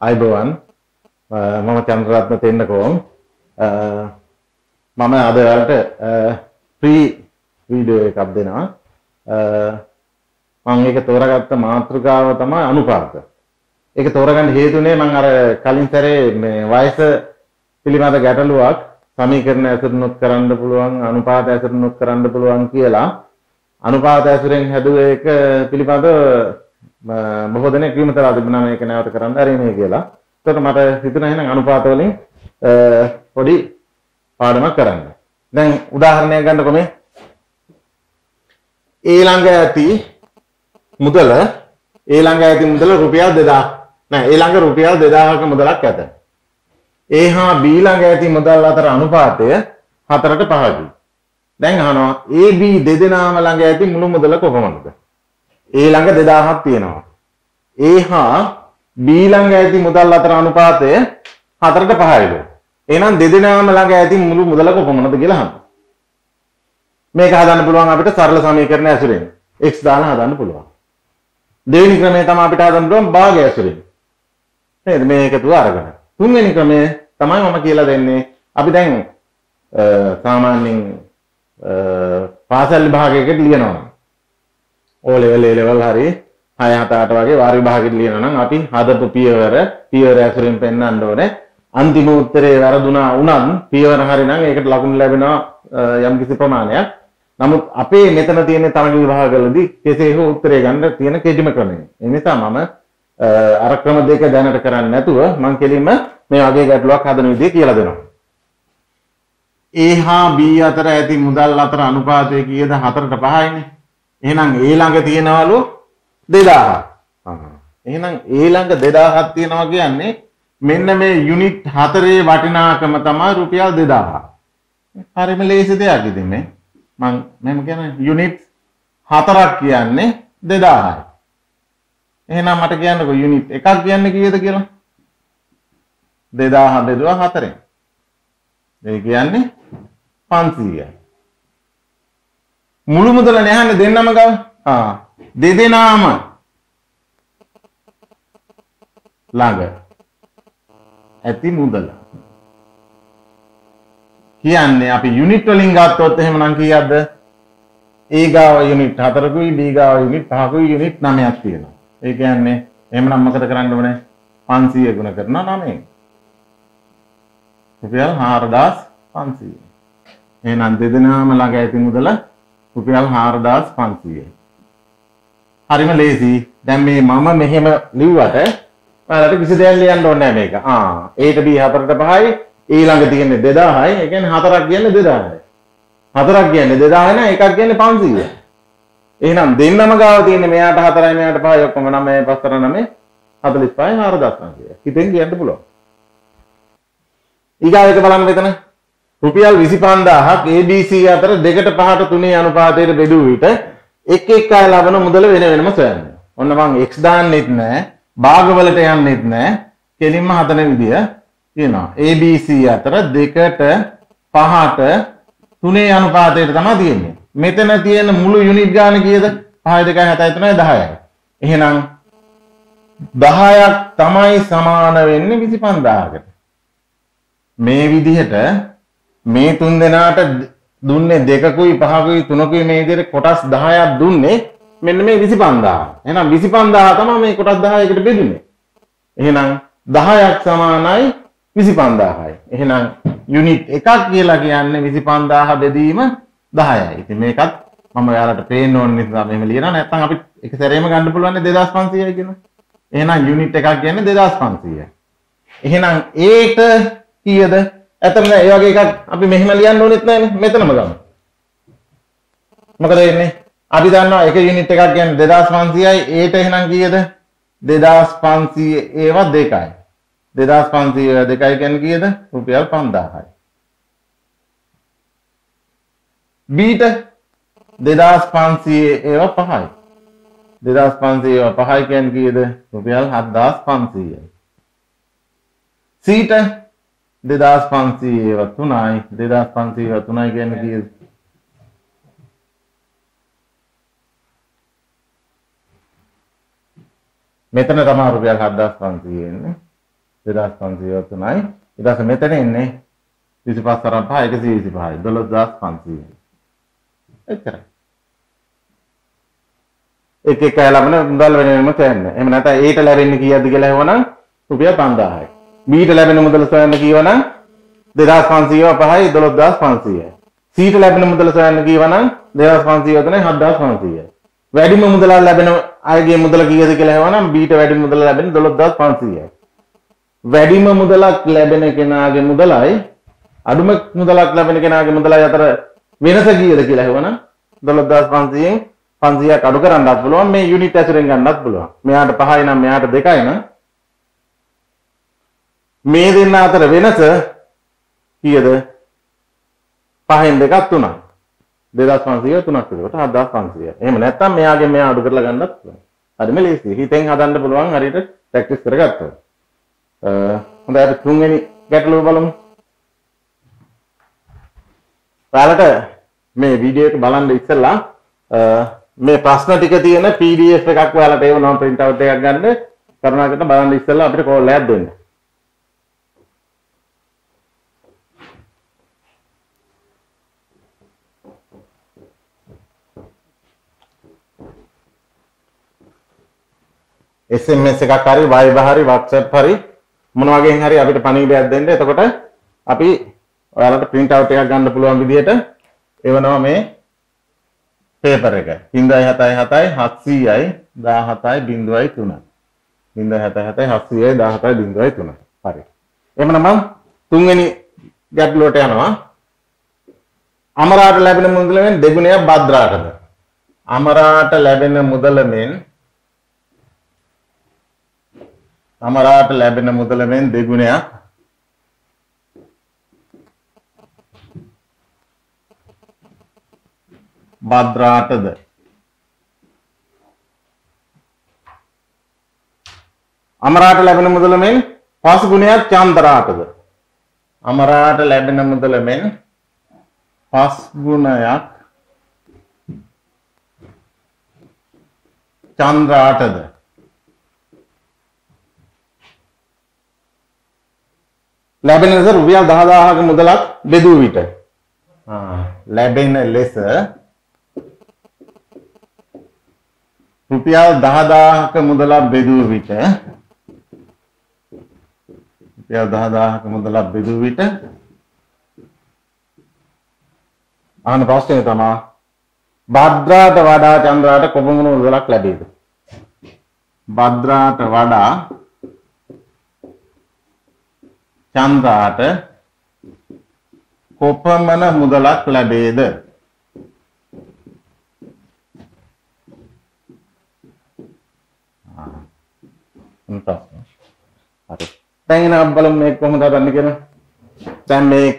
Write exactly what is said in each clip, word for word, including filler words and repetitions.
අයිබෝවන් මම චන්ද්‍රරත්න තෙන්නකෝන් මම අද ඔයාලට ෆ්‍රී වීඩියෝ එකක් දෙනවා. මම ඒක තෝරාගත්ත මාතෘකාව තමයි අනුපාත. ඒක තෝරගන්න හේතුනේ මම අර කලින් සැරේ මේ වයස පිළිබඳ ගැටලුවක් සමීකරණ ඇසුරුනොත් කරන්න පුළුවන් අනුපාත ඇසුරුනොත් කරන්න පුළුවන් කියලා අනුපාත ඇසුරෙන් හැදුවේ ඒක පිළිබඳ බොහෝ දෙනෙක් විමසලා තිබුණා මේක නැවත කරන්න හරිනේ කියලා. ඒකට මට හිතුණා එහෙනම් අනුපාත වලින් පොඩි පාඩමක් කරන්න. දැන් උදාහරණයක් ගන්නකො මේ ඊළඟ ඇති මුදල ඊළඟ ඇති මුදල රුපියල් දෙදාහ නෑ ඊළඟ රුපියල් දෙදාහක මුදලක් ඇත. ඒ හා B ළඟ ඇති මුදල් අතර අනුපාතය හතරට පහකි. දැන් අහනවා A B දෙදෙනාම ළඟ ඇති මුළු මුදල කොපමණද? A ළඟ දෙදාහක් තියෙනවා. A හා B ළඟ ඇති මුදල් අතර අනුපාතය හතරට පහයිලු. එහෙනම් දෙදෙනාම ළඟ ඇති මුළු මුදල කොපමණද කියලා අහනවා. මේක හදන්න පුළුවන් අපිට සරල සමීකරණ ඇසුරෙන්. x දාලා හදන්න පුළුවන්. දෙවෙනි ක්‍රමය තමයි අපිට හදන්න පුළුවන් භාගය ඇසුරෙන්. නේද? මේ එකතුව අරගෙන. තුන්වෙනි ක්‍රමය තමයි මම කියලා දෙන්නේ. අපි දැන් සාමාන්‍යයෙන් පාසල් විභාගයකට ලියනවා. O level A level හරි හය හත අට වගේ වාර විභාගෙට ලියනවා නම් අපි හදපු පියවර පියවර ඇසුරෙන් පෙන්වන්න ඕනේ. අන්තිම උත්තරේ වැරදුනා වුණත් පියවර හරි නම් ඒකට ලකුණු ලැබෙනවා යම්කිසි ප්‍රමාණයක්. නමුත් අපේ මෙතන තියෙන තරග විභාගවලදී කෙසේ හෝ උත්තරේ ගන්න තියෙන කෙටිම ක්‍රමය. ඒ නිසා මම අර ක්‍රම දෙක දැනට කරන්නේ නැතුව මම කෙලින්ම මේ වගේ ගැටලුවක් හදන විදිය කියලා දෙනවා. A හා B අතර ඇති මුදල් අතර අනුපාතය කීයද? හතරට පහයිනේ. එහෙනම් A ළඟ තියෙනවලු දෙදාහක්. එහෙනම් A ළඟ දෙදාහක් තියෙනවා කියන්නේ මෙන්න මේ යුනිට් හතරේ වටිනාකම තමයි රුපියල් දෙදාහක්. හරිම ලේසි දෙයක් ඉතින් මේ. මම මෙහෙම කියන්නේ යුනිට් හතරක් කියන්නේ දෙදාහයි. එහෙනම් මට කියන්නකෝ යුනිට් එකක් කියන්නේ කීයද කියලා? දෙදාහ බෙදුවා හතරෙන්. ඒ කියන්නේ පන්සීයයි. මුළු මුදල නැහන්නේ දෙන්නම ගාව. ආ දෙදෙනාම ළඟ ඇති මුදල. කියන්නේ අපි යුනිට් වලින් ගත්තොත් එහෙමනම් කීයක්ද? A ගාව යුනිට් හතරකුයි B ගාව යුනිට් පහකුයි යුනිට් නවයක් තියෙනවා. ඒ කියන්නේ එහෙමනම් මොකද කරන්න ඕනේ? පන්සීය ගුණ කරනවා නවයෙන්. රුපියල් හාරදාස් පන්සීය. එහෙනම් දෙදෙනාම ළඟ ඇති මුදල රුපියල් හාරදාස් පන්සීයයි. හරිම ලේසි. දැන් මේ මම මෙහෙම ලිව්වට ඔයාලට කිසි දෙයක් ලියන්න ඕනේ නැහැ මේක. ආ A ට B හතරට පහයි ඊළඟ තියෙන්නේ දෙදාහයි. ඒ කියන්නේ හතරක් කියන්නේ දෙදාහයි. හතරක් කියන්නේ දෙදාහයි නෑ එකක් කියන්නේ පන්සීයයි. එහෙනම් දෙන්නම ගාව තියෙන්නේ මෙයාට හතරයි මෙයාට පහයි ඔක්කොම නවය පහ කර නවය හතළිස් පහයි හාරදාස් පන්සීයයි. හිතෙන් කියන්න පුළුවන්. ඊගාව එක බලන්න මෙතන. රුපියල් විසි පන්දාහක් A B C අතර දෙකට පහට තුනේ අනුපාතයට බෙදුව විට එක් එක් අය ලබන මුදල වෙන වෙනම සොයන්න. ඔන්න මම x දාන්නෙත් නෑ, භාගවලට යන්නෙත් නෑ. කෙලින්ම හදන විදිය කියනවා. A B C අතර දෙකට පහට තුනේ අනුපාතයට තමයි තියෙන්නේ. මෙතන තියෙන මුළු යුනිට් ගාන කීයද? පහයි දෙකයි හතයි තුනයි දහයයි. එහෙනම් දහයක් තමයි සමාන වෙන්නේ විසි පන්දාහකට. මේ විදිහට මේ තුන් දෙනාට දුන්නේ දෙකකුයි පහකුයි තුනකුයි මේ විදිහට කොටස් දහයක් දුන්නේ මෙන්න මේ විසි පන්දාහ. එහෙනම් විසි පන්දාහ තමයි මේ කොටස් දහයකට බෙදුනේ. එහෙනම් දහයක් සමානයි විසි පන්දාහයි. එහෙනම් යුනිට් එකක් කියලා කියන්නේ විසි පන්දාහ බෙදීම දහයයි. ඉතින් මේකත් මම ඔයාලට පේන්න ඕන නිසා මෙහෙම ලියනවා. නැත්නම් අපි එක සැරේම ගන්න පුළුවන් දෙදාස් පන්සීයයි කියන. එහෙනම් යුනිට් එකක් කියන්නේ දෙදාස් පන්සීයයි. එහෙනම් ඒට කීයද? ඇත්තම නෑ ඒ වගේ එකක් අපි මෙහෙම ලියන්න ඕනෙත් නෑනේ. මෙතනම ගමු. මොකද වෙන්නේ? අපි දන්නවා එක යුනිට් එකක් කියන්නේ දෙදාස් පන්සීයයි. ඒට එහෙනම් කීයද? දෙදාස් පන්සීය ඒවා දෙකයි. දෙදාස් පන්සීය දෙකයි කියන්නේ කීයද? රුපියල් පන්දාහයි. B ට දෙදාස් පන්සීය ඒවා පහයි. දෙදාස් පන්සීය ඒවා පහයි කියන්නේ කීයද? රුපියල් හත්දාස් පන්සීයයි. C ට දෙදාස් පන්සීය ඒවා තුනයි. දෙදාස් පන්සීය ඒවා තුනයි කියන්නේ කීයද? මෙතන තමයි රුපියල් හත්දාස් පන්සීය එන්නේ. දෙදාස් පන්සීය තුනයි. ඊට පස්සේ මෙතන ඉන්නේ විසිපහ තරම් පහ එකසිය විසිපහයි දොළොස්දාස් පන්සීය. එච්චරයි. එක එක ලැබෙන මුදල් වෙනම සොයන්න. එහෙම නැත්නම් Aට ලැබෙන්නේ කීයක්ද කියලා අහුවනම් රුපියල් පන්දාහයි. Bට ලැබෙන මුදල සොයන්න කියවනම් දෙදාස් පන්සීය පහයි දොළොස්දාස් පන්සීයයි. Cට ලැබෙන මුදල සොයන්න කියවනම් දෙදාස් පන්සීය තුනයි හත්දාස් පන්සීයයි. වැඩිම මුදල ලැබෙන අයගේ මුදල කීයද කියලා අහුවනම් Bට වැඩිම මුදල ලැබෙන්නේ දොළොස්දාස් පන්සීයයි. වැඩිම මුදලක් ලැබෙන කෙනාගේ මුදලයි අඩුම මුදලක් ලැබෙන කෙනාගේ මුදලයි අතර වෙනස කීයද කියලා අහුවනම් දොළොස්දාස් පන්සීයෙන් පන්සීයක් අඩු කරන්නත් පුළුවන්. මේ යුනිට් ඇසුරෙන් ගන්නත් පුළුවන්. මෙයාට පහයි නම් මෙයාට දෙකයි නම් මේ දෙන්න අතර වෙනස කීයද? පහෙන් දෙකක් තුනක්. දෙදාස් පන්සීය තුනක් විතර හත්දාස් පන්සීය. එහෙම නැත්නම් මෙයාගෙන් මෙයා අඩු කරලා ගන්නත් පුළුවන්. හරිම ලේසි. හිතෙන් හදන්න පුළුවන් හරියට ප්‍රැක්ටිස් කරගත්තා. අ හොඳයි අපි තුන්වෙනි ගැටලුව බලමු. ඔයාලට මේ වීඩියෝ එක බලන්න ඉස්සෙල්ලා මේ ප්‍රශ්න ටික තියෙන P D F එකක් ඔයාලට එවනවා print out එකක් ගන්න. කරුණාකරලා බලන්න ඉස්සෙල්ලා අපිට කෝල් එකක් දෙන්න. S M S එකක් හරි Viber හරි WhatsApp හරි මොන වගේන් හරි අපිට පණිවිඩයක් දෙන්න. එතකොට අපි ඔයාලට print out එකක් ගන්න පුළුවන් විදිහට එවනවා මේ paper එක. ශූන්‍ය හතයි හතයි හත්සීයයි දාහතයි බිංදුවයි තුනයි. ශූන්‍ය හතයි හතයි හත්සීයයි දාහතයි බිංදුවයි තුනයි. හරි. එහෙනම් මම තුන්වෙනි ගැටලුවට යනවා. අමරාට ලැබෙන මුදල මෙන් දෙගුණයක් භද්‍රාටද? අමරාට ලැබෙන මුදල මෙන් අමරාට ලැබෙන මුදල මෙන් දෙගුණයක් භද්‍රාටද? අමරාට ලැබෙන මුදල මෙන් පස් ගුණයක් චන්ද්‍රාටද? අමරාට ලැබෙන මුදල මෙන් පස් ගුණයක් චන්ද්‍රාටද? ලැබෙන ලෙස රුපියල් දහදාහක මුදලක් බෙදූ විට ලැබෙන ලෙස රුපියල් දහදාහක මුදලක් බෙදූ විට රුපියල් දහදාහක මුදලක් බෙදූ විට අහන ප්‍රශ්නේ තමයි භද්‍රාට වඩා චන්ද්‍රාට කොපමණ මුදලක් ලැබෙයිද? භද්‍රාට වඩා චන්ද්‍රාට කොපමණ මුදලක් ලැබේද? හරි. දැන් එන බලමු මේක කොහොමද හදන්නේ කියලා. දැන් මේක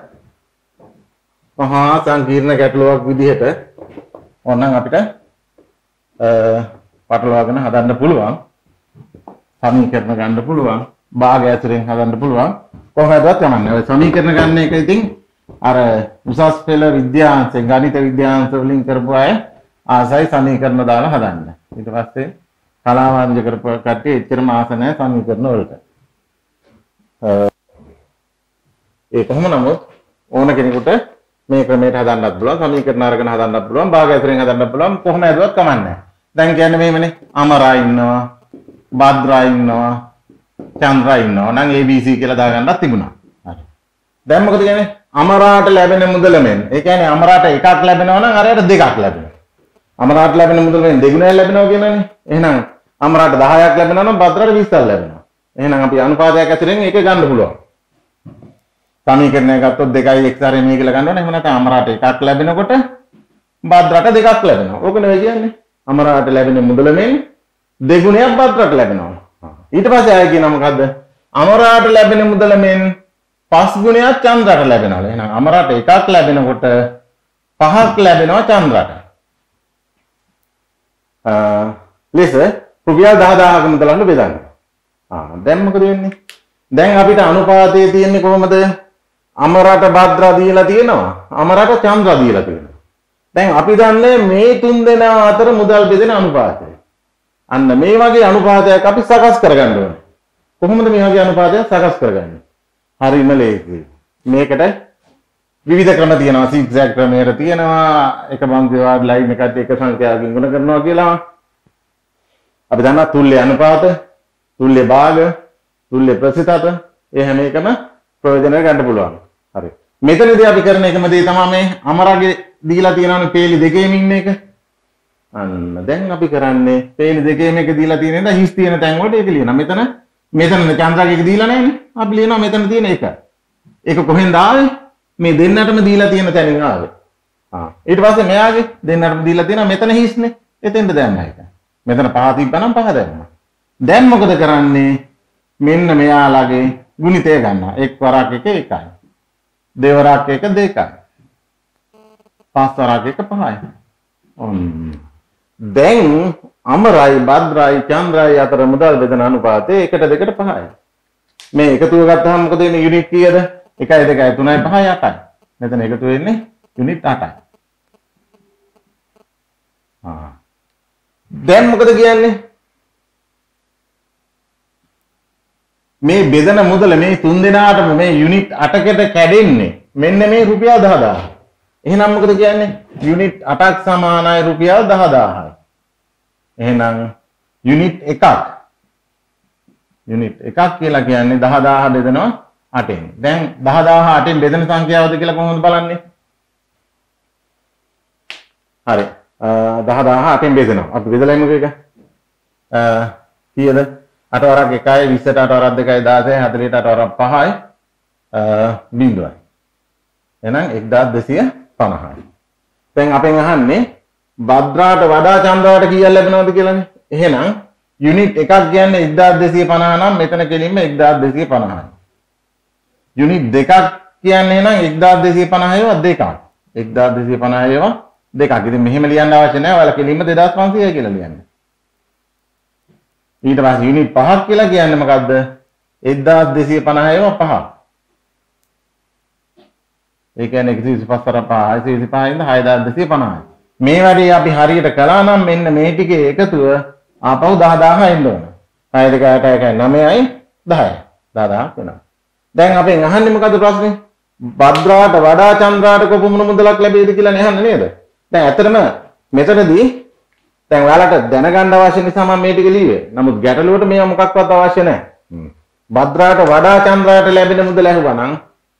මහා සංකීර්ණ ගැටලුවක් විදිහට ඕනනම් අපිට අ පටලවාගෙන හදන්න පුළුවන්. සමීකරණ ගන්න පුළුවන්. භාග ඇතුලෙන් හදන්න පුළුවන්. කොහොමදවත් කමන්නේ. ඔය සමීකරණ ගන්න එක ඉතින් අර උසස් පෙළ විද්‍යාංශයෙන් ගණිත විද්‍යාංශ වලින් කරපු අය ආසයි සමීකරණ දාලා හදන්න. ඊට පස්සේ කලාවාණිජ කරපු කට්ටිය එච්චරම ආස නැහැ සමීකරණ වලට. ඒ කොහොම නමුත් ඕන කෙනෙකුට මේ ක්‍රමයට හදන්නත් පුළුවන්. සමීකරණ අරගෙන හදන්නත් පුළුවන්. භාග ඇතුලෙන් හදන්නත් පුළුවන්. කොහොම හදුවත් කමන්නේ. දැන් කියන්නේ මේමනේ අමරා ඉන්නවා, භද්‍රා ඉන්නවා, චන්ද්‍රා ඉන්නවා නම් A B C කියලා දාගන්නත් තිබුණා. හරි. දැන් මොකද කියන්නේ? අමරාට ලැබෙන මුදල මෙන්. ඒ කියන්නේ අමරාට එකක් ලැබෙනවා නම් අරයට දෙකක් ලැබෙනවා. අමරාට ලැබෙන මුදල මෙන් දෙගුණයක් ලැබෙනවා කියලානේ. එහෙනම් අමරාට දහයක් ලැබෙනවා නම් භද්‍රාට විස්සක් ලැබෙනවා. එහෙනම් අපි අනුපාතයක් ඇතුලෙන් ඒක ගන්න පුළුවන්. සමීකරණය ගත්තොත් දෙකයි x හරි මේ කියලා ගන්න ඕනේ. එහෙම නැත්නම් අමරාට එකක් ලැබෙනකොට භද්‍රාට දෙකක් ලැබෙනවා. ඕක නෙවෙයි කියන්නේ. අමරාට ලැබෙන මුදල මෙන් දෙගුණයක් භද්‍රාට ලැබෙනවා. ඊට පස්සේ ආයෙ කියනවා මොකද්ද? අමරාට ලැබෙන මුදල මෙන් පස් ගුණයක් චන්ද්‍රාට ලැබෙනවා. එහෙනම් අමරාට එකක් ලැබෙනකොට පහක් ලැබෙනවා චන්ද්‍රාට. අ ලෙස රුපියල් දහදාහක මුදලක් බෙදන්න. ආ දැන් මොකද වෙන්නේ? දැන් අපිට අනුපාතයේ තියෙන්නේ කොහොමද? අමරාට භද්‍රා දීලා තියෙනවා. අමරාට චන්ද්‍රා දීලා තියෙනවා. දැන් අපි දන්නේ මේ තුන් දෙනා අතර මුදල් බෙදෙන අනුපාතය. අන්න මේ වගේ අනුපාතයක් අපි සකස් කරගන්න ඕනේ. කොහොමද මේ වගේ අනුපාතයක් සකස් කරගන්නේ? හරිම ලේසියි. මේකට විවිධ ක්‍රම තියෙනවා. සිග්සැග් ක්‍රමයට තියෙනවා. එක පන්ති වාඩ් ලයින් එකත් එක සංඛ්‍යාවකින් ගුණ කරනවා කියලා. අපි දන්නවා තුල්‍ය අනුපාත, තුල්‍ය භාග, තුල්‍ය ප්‍රතිශත. ඒ හැම එකම ප්‍රයෝජන ගන්න පුළුවන්. හරි. මෙතනදී අපි කරන එකම දේ තමයි මේ අමරගේ දීලා තියෙනවනේ පේලි දෙකේම ඉන්න එක. අන්න දැන් අපි කරන්නේ පේලි දෙකේම එක දීලා තියෙන ඉඳ හිස් තියෙන තැන් වලට ඒක ලියනවා. මෙතන මෙතන චන්ද්‍රාගේ එක දීලා නැහැනේ. අපි ලියනවා මෙතන තියෙන එක. ඒක කොහෙන්ද ආවේ? මේ දෙන්නටම දීලා තියෙන තැනින් ආවේ. ආ ඊට පස්සේ මෙයාගේ දෙන්නටම දීලා තියෙනවා මෙතන හිස්නේ. එතෙන්ද දැම්ම එක. මෙතන පහ තිබ්බනම් පහ දැම්මා. දැන් මොකද කරන්නේ? මෙන්න මෙයාලගේ ගුණිතය ගන්නවා. එක් වරක් එක එකයි. දෙවරක් එක දෙකයි. පස් වරක් එක පහයි. ඔන්න. දැන් අමරයි භද්‍රයි චන්ද්‍රයි අතර මුදල් බෙදන අනුපාතය එකට දෙකට පහයි. මේ එකතුව ගත්තාම මොකද වෙන්නේ? යුනිට් කීයද? එකයි දෙකයි තුනයි පහයි අටයි. මෙතන එකතු වෙන්නේ යුනිට් අටයි. ආ. දැන් මොකද කියන්නේ? මේ බෙදන මුදල මේ තුන් දෙනාටම මේ යුනිට් අටකට කැඩෙන්නේ මෙන්න මේ රුපියල් දහදාහ. එහෙනම් මොකද කියන්නේ? යුනිට් අටක් සමානයි රුපියල් දහදාහයි. එහෙනම් යුනිට් එකක් යුනිට් එකක් කියලා කියන්නේ දහදාහ බෙදනවා අටෙන්. දැන් දහදාහ අටෙන් බෙදෙන සංඛ්‍යාවද කියලා කොහොමද බලන්නේ? හරි. දහදාහ අටෙන් බෙදෙනවා. අපි බෙදලා ඉමුකෝ එක. අ කීයද? අට වරක් එකයි, විස්සට අට වරක් දෙකයි, දහසයි, හතළිහට අට වරක් පහයි, බිංදුවයි. එහෙනම් එක්දාස් දෙසිය පනහයි. දැන් අපෙන් අහන්නේ භද්‍රාට වඩා චන්ද්‍රාට කීයක් ලැබෙනවද කියලානේ. එහෙනම් යුනිට් එකක් කියන්නේ එක්දාස් දෙසිය පනහ නම් මෙතන කෙලින්ම එක්දාස් දෙසිය පනහයි. යුනිට් දෙකක් කියන්නේ නම් එක්දාස් දෙසිය පනහ ඒවා දෙකක්. එක්දාස් දෙසිය පනහ ඒවා දෙකක්. ඉතින් මෙහෙම ලියන්න අවශ්‍ය නැහැ. ඔයාලා කෙලින්ම දෙදාස් පන්සීයයි කියලා ලියන්න. ඊට පස්සේ යුනිට් පහක් කියලා කියන්නේ මොකද්ද? එක්දාස් දෙසිය පනහ ඒවා පහක්. ඒ කියන්නේ එකසිය විසිපහ වර පහ, එකසිය විසිපහ ඉඳන් හයදාස් දෙසිය පනහයි. මේ වැඩේ අපි හරියට කළා නම් මෙන්න මේ ටිකේ එකතුව ආපහු දහදාහ එන්න ඕන. හය දෙක අට එකයි නවයයි දහයයි. දහදාහ වෙනවා. දැන් අපෙන් අහන්නේ මොකද්ද ප්‍රශ්නේ? භද්‍රාට වඩා චන්ද්‍රාට කොපමණ මුදලක් ලැබෙයිද කියලා නහන්නේ නේද? දැන් ඇත්තටම මෙතනදී දැන් ඔයාලට දැනගන්න අවශ්‍ය නිසා මම මේ ටික ලියුවේ. නමුත් ගැටලුවට මේවා මොකක්වත් අවශ්‍ය නැහැ. භද්‍රාට වඩා චන්ද්‍රාට ලැබෙන මුදල ඇහුවා නම්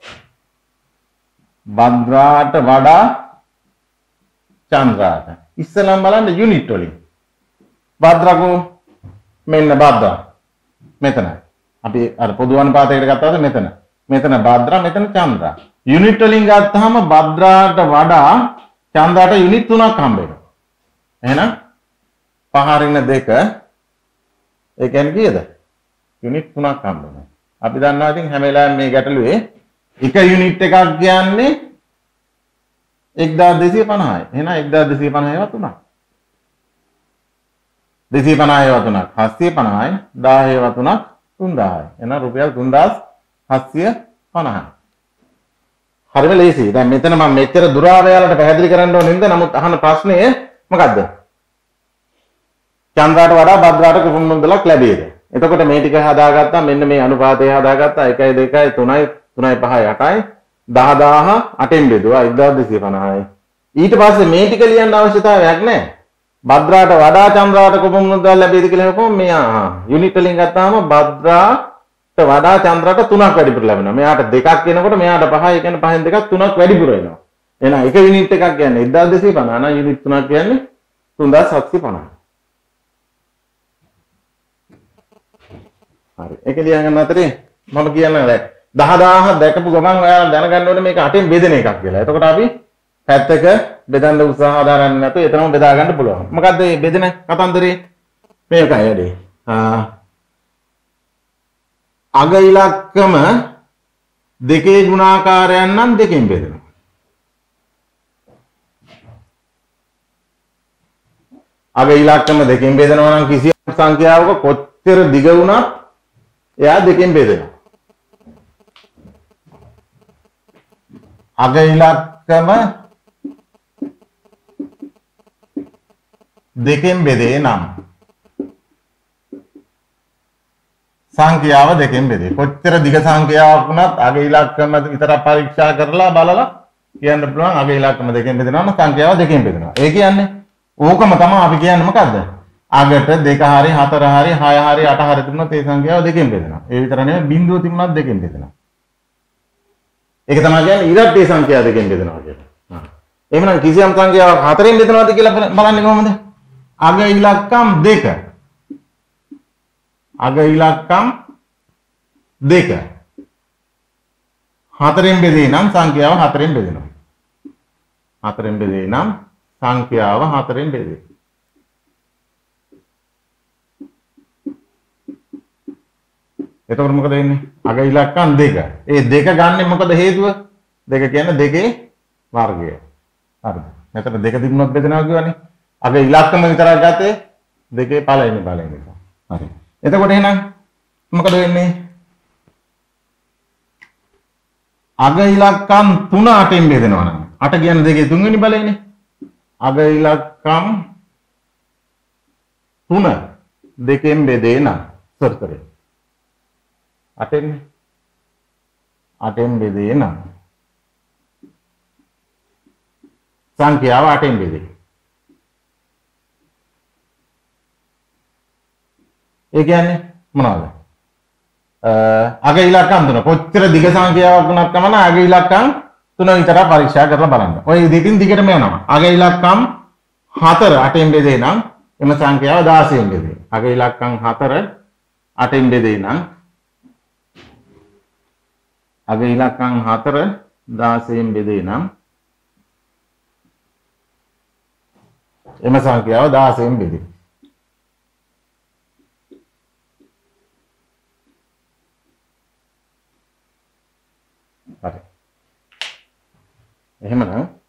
භද්‍රාට වඩා චන්ද්‍රාට ඉස්සලම් බලන්න යුනිට් වලින්. භද්‍රකෝ මෙන්න භද්‍රා. මෙතන. අපි අර පොදු අනුපාතයකට ගත්තාද මෙතන. මෙතන භද්‍රා මෙතන චන්ද්‍රා. යුනිට් වලින් ගත්තාම භද්‍රාට වඩා චන්ද්‍රාට යුනිට් තුනක් හම්බ වෙනවා. එහෙනම් පහරින දෙක ඒ කියන්නේ කීයද? යුනිට් තුනක් හම්බ වෙනවා. අපි දන්නවා ඉතින් හැම වෙලාවෙම මේ ගැටලුවේ එක යුනිට් එකක් කියන්නේ එක්දාස් දෙසිය පනහයි. එහෙනම් එක්දාස් දෙසිය පනහ ඒවා තුනක්. දෙසිය පනහ ඒවා තුනක්. හත්සිය පනහයි. දහ ඒවා තුනක් තුන්දාහයි. එහෙනම් රුපියල් තුන්දාස් හත්සිය පනහයි. හරිම ලේසියි. දැන් මෙතන මම මෙච්චර දුර ආවයාලට පැහැදිලි කරන්න ඕනේ නේද? නමුත් අහන ප්‍රශ්නේ මොකද්ද? චන්ද්‍රාට වඩා භද්‍රාට කොපමණ මුදලක් ලැබෙයිද? එතකොට මේ ටික හදාගත්තා මෙන්න මේ අනුපාතය හදාගත්තා එකයි දෙකයි තුනයි තුනයි පහයි අටයි දහදාහ අටෙන් බෙදුවා එක්දාස් දෙසිය පනහයි. ඊට පස්සේ මේ ටික ලියන්න අවශ්‍යතාවයක් නැහැ. භද්‍රාට වඩා චන්ද්‍රාට කොපමණ මුදල් ලැබෙයිද කියලා හිතපුවම මේ ආ යුනිට් වලින් ගත්තාම භද්‍රාට වඩා චන්ද්‍රාට තුනක් වැඩිපුර ලැබෙනවා. මෙයාට දෙකක් වෙනකොට මෙයාට පහයි කියන්නේ පහෙන් දෙකක් තුනක් වැඩිපුර වෙනවා. එහෙනම් එක යුනිට් එකක් කියන්නේ එක්දාස් දෙසිය පනහ නම් යුනිට් තුනක් කියන්නේ තුන්දාස් හත්සිය පනහයි. හරි. ඒක ලියන්න අතරේ මම කියන්නේ දැන් දහදාහ දැකපු ගමන් ඔයාලා දැනගන්න ඕනේ මේක අටෙන් බෙදෙන එකක් කියලා. එතකොට අපි පැත්තක බෙදන්න උත්සාහ හදාගන්න නැතුව එතනම බෙදා ගන්න පුළුවන්. මොකද්ද මේ බෙදෙන කතන්දරේ? මේකයි වැඩේ. අග ඉලක්කම දෙකේ ගුණාකාරයන් නම් දෙකෙන් බෙදෙනවා. අග ඉලක්කම දෙකෙන් බෙදනවා නම් කිසියම් සංඛ්‍යාවක කොච්චර දිග වුණත් එයා දෙකෙන් බෙදෙනවා. අග ඉලක්කම දෙකෙන් බෙදේ නම් සංඛ්‍යාව දෙකෙන් බෙදේ. කොච්චර දිග සංඛ්‍යාවක් වුණත් අග ඉලක්කම විතර පරීක්ෂා කරලා බලලා කියන්න පුළුවන් අග ඉලක්කම දෙකෙන් බෙදෙනවා නම් සංඛ්‍යාව දෙකෙන් බෙදෙනවා. ඒ කියන්නේ ඕකම තමයි අපි කියන්නේ මොකද්ද? අගට දෙක හරි හතර හරි හය හරි අට හරි තිබුණොත් ඒ සංඛ්‍යාව දෙකෙන් බෙදෙනවා. ඒ විතර නෙමෙයි බිංදුව තිබුණත් දෙකෙන් බෙදෙනවා. ඒක තමයි කියන්නේ ඉරට්ටි සංඛ්‍යාව දෙකෙන් බෙදෙනවා කියන්නේ. හා. එහෙනම් කිසියම් සංඛ්‍යාවක් හතරෙන් බෙදෙනවද කියලා බලන්නේ කොහොමද? අග ඉලක්කම් දෙක. අග ඉලක්කම් දෙක. හතරෙන් බෙදේ නම් සංඛ්‍යාව හතරෙන් බෙදෙනවා. හතරෙන් බෙදේ නම් සංඛ්‍යාව හතරෙන් බෙදේ. එතකොට මොකද වෙන්නේ? අග ඉලක්කම් දෙක. ඒ දෙක ගන්නෙ මොකද හේතුව? දෙක කියන්නේ දෙකේ වර්ගය. හරිද? මෙතන දෙක තිබුණොත් බෙදෙනවා කියවනේ. අග ඉලක්කම විතරක් ගත්තේ දෙකේ පළවෙනි බලයෙන් එක. හරි. එතකොට එහෙනම් මොකද වෙන්නේ? අග ඉලක්කම් තුන අටෙන් බෙදෙනවා නම් අට කියන්නේ දෙකේ තුන්වෙනි බලයනේ. අග ඉලක්කම් තුන දෙකෙන් බෙදේ නම් සරතරේ අටෙන් අටෙන් බෙදේ නම් සංඛ්‍යාව අටෙන් බෙදේ. ඒ කියන්නේ මොනවද? අග ඉලක්කම් තුන කොච්චර දිග සංඛ්‍යාවක් වුණත් කමන අග ඉලක්කම් තුන විතර පරීක්ෂා කරලා බලන්න. ඔය දෙකින් දිගටම යනවා. අග ඉලක්කම් හතර අටෙන් බෙදේ නම් එම සංඛ්‍යාව දාසයෙන් බෙදේ. අග ඉලක්කම් හතර අටෙන් බෙදේ නම් අග ඉලක්කම් හතර දාසයෙන් බෙදේ නම් එම සංඛ්‍යාව දාසයෙන් බෙදේ. හරි. එහෙමනම්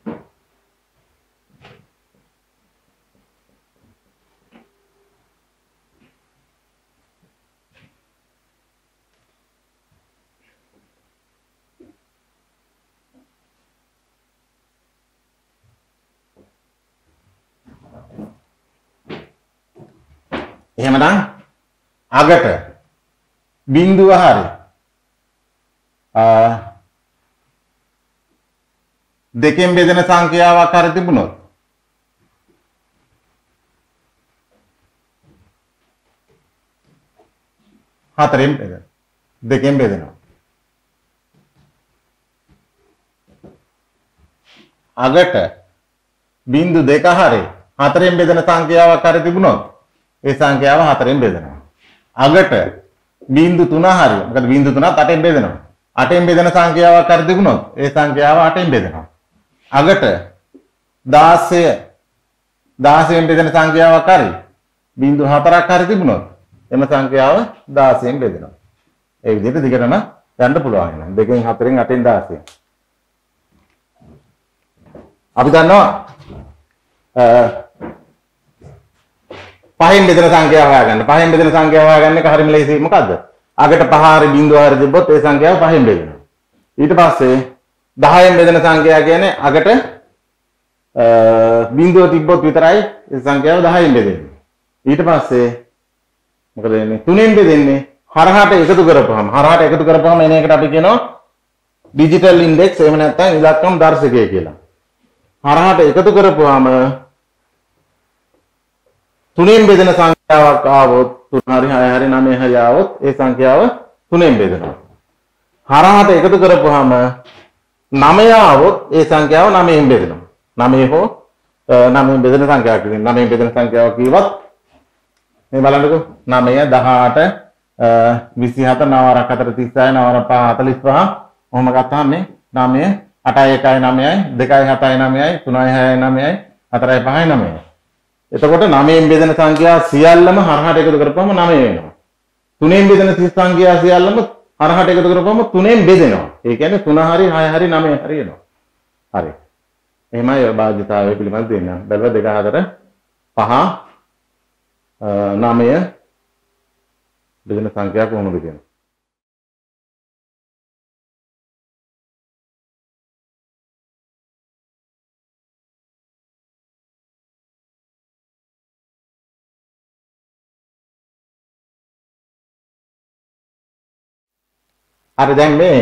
එහෙමනම් අගට බිංදුව හරි දෙකෙන් බෙදෙන සංඛ්‍යාවක් හරි තිබුණොත් හතරෙන් බෙදෙන දෙකෙන් බෙදෙනවා. අගට බිංදු දෙක හරි හතරෙන් බෙදෙන සංඛ්‍යාවක් හරි තිබුණොත් ඒ සංඛ්‍යාව හතරෙන් බෙදෙනවා. අගට බිංදු තුන හරි මොකද බිංදු තුනත් අටෙන් බෙදෙනවා. අටෙන් බෙදෙන සංඛ්‍යාවක් හරි තිබුණොත් ඒ සංඛ්‍යාව අටෙන් බෙදෙනවා. අගට දාසය දාසයෙන් බෙදෙන සංඛ්‍යාවක් හරි බිංදු හතරක් හරි තිබුණොත් එම සංඛ්‍යාව දාසයෙන් බෙදෙනවා. ඒ විදිහට දිගටම යන්න පුළුවන් වෙනවා. දෙකෙන් හතරෙන් අටෙන් දාසයෙන්. අපි දන්නවා පහෙන් බෙදෙන සංඛ්‍යාව හොයාගන්න. පහෙන් බෙදෙන සංඛ්‍යාව හොයාගන්න එක හරියම ලේසියි. මොකද්ද? අගට පහ හරි බිංදුව හරි තිබ්බොත් ඒ සංඛ්‍යාව පහෙන් බෙදෙනවා. ඊට පස්සේ දහයෙන් බෙදෙන සංඛ්‍යාව කියන්නේ අගට බිංදුව තිබ්බොත් විතරයි ඒ සංඛ්‍යාව දහයෙන් බෙදෙන්නේ. ඊට පස්සේ මොකද වෙන්නේ? තුනෙන් බෙදෙන්නේ හරහාට එකතු කරපුවාම. හරහාට එකතු කරපුවාම එන එකට අපි කියනවා ඩිජිටල් ඉන්ඩෙක්ස් එහෙම නැත්නම් ඉලක්කම් දර්ශකය කියලා. හරහාට එකතු කරපුවාම තුනෙන් බෙදෙන සංඛ්‍යාවක් ආවොත් තුන හරි හය හරි නවය හරි ආවොත් ඒ සංඛ්‍යාව තුනෙන් බෙදෙනවා. හරහාට එකතු කරපුවාම නවය ආවොත් ඒ සංඛ්‍යාව නවයෙන් බෙදෙනවා. නවය හෝ නවයෙන් බෙදෙන සංඛ්‍යාවක් කියන්නේ නවයෙන් බෙදෙන සංඛ්‍යාව කිව්වත් මේ බලන්නකෝ නවය දහඅට විසිහත නව අරක් හතර තිස්හය නව අරක් පහ හතළිස් පහ ඔහොම ගත්තාම මේ නවය අටයි එකයි නවයයි දෙකයි හතයි නවයයි තුනයි හයයි නවයයි හතරයි පහයි නවයයි. එතකොට නවයෙන් බෙදෙන සංඛ්‍යා සියල්ලම හරහාට එකතු කරපුවම නවය වෙනවා. තුනෙන් බෙදෙන සංඛ්‍යා සියල්ලම හරහාට එකතු කරපුවම තුනෙන් බෙදෙනවා. ඒ කියන්නේ තුන හරි හය හරි නවය හරි එනවා. හරි. එහෙමයි ඔය බාධ්‍යතාවය පිළිබඳ දෙන්න. බැලුවා දෙක හතර පහ නවය බෙදෙන සංඛ්‍යා කොහොමද කියන්නේ? හරි දැන් මේ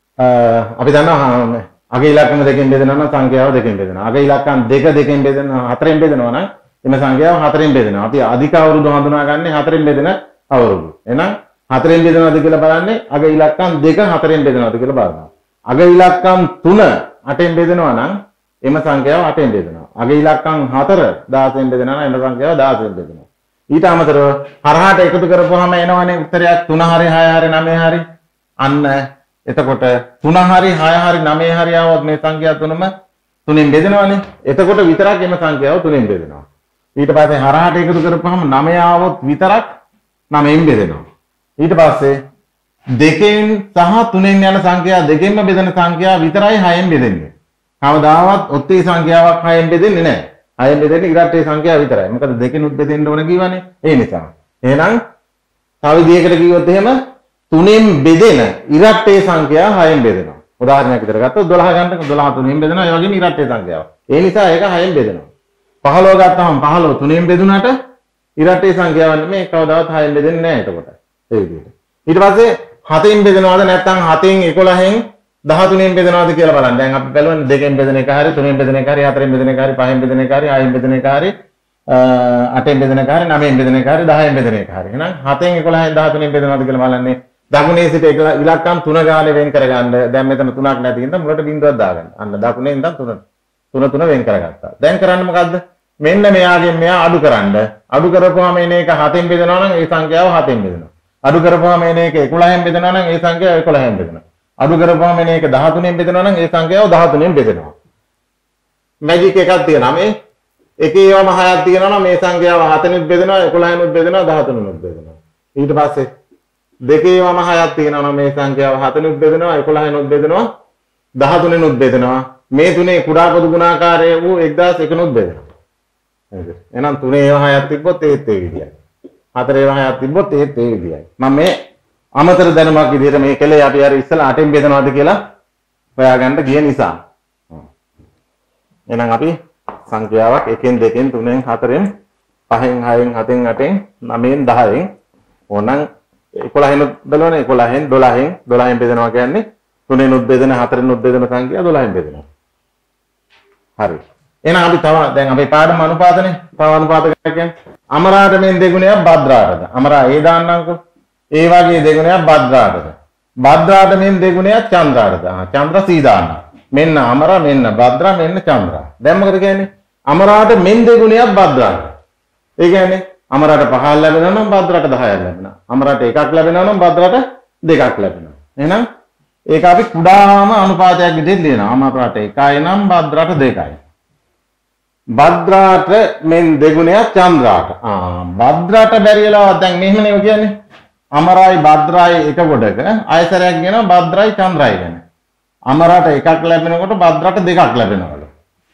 අපි දන්නවා අගේ ඉලක්කම දෙකෙන් බෙදෙනවා නම් සංඛ්‍යාව දෙකෙන් බෙදෙනවා. අගේ ඉලක්කම් දෙක දෙකෙන් බෙදෙනවා හතරෙන් බෙදෙනවා නම් එම සංඛ්‍යාව හතරෙන් බෙදෙනවා. අපි අධික අවුරුදු හඳුනාගන්නේ හතරෙන් බෙදෙන අවුරුදු. එහෙනම් හතරෙන් බෙදෙනවද කියලා බලන්නේ අගේ ඉලක්කම් දෙක හතරෙන් බෙදෙනවද කියලා බලනවා. අගේ ඉලක්කම් තුන අටෙන් බෙදෙනවා නම් එම සංඛ්‍යාව අටෙන් බෙදෙනවා. අගේ ඉලක්කම් හතර දහසෙන් බෙදෙනවා නම් එම සංඛ්‍යාව දහසෙන් බෙදෙනවා. ඊට අමතරව හරහාට එකතු කරපුවාම එනවනේ උත්තරයක් තුන හරි හය හරි නවය හරි. අන්න එතකොට තුන හරි හය හරි නවය හරි આવොත් මේ සංඛ්‍යා තුනම තුනෙන් බෙදෙනවනේ. එතකොට විතරක් එම සංඛ්‍යාව තුනෙන් බෙදෙනවා. ඊට පස්සේ හරහාට එකතු කරපුවාම නවය આવොත් විතරක් නවයෙන් බෙදෙනවා. ඊට පස්සේ දෙකෙන් සහ තුනෙන් යන සංඛ්‍යා දෙකෙන්ම බෙදෙන සංඛ්‍යා විතරයි හයෙන් බෙදෙන්නේ. කවදාවත් ඔත්තේ සංඛ්‍යාවක් හයෙන් බෙදෙන්නේ නැහැ. හයෙන් බෙදෙන්නේ ඉරට්ටේ සංඛ්‍යාව විතරයි. මොකද දෙකෙනුත් බෙදෙන්න ඕන කියවනේ. ඒ නිසා. එහෙනම් තව විදිහකට කිව්වොත් එහෙම තුනෙන් බෙදෙන ඉරට්ටේ සංඛ්‍යාව හයෙන් බෙදෙනවා. උදාහරණයක් විතර ගත්තොත් දොළහ ගන්නකො දොළහ තුනෙන් බෙදෙනවා. ඒ වගේම ඉරට්ටේ සංඛ්‍යාව. ඒ නිසා ඒක හයෙන් බෙදෙනවා. පහළොව ගත්තාම පහළොව තුනෙන් බෙදුනට ඉරට්ටේ සංඛ්‍යාව නෙමෙයි කවදාවත් හයෙන් බෙදෙන්නේ නැහැ එතකොට. ඒ විදිහට. ඊට පස්සේ හතෙන් බෙදනවද නැත්නම් හතෙන් එකොළහෙන් දහතුනෙන් බෙදනවද කියලා බලන්න. දැන් අපි බලන්නේ දෙකෙන් බෙදෙන එක හරි තුනෙන් බෙදෙන එක හරි හතරෙන් බෙදෙන එක හරි පහෙන් බෙදෙන එක හරි හයෙන් බෙදෙන එක හරි අටෙන් බෙදෙන එක හරි නවයෙන් බෙදෙන එක හරි දහයෙන් බෙදෙන එක හරි. එහෙනම් හතෙන් එකොළහෙන් දහතුනෙන් බෙදනවද කියලා බලන්නේ. දකුණේ සිට ඉලක්කම් තුන ගානේ වෙන් කරගන්න. දැන් මෙතන තුනක් නැති හින්දා මුලට බිංදුවක් දාගන්න. අන්න දකුණේ ඉඳන් තුන තුන තුන වෙන් කරගත්තා. දැන් කරන්න මොකද්ද? මෙන්න මෙයාගෙන් මෙයා අඩු කරන්න. අඩු කරපුවාම එන එක හතෙන් බෙදනවා නම් ඒ සංඛ්‍යාව හතෙන් බෙදෙනවා. අඩු කරපුවාම එන එක එකොළහෙන් බෙදනවා නම් ඒ සංඛ්‍යාව එකොළහෙන් බෙදෙනවා. අඩු කරපුවාම එන එක දහතුනෙන් බෙදනවා නම් ඒ සංඛ්‍යාව දහතුනෙන් බෙදෙනවා. මැජික් එකක් තියෙනවා. මේ එකේවම හයක් තියෙනවා නම් මේ සංඛ්‍යාව හතෙනුත් බෙදෙනවා එකොළහෙනුත් බෙදෙනවා දහතුනෙනුත් බෙදෙනවා. ඊට පස්සේ දෙකේවම හයක් තියෙනවා නම් මේ සංඛ්‍යාව හතෙනුත් බෙදෙනවා එකොළහෙනුත් බෙදෙනවා දහතුනෙනුත් බෙදෙනවා. මේ තුනේ කුඩා පොදු ගුණාකාරය වූ එක්දාස් එකනුත් බෙදෙනවා. හරිද? එහෙනම් තුනේ හයක් තිබ්බොත් ඒත් ඒ විදියයි. හතරේ හයක් තිබ්බොත් ඒත් ඒ විදියයි. මම මේ අමතර දැනුමක් විදිහට මේ කලේ අපි අර ඉස්සලා අටෙන් බෙදනවාද කියලා හොයාගන්න ගිය නිසා. එහෙනම් අපි සංඛ්‍යාවක් එකෙන් දෙකෙන් තුනෙන් හතරෙන් පහෙන් හයෙන් හතෙන් අටෙන් නවයෙන් දහයෙන් ඕනනම් එකොළහෙන් බලවනේ එකොළහෙන් දොළහෙන් දොළහෙන් බෙදනවා කියන්නේ තුනෙනුත් බෙදෙන හතරෙනුත් බෙදෙන සංඛ්‍යා දොළහෙන් බෙදෙනවා. හරි. එහෙනම් අපි තව දැන් අපේ පාඩම අනුපාතනේ. තව අනුපාත කියන්නේ අමරාට මෙන් දෙගුණයක් භද්‍රාටද. අමරා ඒ දාන්නම්කෝ. ඒ වගේ දෙගුණයක් භද්‍රාටද. භද්‍රාට මෙන් දෙගුණයක් චන්ද්‍රාටද. ආ චන්ද්‍ර සී දාන්න. මෙන්න අමරා මෙන්න භද්‍රා මෙන්න චන්ද්‍රා. දැන් මොකද කියන්නේ? අමරාට මෙන් දෙගුණයක් භද්‍රාට. ඒ කියන්නේ අමරාට පහක් ලැබෙනවා නම් භද්‍රාට දහයක් ලැබෙනවා. අමරාට එකක් ලැබෙනවා නම් භද්‍රාට දෙකක් ලැබෙනවා. එහෙනම් ඒක අපි කුඩාම අනුපාතයක් විදිහට ලියනවා. අමරාට එකයි නම් භද්‍රාට දෙකයි. භද්‍රාට මෙන් දෙගුණයක් චන්ද්‍රාට. ආ භද්‍රාට බැරිලා දැන් මෙහෙම නේ කියන්නේ. අමරායි භද්‍රායි එක කොටක ආයතරයක් කියනවා භද්‍රායි චන්ද්‍රායි ගැන. අමරාට එකක් ලැබෙනකොට භද්‍රාට දෙකක් ලැබෙනවලු.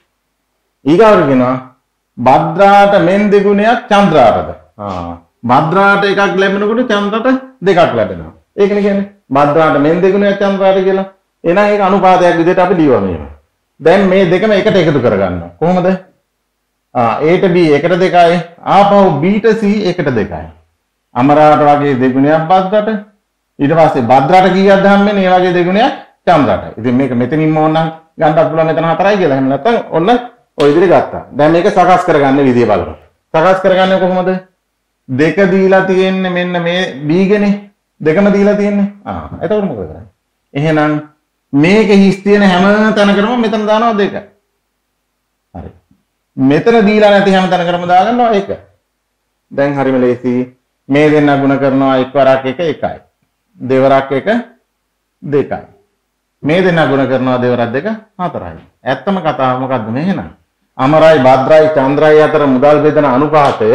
ඊගාවට කියනවා භද්‍රාට මෙන් දෙගුණයක් චන්ද්‍රාටද. ආ භද්‍රාට එකක් ලැබෙනකොට චන්ද්‍රාට දෙකක් ලැබෙනවා. ඒකනේ කියන්නේ භද්‍රාට මෙන් දෙගුණයක් චන්ද්‍රාට කියලා. එහෙනම් ඒක අනුපාතයක් විදිහට අපි ලියුවා මෙහෙම. දැන් මේ දෙකම එකට එකතු කරගන්නවා. කොහොමද? ආ A ට B එකට දෙකයි ආපහු B ට C එකට දෙකයි. අමරාට වගේ දෙගුණයක් භද්‍රාට ඊට පස්සේ භද්‍රාට කීයක් දැම්මේ මේ වගේ දෙගුණයක් චන්ද්‍රාට. ඉතින් මේක මෙතනින්ම ඕනනම් ගන්නත් පුළුවන් මෙතන හතරයි කියලා. එහෙම නැත්නම් ඔන්න ඔය විදිහට ගත්තා. දැන් මේක සකස් කරගන්න විදිය බලමු. සකස් කරගන්නේ කොහොමද? දෙක දීලා තියෙන්නේ මෙන්න මේ B ගෙනේ. දෙකම දීලා තියෙන්නේ. ආ එතකොට මොකද කරන්නේ? එහෙනම් මේක හිස් තියෙන හැම තැනකටම මෙතන දානවා දෙක. හරි. මෙතන දීලා නැති හැම තැනකටම දාගන්නවා එක. දැන් හරිම ලේසි. මේ දෙන්න ගුණ කරනවා එක්වරක් එක එකයි. දෙවරක් එක දෙකයි. මේ දෙන්න ගුණ කරනවා දෙවරක් දෙක හතරයි. ඇත්තම කතාව මොකද්ද මේ එහෙනම්? අමරයි භද්‍රයි චන්ද්‍රයි අතර මුදල් බෙදන අනුපාතය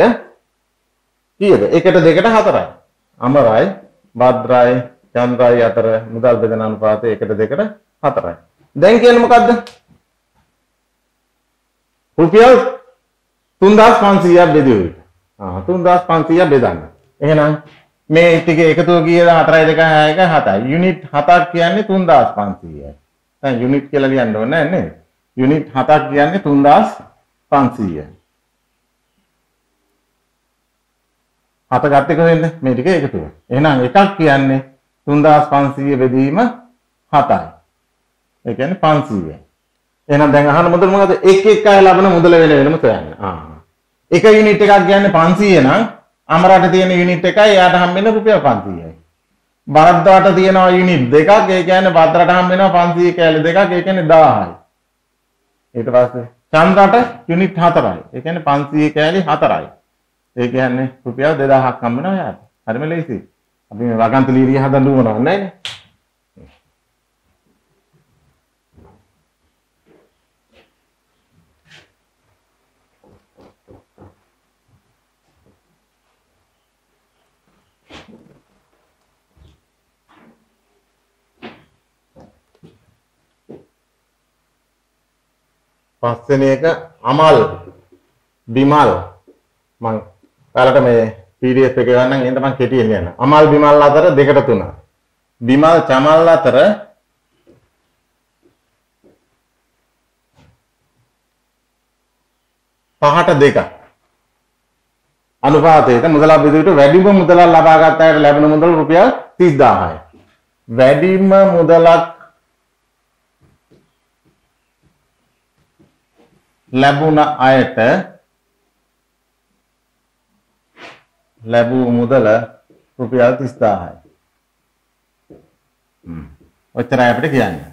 කීයද? එකට දෙකට හතරයි. අමරයි භද්‍රයි චන්ද්‍රයි අතර මුදල් බෙදන අනුපාතය එකට දෙකට හතරයි. දැන් කියන්නේ මොකද්ද? රුපියල් තුන්දාස් පන්සීයක් බෙදුවේ. ආ තුන්දාස් පන්සීයක් බෙදන්න. එහෙනම් මේ ටික එකතුව කීයද? හතරයි දෙකයි හයයි එකයි හතයි. යුනිට් හතක් කියන්නේ තුන්දාස් පන්සීයයි. දැන් යුනිට් කියලා ලියන්න ඕනේ නැහැ නේද? යුනිට් හතක් කියන්නේ තුන්දාස් පන්සීයයි. හත ගත්තේ කොහෙන්ද? මේ ටික එකතුව. එහෙනම් එකක් කියන්නේ තුන්දාස් පන්සීය බෙදීම හතයි. ඒ කියන්නේ පන්සීය. එහෙනම් දැන් අහන්න මුදල මොකද? එක එක අය ලබන මුදල වෙන වෙනම සොයන්න. ආ. එක යුනිට් එකක් කියන්නේ පන්සීය නම් අමරට තියෙන යුනිට් එකයි එයාට හම්බ වෙන රුපියල් පන්සීයයි. බරද්දාට තියෙනවා යුනිට් දෙකක්. ඒ කියන්නේ බද්දරට හම්බ වෙනවා පන්සීය කෑලි දෙකක්. ඒ කියන්නේ දහයයි. ඊට පස්සේ චන්ද්‍රට යුනිට් හතරයි. ඒ කියන්නේ පන්සීය කෑලි හතරයි. ඒ කියන්නේ රුපියල් දෙදාහක් හම්බ වෙනවා එයාට. හරිම ලේසියි. අපි මේ වගන්තුලීරිය හදන්න ඕනව නැහැ. පස්වෙනි එක අමල් බිමල් මම ඔයාලට මේ P D F එක ගන්නම් එහෙනම් මම කෙටියෙන් ලියන්න. අමල් බිමල් අතර දෙකට තුන. බිමල් චමල් අතර පහට දෙක. අනුපාතයට මුදල් බෙදුවට වැඩිම මුදලක් ලබා ගන්න අයට ලැබෙන මුදල රුපියල් තිස් දාහයි. වැඩිම මුදලක් ලැබුණ අයට ලැබූ මුදල රුපියල් තිස් දාහයි. හ්ම්. ඔච්චරයි අපිට කියන්නේ.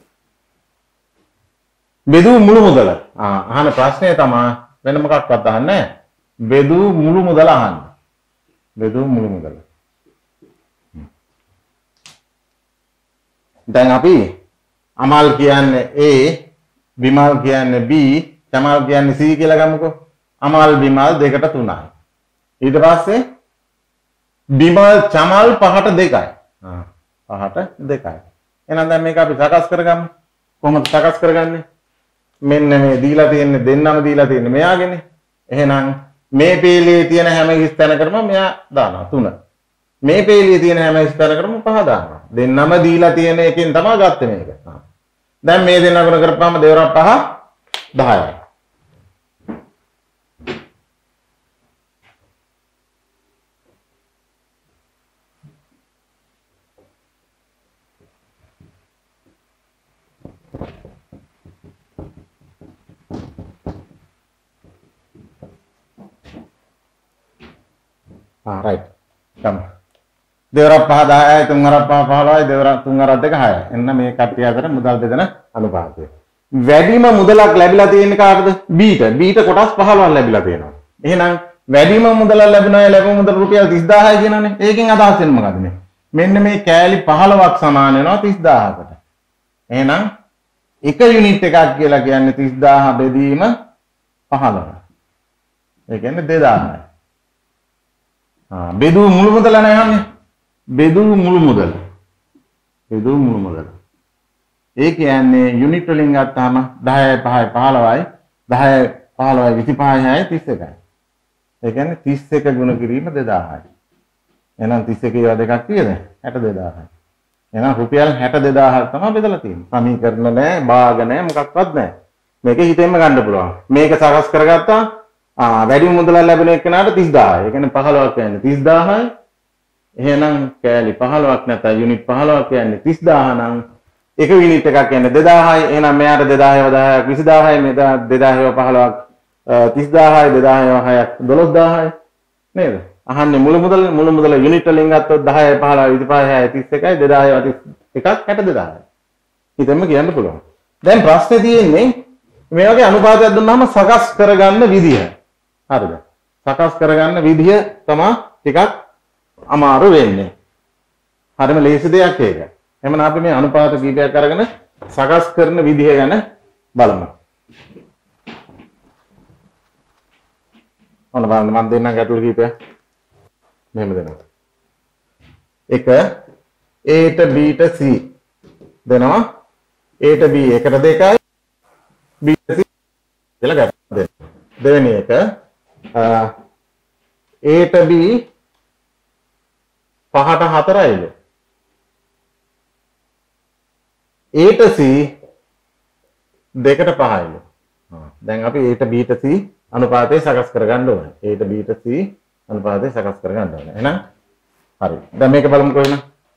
බෙදූ මුළු මුදල. ආ අහන ප්‍රශ්නේ තමයි වෙන මොකක්වත් අහන්නේ නැහැ. බෙදූ මුළු මුදල අහන්න. බෙදූ මුළු මුදල. දැන් අපි අමල් කියන්නේ A, බිමල් කියන්නේ B, චමල් කියන්නේ C කියලා ගමුකෝ. අමල් බිමල් දෙකට තුනයි. ඊට පස්සේ බිමල් චමල් පහට දෙකයි. ආ පහට දෙකයි. එහෙනම් දැන් මේක අපි සකස් කරගමු. කොහොමද සකස් කරගන්නේ? මෙන්න මේ දීලා තියෙන්නේ දෙන්නම දීලා තියෙන්නේ මෙයාගේනේ. එහෙනම් මේ පේලියේ තියෙන හැම ස්ථානකටම මෙයා දානවා තුන. මේ පේලියේ තියෙන හැම ස්ථානකටම පහ දානවා. දෙන්නම දීලා තියෙන එකෙන් තමයි ගත්තේ මේක. දැන් මේ දෙන්න ගුණ කරපුවාම දෙවරක් පහ දහයයි. Ah, right. Come. දෙවරක් පහ දහයයි තුන්වරක් පහ පහළොවයි දෙවරක් තුන්වරක් දෙක හයයි. එන්න මේ කට්ටිය අතර මුදල් බෙදන අනුපාතය. වැඩිම මුදලක් ලැබිලා තියෙන්නේ කාටද? B ට. B ට කොටස් පහළොවක් ලැබිලා තියෙනවා. එහෙනම් වැඩිම මුදල ලැබුණ අය ලැබුණු මුදල රුපියල් තිස් දාහයි කියනවනේ. ඒකෙන් අදහස් වෙන්නේ මොකද්ද මේ? මෙන්න මේ කෑලි පහළොවක් සමාන වෙනවා තිස් දාහකට. එහෙනම් එක යුනිට් එකක් කියලා කියන්නේ තිස් දාහ බෙදීම පහළොව. ඒ කියන්නේ දෙදාහයි. බෙදූ මුළු මුදල නෑනේ. බෙදූ මුළු මුදල. බෙදූ මුළු මුදල. ඒ කියන්නේ යුනිට් වලින් ගත්තාම දහයයි පහයි පහළොවයි දහයයි පහළොවයි විසිපහයි හයයි තිස් එකයි. ඒ කියන්නේ තිස් එක ගුණ කිරීම දෙදාහයි. එහෙනම් තිස් එක ඒවා දෙකක් කීයද? හැට දෙදාහයි. එහෙනම් රුපියල් හැට දෙදාහක් තමයි බෙදලා තියෙන්නේ. සමීකරණ නෑ, භාග නෑ, මොකක්වත් නෑ. මේක හිතෙන්ම ගන්න පුළුවන්. මේක සකස් කරගත්තා ආ වැඩි මුදලක් ලැබෙන එකනට තිස් දාහයි. ඒ කියන්නේ පහළොවක් කියන්නේ තිස් දාහයි. එහෙනම් කෑලි පහළොවක් නැත්නම් යුනිට් පහළොවක් කියන්නේ තිස් දාහ නම් එක යුනිට් එකක් කියන්නේ දෙදාහයි. එහෙනම් මෙයාට දෙදාහයව දහයක් විසි දාහයි. මේ දෙදාහයව පහළොවක් තිස් දාහයි. දෙදාහයව හයක් දොළොස් දාහයි. නේද? අහන්නේ මුළු මුදල මුළු මුදල යුනිට් වලින් ගත්තොත් දහයයි පහළොවයි විසිපහයි හයයි තිස් එකයි දෙදාහයව තිස් එකක් හැට දෙදාහයි. හිතෙන්ම කියන්න පුළුවන්. දැන් ප්‍රශ්නේ තියෙන්නේ මේ වගේ අනුපාතයක් දුන්නාම සකස් කරගන්න විදිය. හරිද? සකස් කරගන්න විදිය තමයි ටිකක් අමාරු වෙන්නේ. හරිම ලේසි දෙයක් ඒක. එහෙනම් අපි මේ අනුපාත කීපයක් අරගෙන සකස් කරන විදිය ගැන බලමු. ඔන්න බලන්න මම දෙන්නම් ගැටළු කීපයක්. මෙහෙම දෙනවා. එක A ට B ට C දෙනවා. A ට B එකට දෙකයි B ට C කියලා ගැටළු දෙන්න. දෙවෙනි එක A ට B පහට හතරයිද? A ට C දෙකට පහයිද? දැන් අපි A ට B ට C අනුපාතය සකස් කරගන්න ඕනේ. A ට B ට C අනුපාතය සකස් කරගන්න ඕනේ. එහෙනම් හරි. දැන් මේක බලමුකෝ එහෙනම්.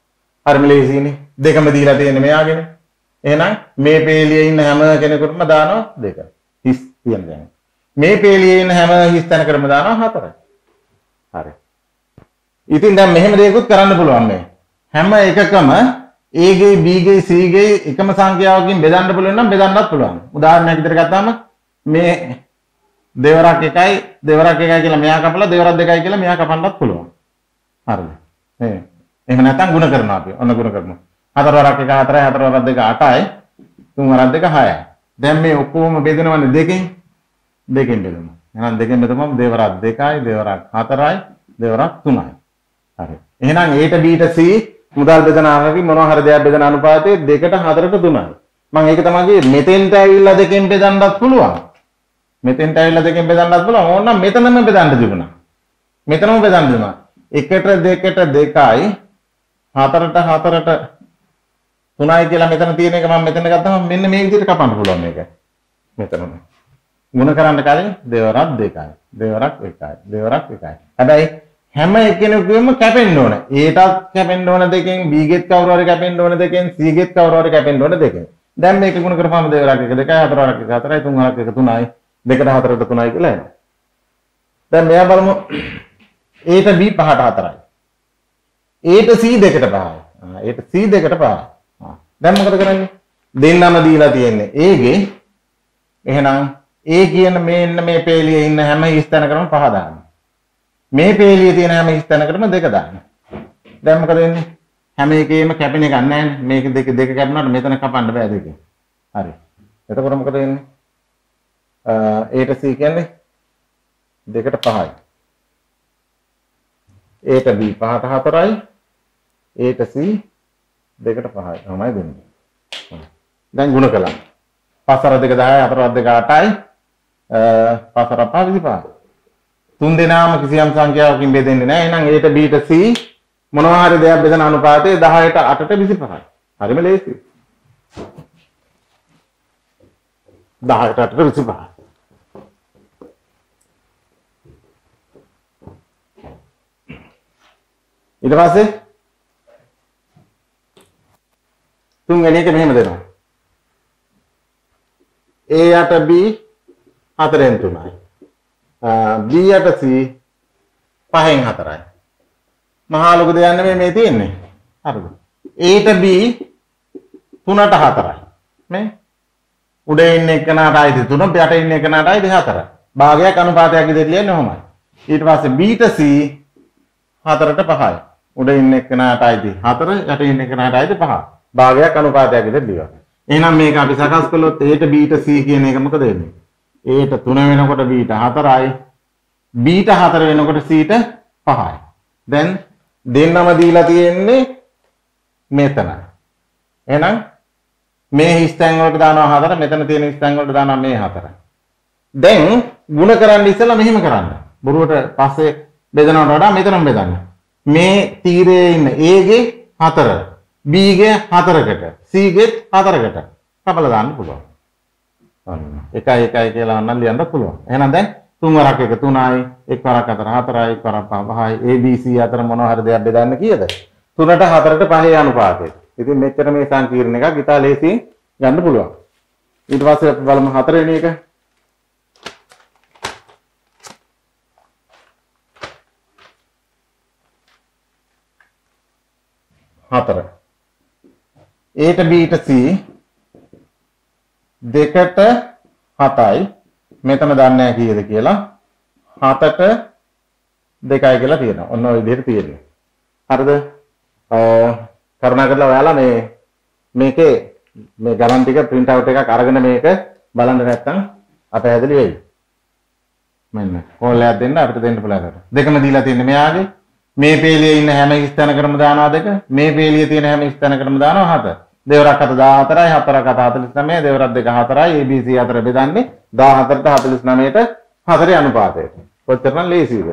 හරිම ලේසියිනේ. දෙකම දීලා තියෙන්නේ මෙයාගෙන. එහෙනම් මේ පේලියේ ඉන්න හැම කෙනෙකුටම දානවා දෙක. හිස් කියන්නේ. මේ පේලියේ ඉන්න හැම හිස් තැනකටම දානවා හතරයි. හරි. ඉතින් දැන් මෙහෙම දෙයක්ත් කරන්න පුළුවන් මේ. හැම එකකම A ගේ B ගේ C ගේ එකම සංඛ්‍යාවකින් බෙදන්න පුළුවන් නම් බෙදන්නත් පුළුවන්. උදාහරණයක් විදිහට ගත්තාම මේ දෙවරක් එකයි දෙවරක් එකයි කියලා මෙයා කපලා දෙවරක් දෙකයි කියලා මෙයා කපන්නත් පුළුවන්. හරිද? මේ එහෙම නැත්නම් ಗುಣ කරනවා අපි. ඔන්න ಗುಣ කරනවා. හතර වරක් එක හතරයි හතර වරක් දෙක අටයි තුන් වරක් දෙක හයයි. දැන් මේ ඔක්කොම බෙදනවනේ දෙකෙන් දෙකෙන් බෙදමු. එහෙනම් දෙකෙන් බෙදමුම දෙවරක් දෙකයි දෙවරක් හතරයි දෙවරක් තුනයි. හරි. එහෙනම් A ට B ට C මුදල් බෙදන ආකාරي මොනවා හරි දෙයක් බෙදන අනුපාතය දෙකට හතරට තුනයි. මම ඒක තමයි මෙතෙන්ට ඇවිල්ලා දෙකෙන් බෙදන්නත් පුළුවන්. මෙතෙන්ට ඇවිල්ලා දෙකෙන් බෙදන්නත් පුළුවන්. ඕනනම් මෙතනම බෙදන්න තිබුණා. මෙතනම බෙදන්න දුන්නා. එකට දෙකට දෙකයි හතරට හතරට තුනයි කියලා මෙතන තියෙන එක මම මෙතන ගත්තාම මෙන්න මේ විදිහට කපන්න පුළුවන් මේක. මෙතනම. ಗುಣ කරන්න කලින් දෙවරක් දෙකයි. දෙවරක් එකයි. දෙවරක් එකයි. හැබැයි හැම එකිනෙකම කැපෙන්න ඕන. Aටත් කැපෙන්න ඕන දෙකෙන්, B ගෙත් කවුරු හරි කැපෙන්න ඕන දෙකෙන්, C ගෙත් කවුරු හරි කැපෙන්න ඕන දෙකෙන්. දැන් මේක ගුණ කරපුවාම දෙවරක් එක දෙකයි, හතරක් එක හතරයි, තුනක් එක තුනයි, දෙකට හතරට තුනයි කියලා එනවා. දැන් මෙයා බලමු A ට B පහට හතරයි. A ට C දෙකට පහයි. A ට C දෙකට පහයි. දැන් මොකද කරන්නේ? දෙන්නම දීලා තියෙන්නේ A ගේ. එහෙනම් A කියන මේ ඉන්න මේ පේලියේ ඉන්න හැම ස්ථානකරම පහ දාන්න. මේ පේලියේ තියෙන හැම ස්ථානකටම දෙක දාන්න. දැන් මොකද වෙන්නේ? හැම එකේම කැපෙන එක නැහැ නේ. මේක දෙක දෙක කැපුණාට මෙතන කපන්න බෑ දෙකෙන්. හරි. එතකොට මොකද වෙන්නේ? A ට C කියන්නේ දෙකට පහයි. A ට B පහට හතරයි. A ට C දෙකට පහයි. තමයි දෙන්නේ. දැන් ගුණ කළා. පහ හතර දෙක දහයයි හතර දෙක අටයි. පහ හතර පහ විසිපහ. තුන් දෙනාම කිසියම් සංඛ්‍යාවකින් බෙදෙන්නේ නැහැ. එහෙනම් A ට B ට C මොනවා හරි දෙයක් බෙදන අනුපාතය දහයට අටට විසිපහයි. හරිම ලේසියි. දහයට අටට විසිපහයි. ඊට පස්සේ තුන්වෙනි එක මෙහෙම දෙනවා. A යට B හතරෙන් තුනයි. B යට C පහෙන් හතරයි. මහා ලොකු දෙයක් නෙමෙයි මේ තියෙන්නේ. හරිද? A ට B තුනට හතරයි. මේ උඩ ඉන්න එකනට අයිති තුන, යට ඉන්න එකනට අයිති හතර. භාගයක් අනුපාතයක් විදිහට ලියන්නේ ඔහොමයි. ඊට පස්සේ B ට C හතරට පහයි. උඩ ඉන්න එකනට අයිති හතර, යට ඉන්න එකනට අයිති පහ. භාගයක් අනුපාතයක් විදිහට ලියනවා. එහෙනම් මේක අපි සකස් කළොත් A ට B ට C කියන එක මොකද වෙන්නේ? A ට තුන වෙනකොට B ට හතරයි. B ට හතර වෙනකොට C ට පහයි. දැන් දෙන්නම දීලා තියෙන්නේ මෙතන. එහෙනම් මේ හිස්තැන් වලට දානවා හතර, මෙතන තියෙන හිස්තැන් වලට දානවා මේ හතර. දැන් ಗುಣ කරන්න ඉස්සෙල්ලා මෙහෙම කරන්න. බොරුවට පස්සේ බෙදනවට වඩා මෙතනම බෙදන්න. මේ තීරයේ ඉන්න A ගේ හතර, B ගේ හතරකට, C ගේ හතරකට කපලා දාන්න පුළුවන්. එකයි එකයි කියලා නම් ලියන්න පුළුවන්. එහෙනම් දැන් තුන් වරක් එක තුනයි, එක් වරක් හතර හතරයි, එක් වරක් පහ පහයි. A B C අතර මොනවා හරි දෙයක් බෙදන්න කීයද? තුනට හතරට පහේ අනුපාතය. ඉතින් මෙච්චර මේ සංකීර්ණ එකක් ඉතා ලේසියෙන් ගන්න පුළුවන්. ඊට පස්සේ අපි බලමු හතරවෙනි එක. හතර. A ට B ට C දෙකට හතයි. මෙතන දන්නේ නැහැ කීයද කියලා. හතට දෙකයි කියලා තියෙනවා. ඔන්න ඔය විදිහට තියෙනවා. හරිද? කරුණාකරලා ඔයාලා මේ මේකේ මේ ගණන් ටික print out එකක් අරගෙන මේක බලන්න නැත්නම් අපහැදලි වෙයි. මෙන්න කෝල් එකක් දෙන්න අපිට දෙන්න පුළුවන්. දෙකම දීලා තියෙන්නේ මෙයාගේ. මේ පේලියේ ඉන්න හැම ස්ථානකරම දානවා දෙක. මේ පේලියේ තියෙන හැම ස්ථානකරම දානවා හත. දෙවරක් අත දාහතරයි, හතරක් අත හතළිස් නවයයි, දෙවරක් දෙක හතරයි. A B C අතර බෙදන්නේ දාහතරට හතළිස් නවයට හතරේ අනුපාතයට. කොච්චරනම් ලේසියිද?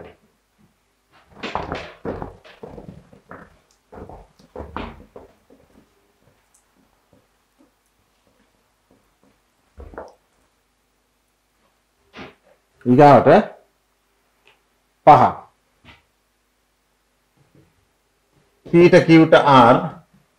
ඊගාවට පහ. P ට Q ට R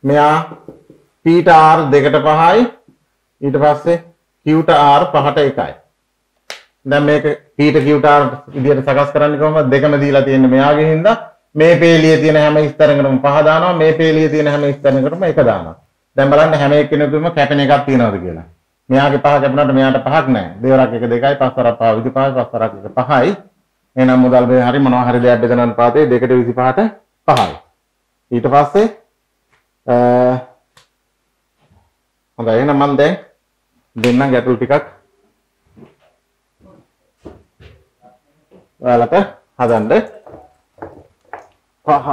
මෙයා P ට R දෙකට පහයි ඊට පස්සේ Q ට R පහට එකයි. දැන් මේක P ට Q ට R විදියට සකස් කරන්නේ කොහොමද? දෙකම දීලා තියෙන්නේ මෙයාගේ හින්දා මේ පේලියේ තියෙන හැම ස්තරයකටම පහ දානවා මේ පේලියේ තියෙන හැම ස්තරයකටම එක දානවා. දැන් බලන්න හැම එක්කෙනෙකුම කැපෙන එකක් තියෙනවද කියලා. මෙයාගේ පහ කැපුණාට මෙයාට පහක් නැහැ. දෙවරක් එක දෙකයි පස් වරක් පහ විදි පහයි පස් වරක් එක පහයි. එහෙනම් මුදල් බෙද හරි මොනවා හරි දෙයක් බෙදන අනුපාතයේ දෙකට විසිපහට පහයි. ඊට පස්සේ අ හොඳයි එහෙනම් මම දැන් දෙන්නම් ගැටළු ටිකක් ඔයාලට හදන්න පහ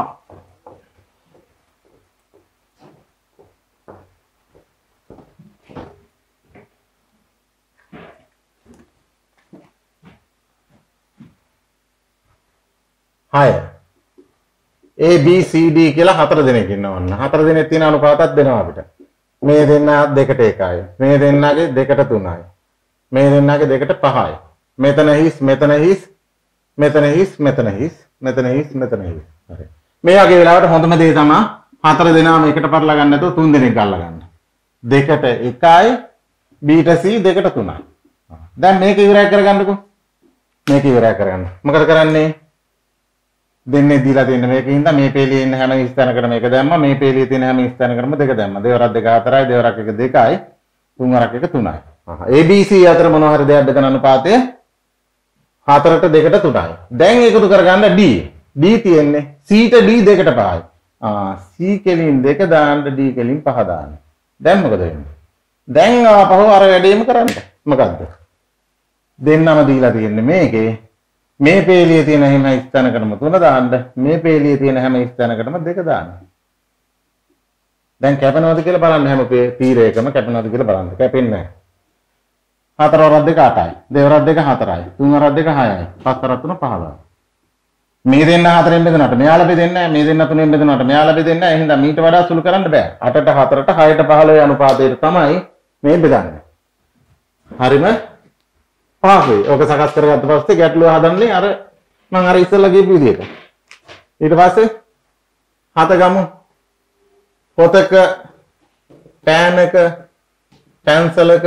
හය A B C D කියලා හතර දෙනෙක් ඉන්නවන්න. හතර දෙනෙක් තියෙන අනුපාතයක් දෙනවා අපිට. මේ දෙන්න දෙකට එකයි. මේ දෙන්නගේ දෙකට තුනයි. මේ දෙන්නගේ දෙකට පහයි. මෙතන හිස් මෙතන හිස් මෙතන හිස් මෙතන හිස් මෙතන හිස් මෙතන හිස්. හරි. මේ වගේ වෙලාවට හොඳම දේ තමයි හතර දෙනාම එකට පටල ගන්න නැතුව තුන් දෙනෙක් ගල්ලා ගන්න. දෙකට එකයි B ට C දෙකට තුනයි. දැන් මේක ඉවරයි කරගන්නකෝ. මේක ඉවරයි කරගන්න. මොකද කරන්නේ? දෙන්නේ දීලා තියෙන මේකේ හින්දා මේ පේලියේ ඉන්න හැම ස්ථානකටම මේක දැම්මා මේ පේලියේ තියෙන හැම ස්ථානකටම දෙක දැම්මා දෙවරක් දෙක හතරයි දෙවරක් එක දෙකයි තුන්වරක් එක තුනයි A B C අතර මොනවා හරි දෙයක් බෙදන අනුපාතය හතරට දෙකට තුනයි දැන් එකතු කරගන්න D D තියෙන්නේ C ට D දෙකට පහයි ආ C කෙලින් දෙක දාන්න D කෙලින් පහ දාන්න දැන් මොකද වෙන්නේ දැන් ආපහු අර වැඩේම කරන්න මොකද්ද දෙන්නම දීලා තියෙන්නේ මේකේ මේ පේලියේ තියෙන හැම ස්ථානකටම තුන දාන්න මේ පේලියේ තියෙන හැම ස්ථානකටම දෙක දාන්න දැන් කැපෙනවද කියලා බලන්න හැම තීරයකම කැපෙනවද කියලා බලන්න කැපෙන්නේ නැහැ හතර වරක් දෙක අටයි දෙක වරක් දෙක හතරයි තුන් වරක් දෙක හයයි පස් වරක් තුන පහයි මේ දෙන්න හතරෙන් බෙදුනට මෙයාලා බෙදෙන්නේ නැහැ මේ දෙන්න තුනෙන් බෙදුනට මෙයාලා බෙදෙන්නේ නැහැ එහෙනම් මීට වඩා සුළු කරන්න බෑ අටට හතරට හයට පහළොව අනුපාතයට තමයි මේ බෙදන්නේ හරිම පහසුයි. ඔක සකස් කරගත්ත පස්සේ ගැටලුව හදන්නේ අර මම අර ඉස්සෙල්ලා කියපු විදිහට. ඊට පස්සේ හත ගමු. පොතක පෑනක පැන්සලක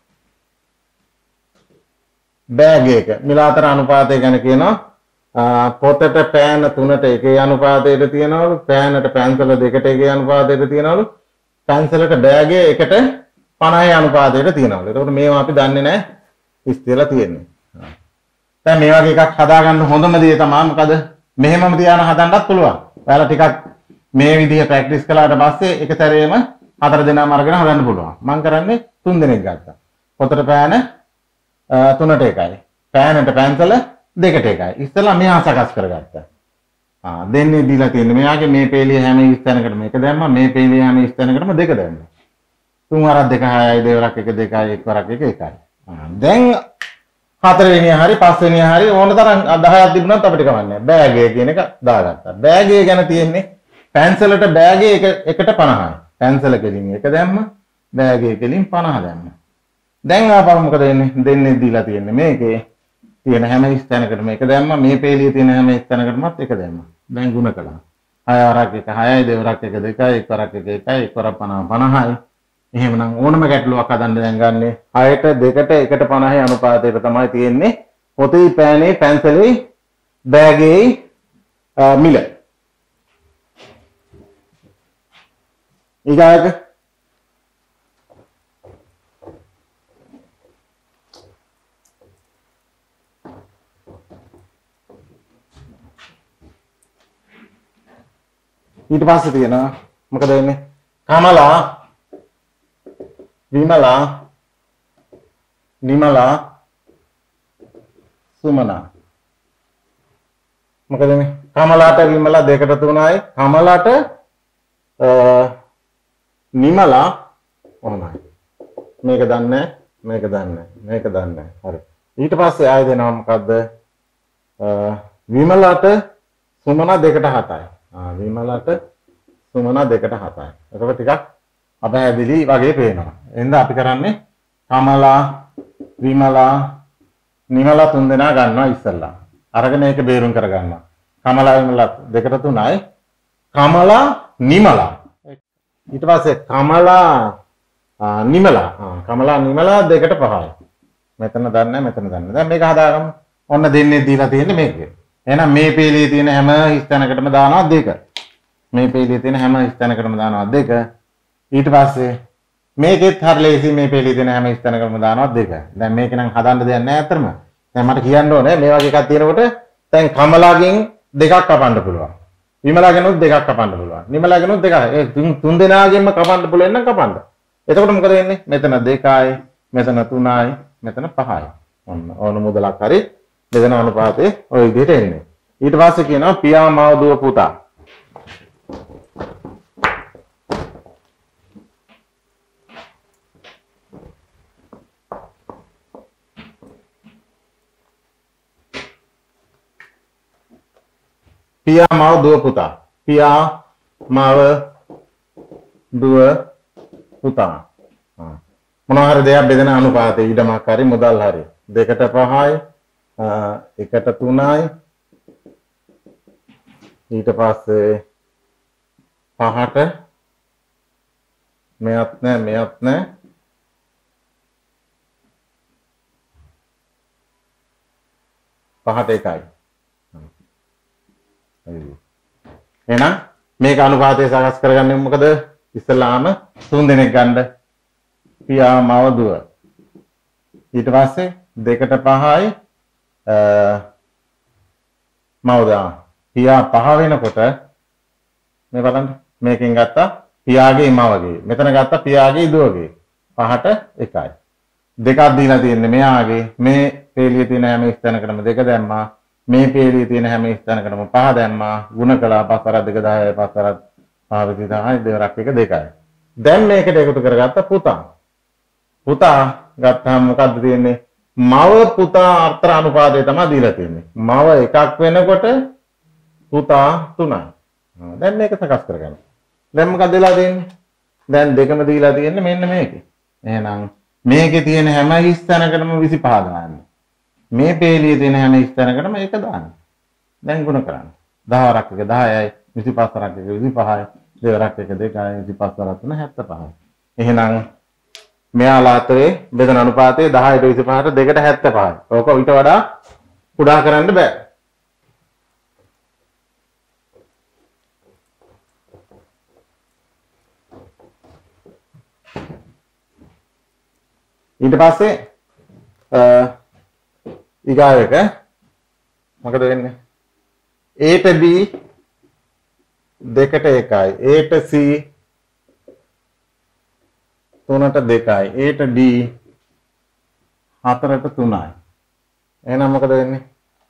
බෑග් එක මිලාතර අනුපාතය ගැන කියනවා. පොතට පෑන තුනට එකේ අනුපාතයට තියනවලු. පෑනට පැන්සල දෙකට එකේ අනුපාතයට තියනවලු. පැන්සලට බෑග් එකට පනහේ අනුපාතයට තියනවලු. ඒකට මේවා අපි දන්නේ නැහැ. ඉස්තිරලා තියෙන්නේ. දැන් මේ වගේ එකක් හදාගන්න හොඳම දේ තමයි මොකද? මෙහෙමම තියාන හදන්නත් පුළුවන්. ඔයාලා ටිකක් මේ විදිහ ප්‍රැක්ටිස් කළාට පස්සේ එක සැරේම හතර දෙනාම අරගෙන හදන්න පුළුවන්. මම කරන්නේ තුන් දෙනෙක් ගත්තා. පොතට පෑන තුනට එකයි. පෑනට පැන්සල දෙකට එකයි. ඉස්සෙල්ලා මෙහා සකස් කරගත්තා. ආ දෙන්නේ දීලා තියෙන්නේ. මෙයාගේ මේ පේලිය හැම ස්ථානකටම මේක දැම්මා. මේ පේලිය හැම ස්ථානකටම දෙක දැම්මා. තුන් වරක් දෙක හයයි දෙවරක් එක දෙකයි එක් වරක් එක එකයි. දැන් හතරවෙනි හරි පස්වෙනි හරි ඕන තරම් දහයක් තිබුණත් අපිට කමන්නේ බෑග් එක කියන එක දාගත්තා. බෑග් එක ගැන තියෙන්නේ පැන්සලට බෑග් එක එකට පනහයි. පැන්සල කෙලින් එක දැම්ම බෑග් එක කෙලින් පනහ දැම්ම. දැන් ආපහු මොකද වෙන්නේ? දෙන්නේ දීලා තියෙන්නේ මේකේ තියෙන හැම ස්ථානකටම එක දැම්ම මේ පේලියේ තියෙන හැම ස්ථානකටමත් එක දැම්ම. දැන් ගුණ කළා. හය වරක් එක හයයි දෙවරක් එක දෙකයි එක් වරක් එක එකයි එක් වරක් පනහ පනහයි එහෙමනම් ඕනම ගැටලුවක් හදන්න දැන් ගන්නෙ හයට දෙකට එකට පනහේ අනුපාතයට තමයි තියෙන්නේ පොතේ පෑනේ පැන්සලේ බෑගේ මිල ඊගාක ඊට පස්සේ තියෙනවා මොකද වෙන්නේ කමලා විමලා නිමලා සුමනා මොකද මේ කමලාට විමලා දෙකට තුනයි කමලාට නිමලා ඕනයි මේක දන්නේ මේක දන්නේ මේක දන්නේ හරි ඊට පස්සේ ආයෙ දෙනවා මොකද්ද විමලාට සුමනා දෙකට හතයි ආ විමලාට සුමනා දෙකට හතයි ඒක ටිකක් අපහැදිලි වගේ පේනවා. එහෙනම් අපි කරන්නේ කමලා විමලා නිමලා තුන් දෙනා ගන්නවා ඉස්සල්ලා. අරගෙන ඒක බේරුම් කරගන්නවා. කමලා විමලා දෙකට තුනයි. කමලා නිමලා ඊට පස්සේ කමලා නිමලා කමලා නිමලා දෙකට පහයි. මෙතන දන්නේ මෙතන දන්නේ. දැන් මේක හදාගමු. ඔන්න දෙන්නේ දීලා තියෙන්නේ මේක. එහෙනම් මේ පේලියේ තියෙන හැම ස්ථානකටම දානවා දෙක. මේ පේලියේ තියෙන හැම ස්ථානකටම දානවා දෙක. ඊට පස්සේ මේකෙත් හරි ලේසි මේ පේලියේ තියෙන හැම ස්ථානකටම දානවා දෙක. දැන් මේක නම් හදන්න දෙයක් නැහැ අතරම. දැන් මට කියන්න ඕනේ මේ වගේ එකක් තියෙනකොට දැන් කමලාගෙන් දෙකක් කපන්න පුළුවන්. විමලාගෙනුත් දෙකක් කපන්න පුළුවන්. නිමලාගෙනුත් දෙකක්. ඒ තුන් දෙනාගෙන්ම කපන්න පුළුවන් නම් කපන්න. එතකොට මොකද වෙන්නේ? මෙතන දෙකයි, මෙතන තුනයි, මෙතන පහයි. ඔන්න ඕන මුදලක් හරි බෙදෙන අනුපාතේ ඔය විදිහට එන්නේ. ඊට පස්සේ කියනවා පියා මව දුව පුතා. පියා මව දුව පුතා. පියා මව දුව පුතා. මොනවා හරි දෙයක් බෙදෙන අනුපාතේ ඊටමක් හරි මුදල් හරි දෙකට පහයි එකට තුනයි ඊට පස්සේ පහට මෙයත් නැ මෙයත් නැ පහට එකයි. එහෙනම් මේක අනුපාතය සකස් කරගන්නේ මොකද? ඉස්සලාම තුන් දෙනෙක් ගන්න. පියා මව දුව. ඊට පස්සේ දෙකට පහයි මව දා. පියා පහ වෙනකොට මේ බලන්න මේකෙන් ගත්තා පියාගේ මවගේ. මෙතන ගත්තා පියාගේ දුවගේ. පහට එකයි. දෙකක් දීලා තියෙන්නේ මෙයාගේ. මේ පේලියේ තියෙන හැම ස්ථානකටම දෙක දැම්මා. මේ පේලියේ තියෙන හැම ස්ථානකටම පහ දැම්මා. ಗುಣ කළා පහ කරා දෙක දහයයි පහ කරා පහ විසි දහයයි දෙවරක් එක දෙකයි. දැන් මේකට එකතු කරගත්ත පුතා. පුතා ගත්තාම මොකද්ද තියෙන්නේ? මව පුතා අර්ථ අනුපාතය තමයි දීලා තියෙන්නේ. මව එකක් වෙනකොට පුතා තුනයි. දැන් මේක සකස් කරගන්න. දැන් මොකද වෙලා තියෙන්නේ? දැන් දෙකම දීලා තියෙන්නේ මෙන්න මේකේ. එහෙනම් මේකේ තියෙන හැම ස්ථානකටම විසිපහ දාන්න. මේ පේලියේ තියෙන හැම ස්ථානකටම එක දාන්න. දැන් ගුණ කරන්න. දහවරක් එක දහයයි විසිපහ වරක් එක විසිපහයි දෙවරක් එක දෙකයි විසිපහ වරක් තුන හැත්තෑපහයි. එහෙනම් මෙයාලා අතරේ බෙදෙන අනුපාතය දහයට විසිපහට දෙකට හැත්තෑපහයි. ඕක ඊට වඩා කුඩා කරන්න බෑ. ඊට පස්සේ ඊගාව එක මොකද වෙන්නේ? A ට B දෙකට එකයි. A ට C තුනට දෙකයි. A ට D හතරට තුනයි. එහෙනම් මොකද වෙන්නේ?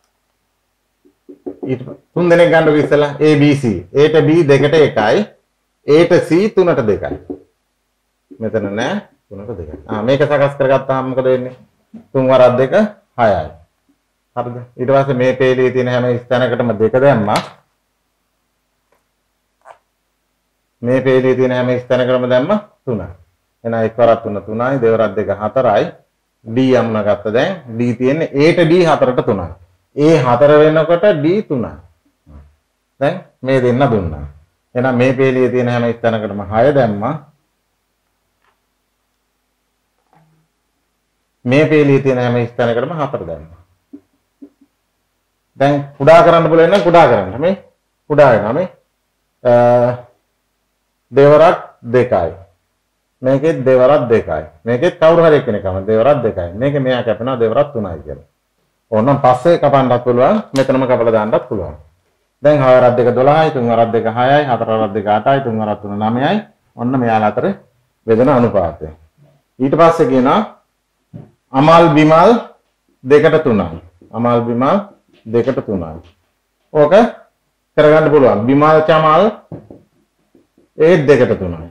ඊට තුන් දෙනෙක් ගන්නකො ඉස්සලා A B C. A ට B දෙකට එකයි. A ට C තුනට දෙකයි. මෙතන නෑ තුනට දෙකයි. ආ මේක සකස් කරගත්තාම මොකද වෙන්නේ? තුන් වරක් දෙක හයයි. හරිද? ඊට පස්සේ මේ පේලියේ තියෙන හැම ස්ථානකටම දෙක දැම්මා. මේ පේලියේ තියෙන හැම ස්ථානකටම දැම්මා තුනයි. එහෙනම් එක වරක් තුන තුනයි, දෙවරක් දෙක හතරයි. D යමුණ ගත්ත දැන් D තියෙන්නේ A ට D හතරට තුනයි. A හතර වෙනකොට D තුනයි. දැන් මේ දෙන්න දුන්නා. එහෙනම් මේ පේලියේ තියෙන හැම ස්ථානකටම හය දැම්මා. මේ පේලියේ තියෙන හැම ස්ථානකටම හතර දැම්මා. දැන් කුඩා කරන්න පුළුවන් නම් කුඩා කරන්න. මේ කුඩා වෙනවා මේ දෙවරක් දෙකයි. මේකෙත් දෙවරක් දෙකයි. මේකෙත් කවුරු හරි එක්කෙනෙක්ම දෙවරක් දෙකයි. මේක මෙයා කැපෙනවා දෙවරක් තුනයි කියලා. ඕනම් පස්සේ කපන්නත් පුළුවන්, මෙතනම කපලා දාන්නත් පුළුවන්. දැන් හය වරක් දෙක දොළහයි, තුන් වරක් දෙක හයයි, හතර වරක් දෙක අටයි, තුන් වරක් තුන නවයයි. ඔන්න මෙයාලා අතර බෙදෙන අනුපාතය. ඊට පස්සේ කියනවා අමල් බිමල් දෙකට තුනයි. අමල් බිමල් දෙකට තුනයි. ඕක කරගන්න පුළුවන්. බිමල් චමල් ඒත් දෙකට තුනයි.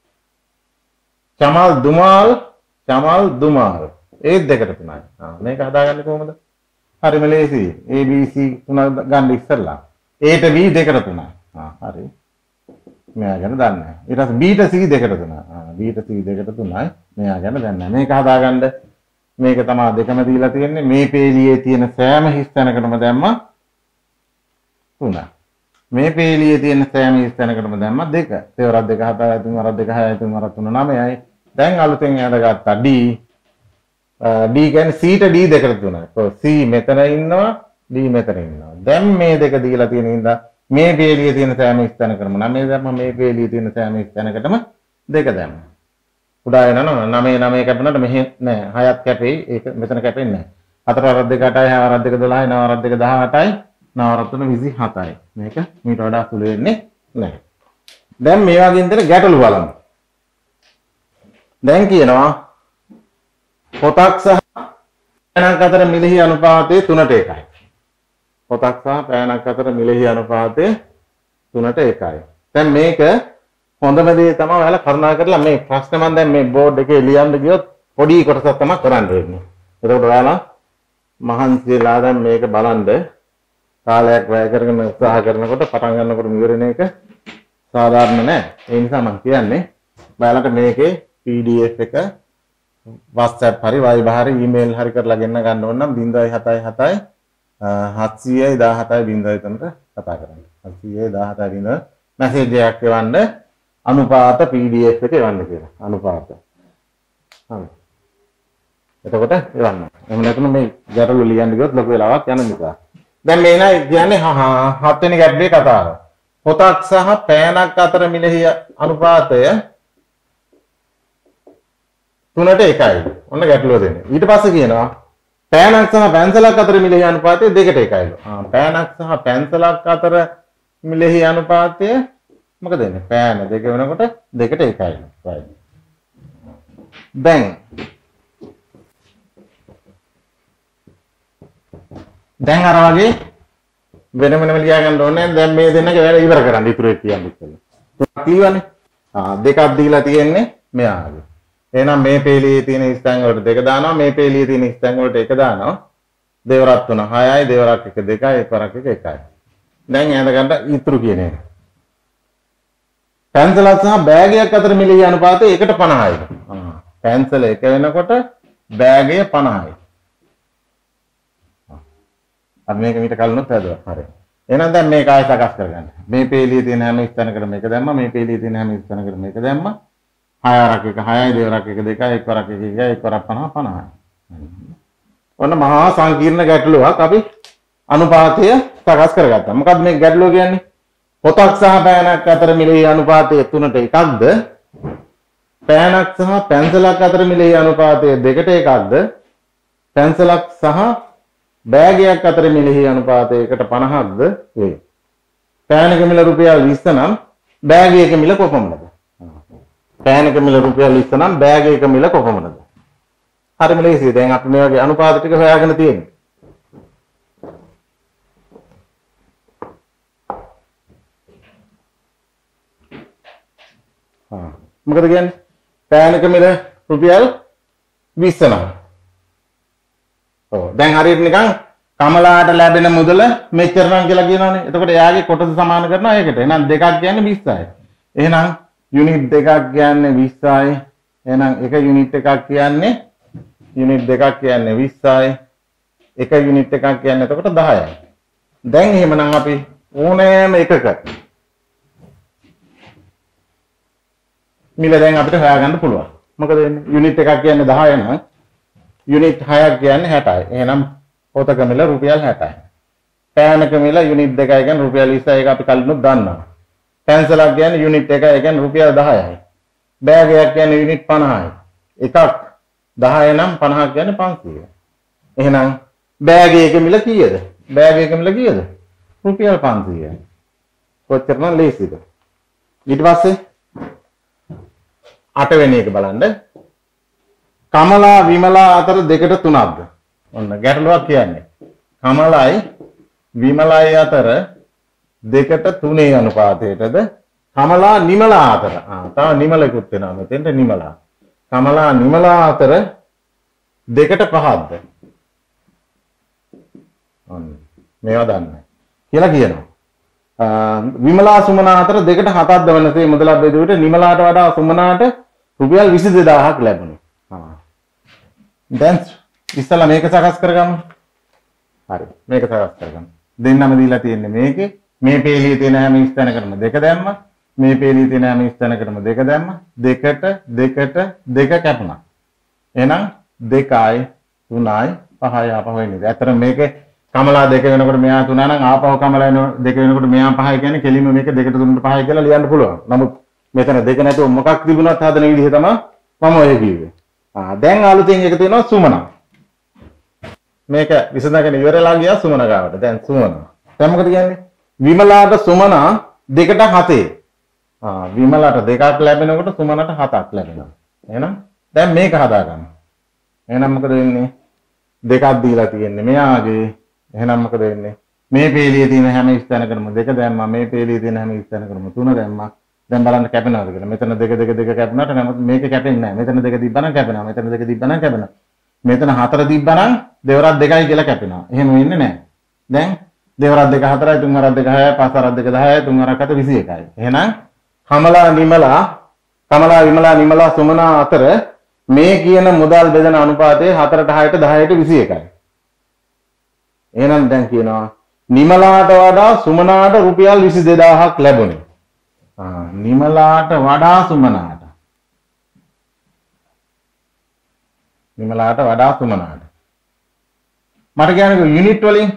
චමල් දුමල් චමල් දුමල් ඒත් දෙකට තුනයි. ආ මේක හදාගන්නේ කොහොමද? හරිම ලේසියි. A B C තුන ගන්න ඉස්සෙල්ලා. A ට B දෙකට තුනයි. ආ හරි. මෙයා ගැන දන්නේ නැහැ. ඊට පස්සේ B ට C දෙකට තුනයි. ආ B ට C දෙකට තුනයි. මෙයා ගැන දන්නේ නැහැ. මේක හදාගන්න මේක තමයි දෙකම දීලා තියෙන්නේ. මේ පේලියේ තියෙන සෑම හිස්තැනකටම දැම්මා තුනයි. මේ පේලියේ තියෙන සෑම ස්ථානකටම දැම්ම දෙක. තේවරක් දෙක හතයි තුන් වරක් දෙක හයයි තුන් වරක් තුන නවයයි. දැන් අලුතෙන් එයාට ගත්තා D. D කියන්නේ C ට D දෙකට තුනයි. so C මෙතන ඉන්නවා D මෙතන ඉන්නවා. දැන් මේ දෙක දීලා තියෙන ඉඳලා මේ පේලියේ තියෙන සෑම ස්ථානකටම නවය දැම්ම මේ පේලියේ තියෙන සෑම ස්ථානකටම දෙක දැම්ම. උඩා යනවා නවය නවය කැපුණාට මෙහෙ නෑ හයත් කැපෙයි ඒක මෙතන කැපෙන්නේ නෑ. හතර වරක් දෙක අටයි හය වරක් දෙක දොළහයි නව වරක් දෙක දහඅටයි නව වරක් තුන විසිහතයි. මේක මීට වඩා සුළු වෙන්නේ නැහැ. දැන් මේ වගේ ඉඳලා ගැටලු බලමු. දැන් කියනවා පොතක් සහ පෑනක් අතර මිලෙහි අනුපාතය තුනට එකයි. පොතක් සහ පෑනක් අතර මිලෙහි අනුපාතය තුනට එකයි. දැන් මේක හොඳම දේ තමයි ඔයාලා කරුණා කරලා මේ ප්‍රශ්න මම දැන් මේ බෝඩ් එකේ ලියන්න ගියොත් පොඩි කොටසක් තමයි කරන්න වෙන්නේ. එතකොට ඔයාලා මහන්සියලා දැන් මේක බලන්න කාලයක් වැය කරගෙන උත්සාහ කරනකොට පටන් ගන්නකොට ඉවරන එක සාධාරණ නෑ. ඒ නිසා මම කියන්නේ ඔයාලට මේකේ P D F එක WhatsApp හරි Viber හරි email හරි කරලා ගෙන්න ගන්න ඕන නම් zero seven seven හත්සියයි දහසතයි බිංදුවයි තුනට කතා කරන්න. හත්සියයි දහසතයි බිංදුව මැසේජ් එකක් එවන්න අනුපාත P D F එක එවන්න කියලා. අනුපාත. හරි. එතකොට එවන්න. එහෙම නැත්නම් මේ ගැටලු ලියන්න ගියොත් ලොකු වෙලාවක් යන නිසා. දැන් මේ නයි කියන්නේ හත් වෙනි ගැටලුවේ කතාව. පොතක් සහ පෑනක් අතර මිලෙහි අනුපාතය තුනට එකයි. ඔන්න ගැටලුව දෙන්නේ. ඊට පස්සේ කියනවා පෑනක් සහ පැන්සලක් අතර මිලෙහි අනුපාතය දෙකට එකයිලු. ආ පෑනක් සහ පැන්සලක් අතර මිලෙහි අනුපාතය මොකද වෙන්නේ? පෑන දෙක වෙනකොට දෙකට එකයිලු. right. දැන් දැන් අර වගේ වෙන වෙනම ලියා ගන්න ඕනේ. දැන් මේ දෙන්නගේ වැඩ ඉවර කරන්න ඉතුරු එක කියන්නේ ඉතින්. තුනක් ලියවනේ. ආ දෙකක් දීලා තියෙන්නේ මෙයාගේ. එහෙනම් මේ පේලියේ තියෙන ස්ථාන වලට දෙක දානවා, මේ පේලියේ තියෙන ස්ථාන වලට එක දානවා. දෙවරක් තුන හයයි, දෙවරක් එක දෙකයි, එකවරක් එක එකයි. දැන් ඈඳ ගන්න ඉතුරු කියන එක. පැන්සලක් සහ බෑගයක් අතර මිලෙහි අනුපාතය එකට පනහයි. ආ පැන්සල එක වෙනකොට බෑගය පනහයි. අපි මේක මීට කලිනුත් හදුවා. හරි. එහෙනම් දැන් මේක ආයෙ සකස් කරගන්න. මේ පේලියේ තියෙන හැම ස්ථානකටම මේක දැම්මා, මේ පේලියේ තියෙන හැම ස්ථානකටම මේක දැම්මා. හය වරක් එක හයයි, දෙවරක් එක දෙකයි, එකවරක් එක එකයි, එකවරක් පනහ පනහයි. ඔන්න මහා සංකීර්ණ ගැටලුවක් අපි අනුපාතය සකස් කරගත්තා. මොකක්ද මේ ගැටලුව කියන්නේ? පොතක් සහ පෑනක් අතර මිලෙහි අනුපාතය තුනට එකක්ද? පෑනක් සහ පැන්සලක් අතර මිලෙහි අනුපාතය දෙකට එකක්ද? පැන්සලක් සහ බෑගයක් අතර මිලෙහි අනුපාතය එකට පනහක්ද වේ. පෑනක මිල රුපියල් විස්ස නම් බෑගයක මිල කොපමණද? පෑනක මිල රුපියල් විස්ස නම් බෑගයක මිල කොපමණද? හරිම ලේසියි. දැන් අපි මේ වගේ අනුපාත ටික හොයාගෙන තියෙන්නේ. හා මොකද කියන්නේ? පෑනක මිල රුපියල් විස්ස නම්. ඔව් දැන් හරියට නිකන් කමලාට ලැබෙන මුදල මෙච්චර නම් කියලා කියනවනේ. එතකොට එයාගේ කොටස සමාන කරනවා ඒකට. එහෙනම් දෙකක් කියන්නේ විස්සයි. එහෙනම් යුනිට් දෙකක් කියන්නේ විස්සයි. එහෙනම් එක යුනිට් එකක් කියන්නේ යුනිට් දෙකක් කියන්නේ විස්සයි. එක යුනිට් එකක් කියන්නේ එතකොට දහයයි. දැන් එහෙමනම් අපි ඕනෑම එකක මිල දැන් අපිට හොයාගන්න පුළුවන්. මොකද වෙන්නේ? යුනිට් එකක් කියන්නේ දහය නම් යුනිට් හයක් කියන්නේ හැටයි. එහෙනම් පොතක මිල රුපියල් හැටයි. පෑනක මිල යුනිට් දෙකයි කියන්නේ රුපියල් විස්සයි. ඒක අපි කලිනුත් දන්නවා. පැන්සලක් කියන්නේ යුනිට් එකයි. ඒ කියන්නේ රුපියල් දහයයි. බෑගයක් කියන්නේ යුනිට් පනහයි. එකක් දහය නම් පනහක් කියන්නේ පන්සීය. එහෙනම් බෑගයක මිල කීයද? බෑගයක මිල කීයද? රුපියල් පන්සීයයි. කොච්චරනම් ලේසිද? ඊට පස්සේ අට වෙනි එක බලන්න. කමලා විමලා අතර දෙකට තුනක්ද? ඔන්න ගැටලුවක් කියන්නේ. කමලයි විමලයි අතර දෙකට තුනේ අනුපාතයටද? කමලා නිමලා අතර. ආ තව නිමලකුත් වෙනවා මෙතෙන්ට නිමලා. කමලා නිමලා අතර දෙකට පහක්ද? ඔන්න මේවා දන්නේ කියලා කියනවා. විමලා සුමනා අතර දෙකට හතක්ද වෙනසේ මුදලක් බෙදුවට නිමලාට වඩා සුමනාට රුපියල් විසි දෙදාහක් ලැබුණා. දැන් ඉස්සලා මේක සකස් කරගමු. හරි. මේක සකස් කරගමු. දෙන්නම දීලා තියෙන්නේ මේකේ. මේ පේලියේ තියෙන හැම ස්ථානකටම දෙක දැම්මා. මේ පේලියේ තියෙන හැම ස්ථානකටම දෙක දැම්මා. දෙකට දෙකට දෙක කැපුණා. එහෙනම් දෙකයි තුනයි පහයි ආපහු එන්නේ. ඇත්තට මේකේ කමලා දෙක වෙනකොට මෙයා තුන නම් ආපහු කමලා දෙක වෙනකොට මෙයා පහයි කියන්නේ කෙලින්ම මේක දෙකට තුනට පහයි කියලා ලියන්න පුළුවන්. නමුත් මෙතන දෙක නැතුව මොකක් තිබුණත් හදන විදිහ තමයි මම ඔය කිව්වේ. ආ දැන් අලුතෙන් එක තියෙනවා සුමන. මේක විසඳගෙන ඉවරලා ගියා සුමන ගාවට. දැන් සුමන. දැන් මොකද කියන්නේ? විමලාට සුමන දෙකට හතේ. ආ විමලාට දෙකක් ලැබෙනකොට සුමනට හතක් ලැබෙනවා. එහෙනම් දැන් මේක හදා ගන්න. එහෙනම් මොකද වෙන්නේ? දෙකක් දීලා තියෙන්නේ මෙයාගේ. එහෙනම් මොකද වෙන්නේ? මේ පේලියේ තියෙන හැම ස්ථානකටම දෙක දැම්මා. මේ පේලියේ තියෙන හැම ස්ථානකටම තුන දැම්මා. දැන් බලන්න කැපෙනවද කියලා. මෙතන දෙක දෙක දෙක කැපුණාට නමුත් මේක කැපෙන්නේ නැහැ. මෙතන දෙක තිබ්බනම් කැපෙනවා. මෙතන දෙක තිබ්බනම් කැපෙනවා. මෙතන හතර තිබ්බනම් දෙවරක් දෙකයි කියලා කැපෙනවා. එහෙම වෙන්නේ නැහැ. දැන් දෙවරක් දෙක හතරයි, තුන් වරක් දෙක හයයි, පහ වරක් දෙක දහයයි, තුන් වරක් හත විසි එකයි. එහෙනම් කමලා නිමලා, කමලා විමලා නිමලා සුමනා අතර මේ කියන මුදල් බෙදන අනුපාතය හතරට හයට දහයට විසි එකයි. එහෙනම් දැන් කියනවා නිමලාට වඩා සුමනාට රුපියල් විසි දෙදාහක් ලැබුණේ. ආ නිමලාට වඩා සුමනාට. නිමලාට වඩා සුමනාට. මට කියන්නේ යුනිට් වලින්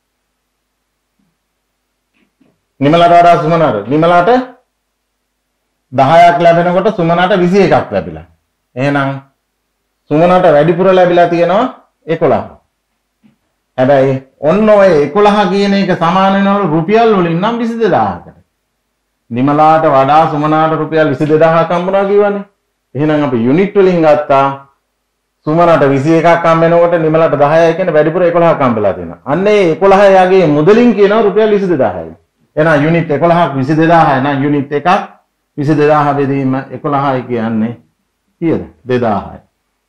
නිමලාට වඩා සුමනාට. නිමලාට දහයක් ලැබෙනකොට සුමනාට විසි එකක් ලැබිලා. එහෙනම් සුමනට වැඩිපුර ලැබිලා තියෙනවා එකොළහ. හැබැයි ඔන්න ඔය එකොළහ කියන එක සමාන වෙනවලු රුපියල් වලින් නම් විසි දෙදාහකට. නිමලාට වඩා සුමනාට රුපියල් විසි දෙදාහක් හම්බුණා කියවනේ. එහෙනම් අපි යුනිට් වලින් ගත්තා සුමනට විසි එකක් හම්බ වෙනකොට නිමලාට දහයයි කියන්නේ වැඩිපුර එකොළහක් හම්බෙලා තියෙනවා. අන්න ඒ එකොළහ යාගේ මුදලින් කියනවා රුපියල් විසි දෙදාහයි. එහෙනම් යුනිට් එකොළහක් විසි දෙදාහයි නම් යුනිට් එකක් විසි දෙදාහ බෙදීම එකොළහයි කියන්නේ කීයද? දෙදාහයි.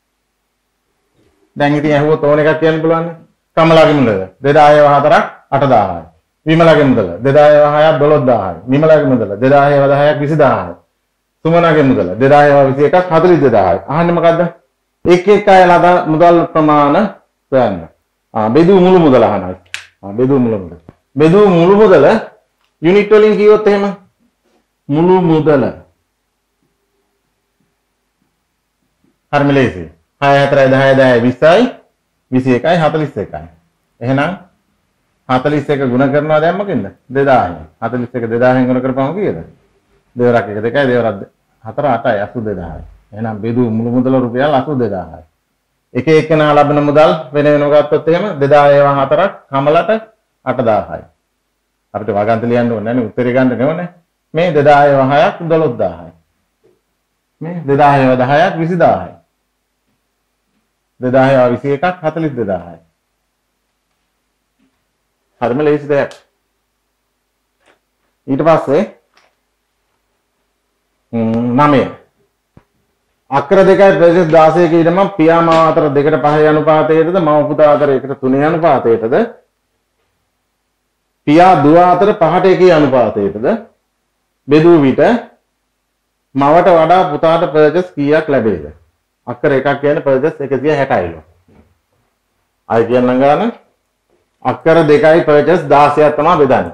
දැන් ඉතින් ඇහුවොත් ඕන එකක් කියන්න පුළුවන්. කමලාගේ මුදල දෙදාහේ හතරක් අටදාහයි. විමලාගේ මුදල දෙදාහේ හයක් දොළොස්දාහයි. නිමලාගේ මුදල දෙදාහේ දහයක් විසිදාහයි. සුමනාගේ මුදල දෙදාහේ විසි එකක් හතළිස් දෙදාහයි. අහන්නේ මොකද්ද? එක එක අයලා මුදල් ප්‍රමාණ හොයන්න. ආ බෙදූ මුළු මුදල අහනවා. ආ බෙදූ මුළු මුදල. බෙදූ මුළු මුදල යුනිට් වලින් කිව්වොත් එහෙම මුළු මුදල හරිම ලේසියි. හය හතරයි දහයයි දහයයි විස්සයි විසි එකයි හතළිස් එකයි. එහෙනම් හතළිස් එක ගුණ කරනවා දැන් මොකෙන්ද? දෙදාහයි. හතළිස් එක දෙදාහෙන් ගුණ කරපුවම කීයද? දෙවරක් එක දෙකයි දෙවරක් හතර අටයි අසූ දෙදාහයි. එහෙනම් බෙදූ මුළු මුදල රුපියල් අසූ දෙදාහයි. එක එකනා ලබන මුදල් වෙන වෙනම ගත්තොත් එහෙම දෙදාහේ හතරක් කමලට අටදාහයි. අපිට වගන්ත ලියන්න ඕනේ නැහැ නේ උත්තරේ ගන්න නෙවෙයි. මේ දෙදාහේ හයක් දොළොස්දාහයි. මේ දෙදාහේ දහයක් විසිදාහයි. දෙදාහේ විසි එකක් හතළිස් දෙදාහයි. හරිම ලේසි දෙයක්. ඊට පස්සේ නවය අක්‍ර දෙකයි ප්‍රදේශ දාසයක ඊටම පියා මව අතර දෙකට පහේ අනුපාතයටද මව පුතා අතර එකට තුනේ අනුපාතයටද පියා දුව අතර පහට එකේ අනුපාතයටද බෙදූ විට මවට වඩා පුතාට පර්චස් කීයක් ලැබේද? අක්කර එකක් කියන්නේ පර්චස් එකසිය හැටයිලු. අය කියන්නම් ගන්න අක්කර දෙකයි පර්චස් දාසයක් තමයි බෙදන්නේ.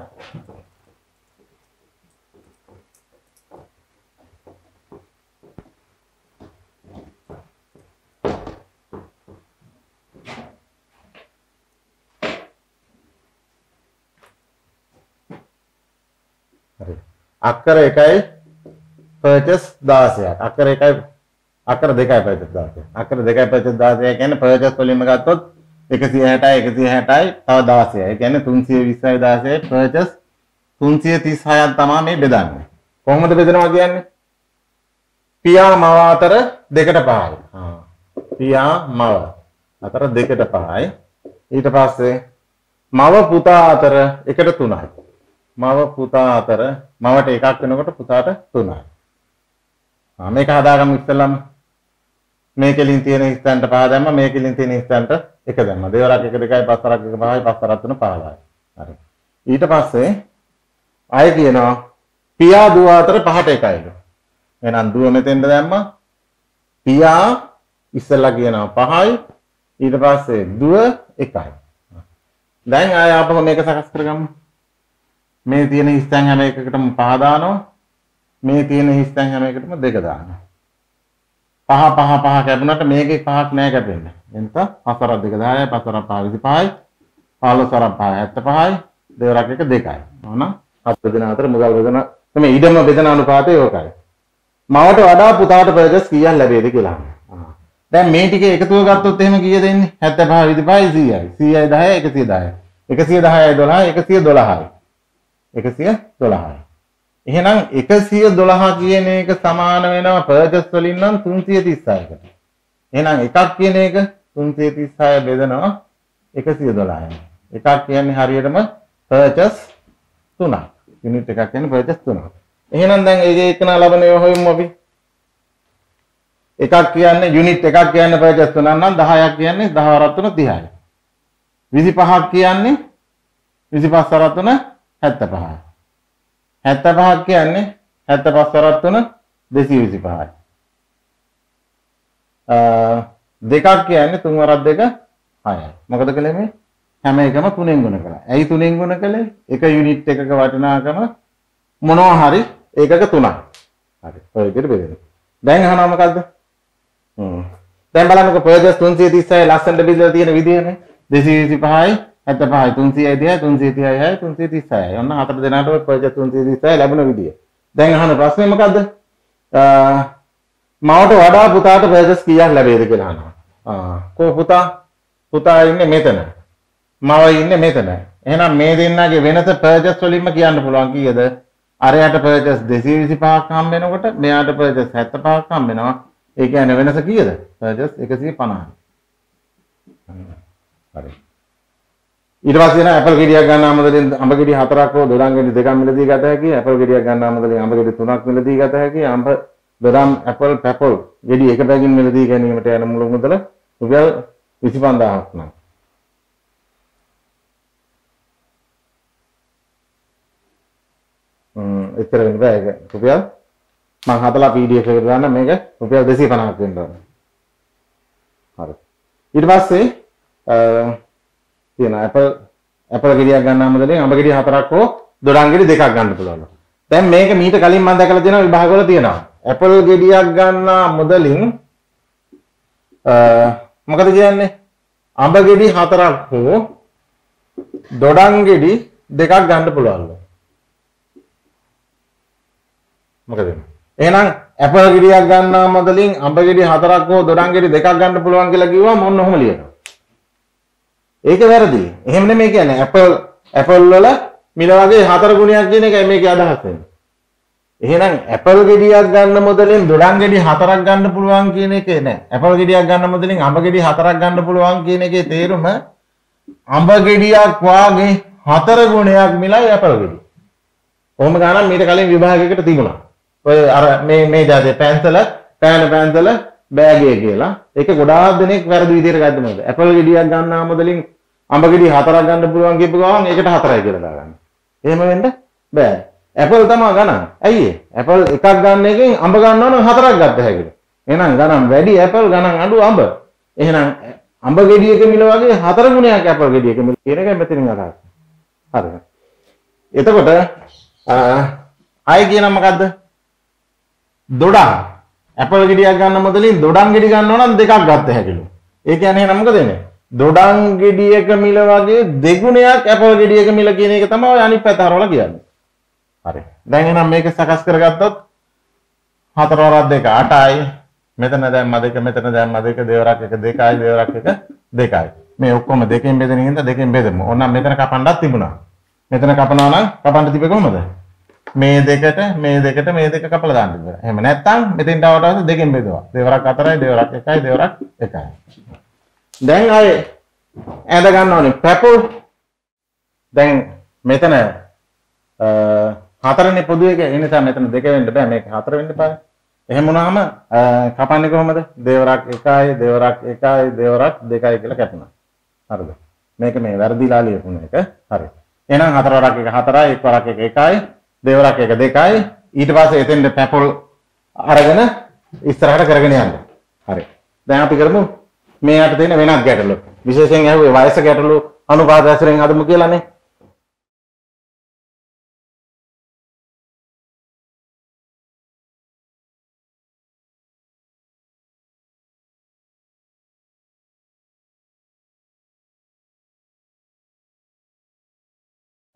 හරි. අක්කර එකයි පර්චස් දාසයක්. අක්කර එකයි අක්කර දෙකයි පර්චස් දාසයක්. අක්කර දෙකයි පර්චස් දාසයක් කියන්නේ පර්චස් වලින්ම ගත්තොත් එකසිය හැටයි එකසිය හැටයි තව දාසයයි. ඒ කියන්නේ තුන්සිය විස්සයි දාසයයි පර්චස් තුන්සිය තිස් හයක් තමයි මේ බෙදන්නේ. කොහොමද බෙදනවා කියන්නේ? පියා මව අතර දෙකට පහයි. ආ. පියා මව අතර දෙකට පහයි. ඊට පස්සේ මව පුතා අතර එකට තුනයි. මව පුතා අතර මවට එකක් වෙනකොට පුතාට තුනයි. ආ මේක හදාගමු ඉස්සෙල්ලාම. මේකෙලින් තියෙන ස්ථානට පහ දැම්මා මේකෙලින් තියෙන ස්ථානට එක දැම්මා. දෙවරක් එක දෙකයි පස් වරක් එක පහයි පස් වරක් තුන පහළොවයි. හරි. ඊට පස්සේ ආයෙ කියනවා පියා දුව අතර පහට එකයිලු. එහෙනම් දුව මෙතෙන්ට දැම්මා. පියා ඉස්සෙල්ලා කියනවා පහයි ඊට පස්සේ දුව එකයි. දැන් ආයෙ ආපහු මේක සකස් කරගමු. මේ තියෙන හිස්තැන් හැම එකකටම පහ දානවා. මේ තියෙන හිස්තැන් හැම එකකටම දෙක දානවා. පහ පහ පහ කැපුණාට මේකේ පහක් නෑ කැපෙන්නේ. එතන පසරක් දෙක දහයයි, පසරක් පහ විසිපහයි, පහළොස්වරක් පහ හැත්තෑපහයි, දෙවරක් එක දෙකයි. එහෙනම් හත් දෙන අතර මුදල් බෙදන මේ ඉඩම බෙදන අනුපාතය ඒකයි. මවට වඩා පුතාට පර්චේස් කීයක් ලැබෙයිද කියලා. දැන් මේ ටික එකතුව ගත්තොත් එහෙම කීයද එන්නේ? හැත්තෑපහ විසිපහයි සීයයි. සීයයි දහයයි එකසිය දහයයි. එකසිය දහයයි දොළහයි එකසිය දොළහයි. එකසිය දොළහයි. එහෙනම් එකසිය දොළහ කියන එක සමාන වෙනවා පර්චේස් වලින් නම් තුන්සිය තිස්හයකට. එහෙනම් එකක් කියන එක තුන්සිය තිස්හය බෙදනවා එකසිය දොළහයි. එකක් කියන්නේ හරියටම පර්චේස් තුනක්. යුනිට් එකක් කියන්නේ පර්චේස් තුනක්. එහෙනම් දැන් ඒක එක්කන ලබන ඒවා හොයමු අපි. එකක් කියන්නේ යුනිට් එකක් කියන්නේ පර්චේස් තුනක් නම් දහයක් කියන්නේ දහ වරක් තුන තිහයි. විසිපහක් කියන්නේ විසිපහ වරක් තුන හැත්තෑපහයි. හැත්තෑපහක් කියන්නේ හැත්තෑපහ වරක් තුන දෙසිය විසිපහයි. දෙකක් කියන්නේ තුන් වරක් දෙක හයයි. මොකද කළේ මේ හැම එකම තුනෙන් ගුණ කළා. ඇයි තුනෙන් ගුණ කළේ? එක යුනිට් එකක වටිනාකම මොනවා හරි ඒකක තුනක්. හරි. ඔය විදිහට බෙදෙනවා. දැන් අහනවා මොකද්ද? හ්ම්. දැන් බලන්නකො පර්චේස් තුන්සිය තිස්හය ලස්සනට බෙදලා තියෙන විදියනේ. දෙසිය විසිපහයි හැත්තෑපහයි තුන්සියයි තිහයි තුන්සිය තිහයි තුන්සිය තිස්හයයි. ඔන්න හතර දෙනාට පර්චේස් තුන්සිය තිස්හය ලැබෙන විදිය. දැන් අහන ප්‍රශ්නේ මොකද්ද? මවට වඩා පුතාට පර්චේස් කීයක් ලැබෙයිද කියලා අහනවා. ආ කො පුතා පුතා ඉන්නේ මෙතන. මව ඉන්නේ මෙතන. එහෙනම් මේ දෙන්නගේ වෙනස පර්චේස් වලින්ම කියන්න පුළුවන් කීයද? අරයට පර්චේස් දෙසිය විසිපහක් හම්බ වෙනකොට මෙයාට පර්චේස් හැත්තෑපහක් හම්බ වෙනවා. ඒ කියන්නේ වෙනස කීයද? පර්චේස් එකසිය පනහයි. හරි. ඊට පස්සේ එන ඇපල් ගෙඩියක් ගන්නා මුදලින් අඹ ගෙඩි හතරක් හෝ දොඩම් ගෙඩි දෙකක් මිලදී ගත හැකියි. ඇපල් ගෙඩියක් ගන්නා මුදලින් අඹ ගෙඩි තුනක් මිලදී ගත හැකියි. අඹ දොඩම් ඇපල් පැපල් ගෙඩි එක බැගින් මිලදී ගැනීමට යන මුළු මුදල රුපියල් විසි පන්දාහක් නම්. ම්ම් එතර වෙන බෑ ඒක. රුපියල් මම හදලා P D F එකට දාන්න මේක රුපියල් දෙසිය පනහක් වෙන්න ඕන. හරි. ඊට පස්සේ තියෙන ඇපල් ඇපල් ගෙඩියක් ගන්නා මුදලින් අඹ ගෙඩි හතරක් හෝ දොඩම් ගෙඩි දෙකක් ගන්න පුළුවන්. දැන් මේක මීට කලින් මම දැකලා තියෙනවා විභාග වල තියෙනවා. ඇපල් ගෙඩියක් ගන්නා මුදලින් මොකද කියන්නේ? අඹ ගෙඩි හතරක් හෝ දොඩම් ගෙඩි දෙකක් ගන්න පුළුවන්. මොකද? එහෙනම් ඇපල් ගෙඩියක් ගන්නා මුදලින් අඹ ගෙඩි හතරක් හෝ දොඩම් ගෙඩි දෙකක් ගන්න පුළුවන් කියලා කිව්වම මොන්න ඔහොම ලියනවා. ඒක වැරදි. එහෙම නෙමෙයි කියන්නේ ඇපල් ඇපල් වල මිල වගේ හතර ගුණයක් කියන එකයි මේකේ අදහස් වෙන්නේ. එහෙනම් ඇපල් ගෙඩියක් ගන්න මුදලින් දොඩම් ගෙඩි හතරක් ගන්න පුළුවන් කියන එකේ නෑ. ඇපල් ගෙඩියක් ගන්න මුදලින් අඹ ගෙඩි හතරක් ගන්න පුළුවන් කියන එකේ තේරුම අඹ ගෙඩියක් වාගේ හතර ගුණයක් මිලයි ඇපල් ගෙඩි. කොහොම ගානක් මීට කලින් විභාගයකට තිබුණා. ඔය අර මේ මේ જાතේ පැන්සල, පෑන පැන්සල, බෑගය කියලා. ඒක ගොඩාක් දෙනෙක් වැරදි විදිහට ගත්ත මොකද? ඇපල් ගෙඩියක් ගන්නා මුදලින් අඹ ගෙඩි හතරක් ගන්න පුළුවන් කියපු ගමන් ඒකට හතරයි කියලා දාගන්න. එහෙම වෙන්න බෑ. ඇපල් තමයි ගණන්. ඇයි ඒ? ඇපල් එකක් ගන්න එකෙන් අඹ ගන්නවා නම් හතරක් ගත්ත හැකියි. එහෙනම් ගණන් වැඩි ඇපල් ගණන් අඩු අඹ. එහෙනම් අඹ ගෙඩියක මිල වගේ හතර ගුණයක් ඇපල් ගෙඩියක මිල කියන එකයි මෙතනින් අදහස්. හරිද? එතකොට ආයි කියන මොකද්ද? දොඩම්. ඇපල් ගෙඩියක් ගන්න මුදලින් දොඩම් ගෙඩි ගන්නවා නම් දෙකක් ගත්ත හැකිලු. ඒ කියන්නේ එහෙනම් මොකද වෙන්නේ? දොඩම් ගෙඩියක මිල වගේ දෙගුණයක් ඇපල් ගෙඩියක මිල කියන එක තමයි ඔය අනිත් පැත්ත හරවලා කියන්නේ. හරි. දැන් එහෙනම් මේක සකස් කරගත්තොත් හතර වරක් දෙක අටයි. මෙතන දැම්ම දෙක මෙතන දැම්ම දෙක දෙවරක් එක දෙකයි දෙවරක් එක දෙකයි. මේ ඔක්කොම දෙකෙන් බෙදෙන හින්දා දෙකෙන් බෙදමු. ඕනම් මෙතන කපන්නත් තිබුණා. මෙතන කපනවා නම් කපන්න තිබ්බේ කොහමද? මේ දෙකට මේ දෙකට මේ දෙක කපලා දාන්න ඉවරයි. එහෙම නැත්නම් මෙතෙන්ට ආවට දෙකෙන් බෙදුවා. දෙවරක් හතරයි දෙවරක් එකයි දෙවරක් එකයි. දැන් ආයේ ඇඳ ගන්න ඕනේ පැපල්. දැන් මෙතන හතරනේ පොදු එක. ඒ නිසා මෙතන දෙක වෙන්න බෑ. මේක හතර වෙන්න බෑ. එහෙම වුණාම කපන්නේ කොහමද? දෙවරක් එකයි දෙවරක් එකයි දෙවරක් දෙකයි කියලා කැපුණා. හරිද? මේක මේ වැරදිලා ලියපුණ එක. හරි. එහෙනම් හතර වරක් එක හතරයි එක් වරක් එක එකයි දෙවරක් එක දෙකයි ඊට පස්සේ එතෙන්ට පැපල් අරගෙන ඉස්සරහට කරගෙන යන්න. හරි. දැන් අපි කරමු මේ යට තියෙන වෙනත් ගැටලු. විශේෂයෙන් ඇහුවේ වයස ගැටලු අනුපාත ඇසුරෙන් හදමු කියලානේ.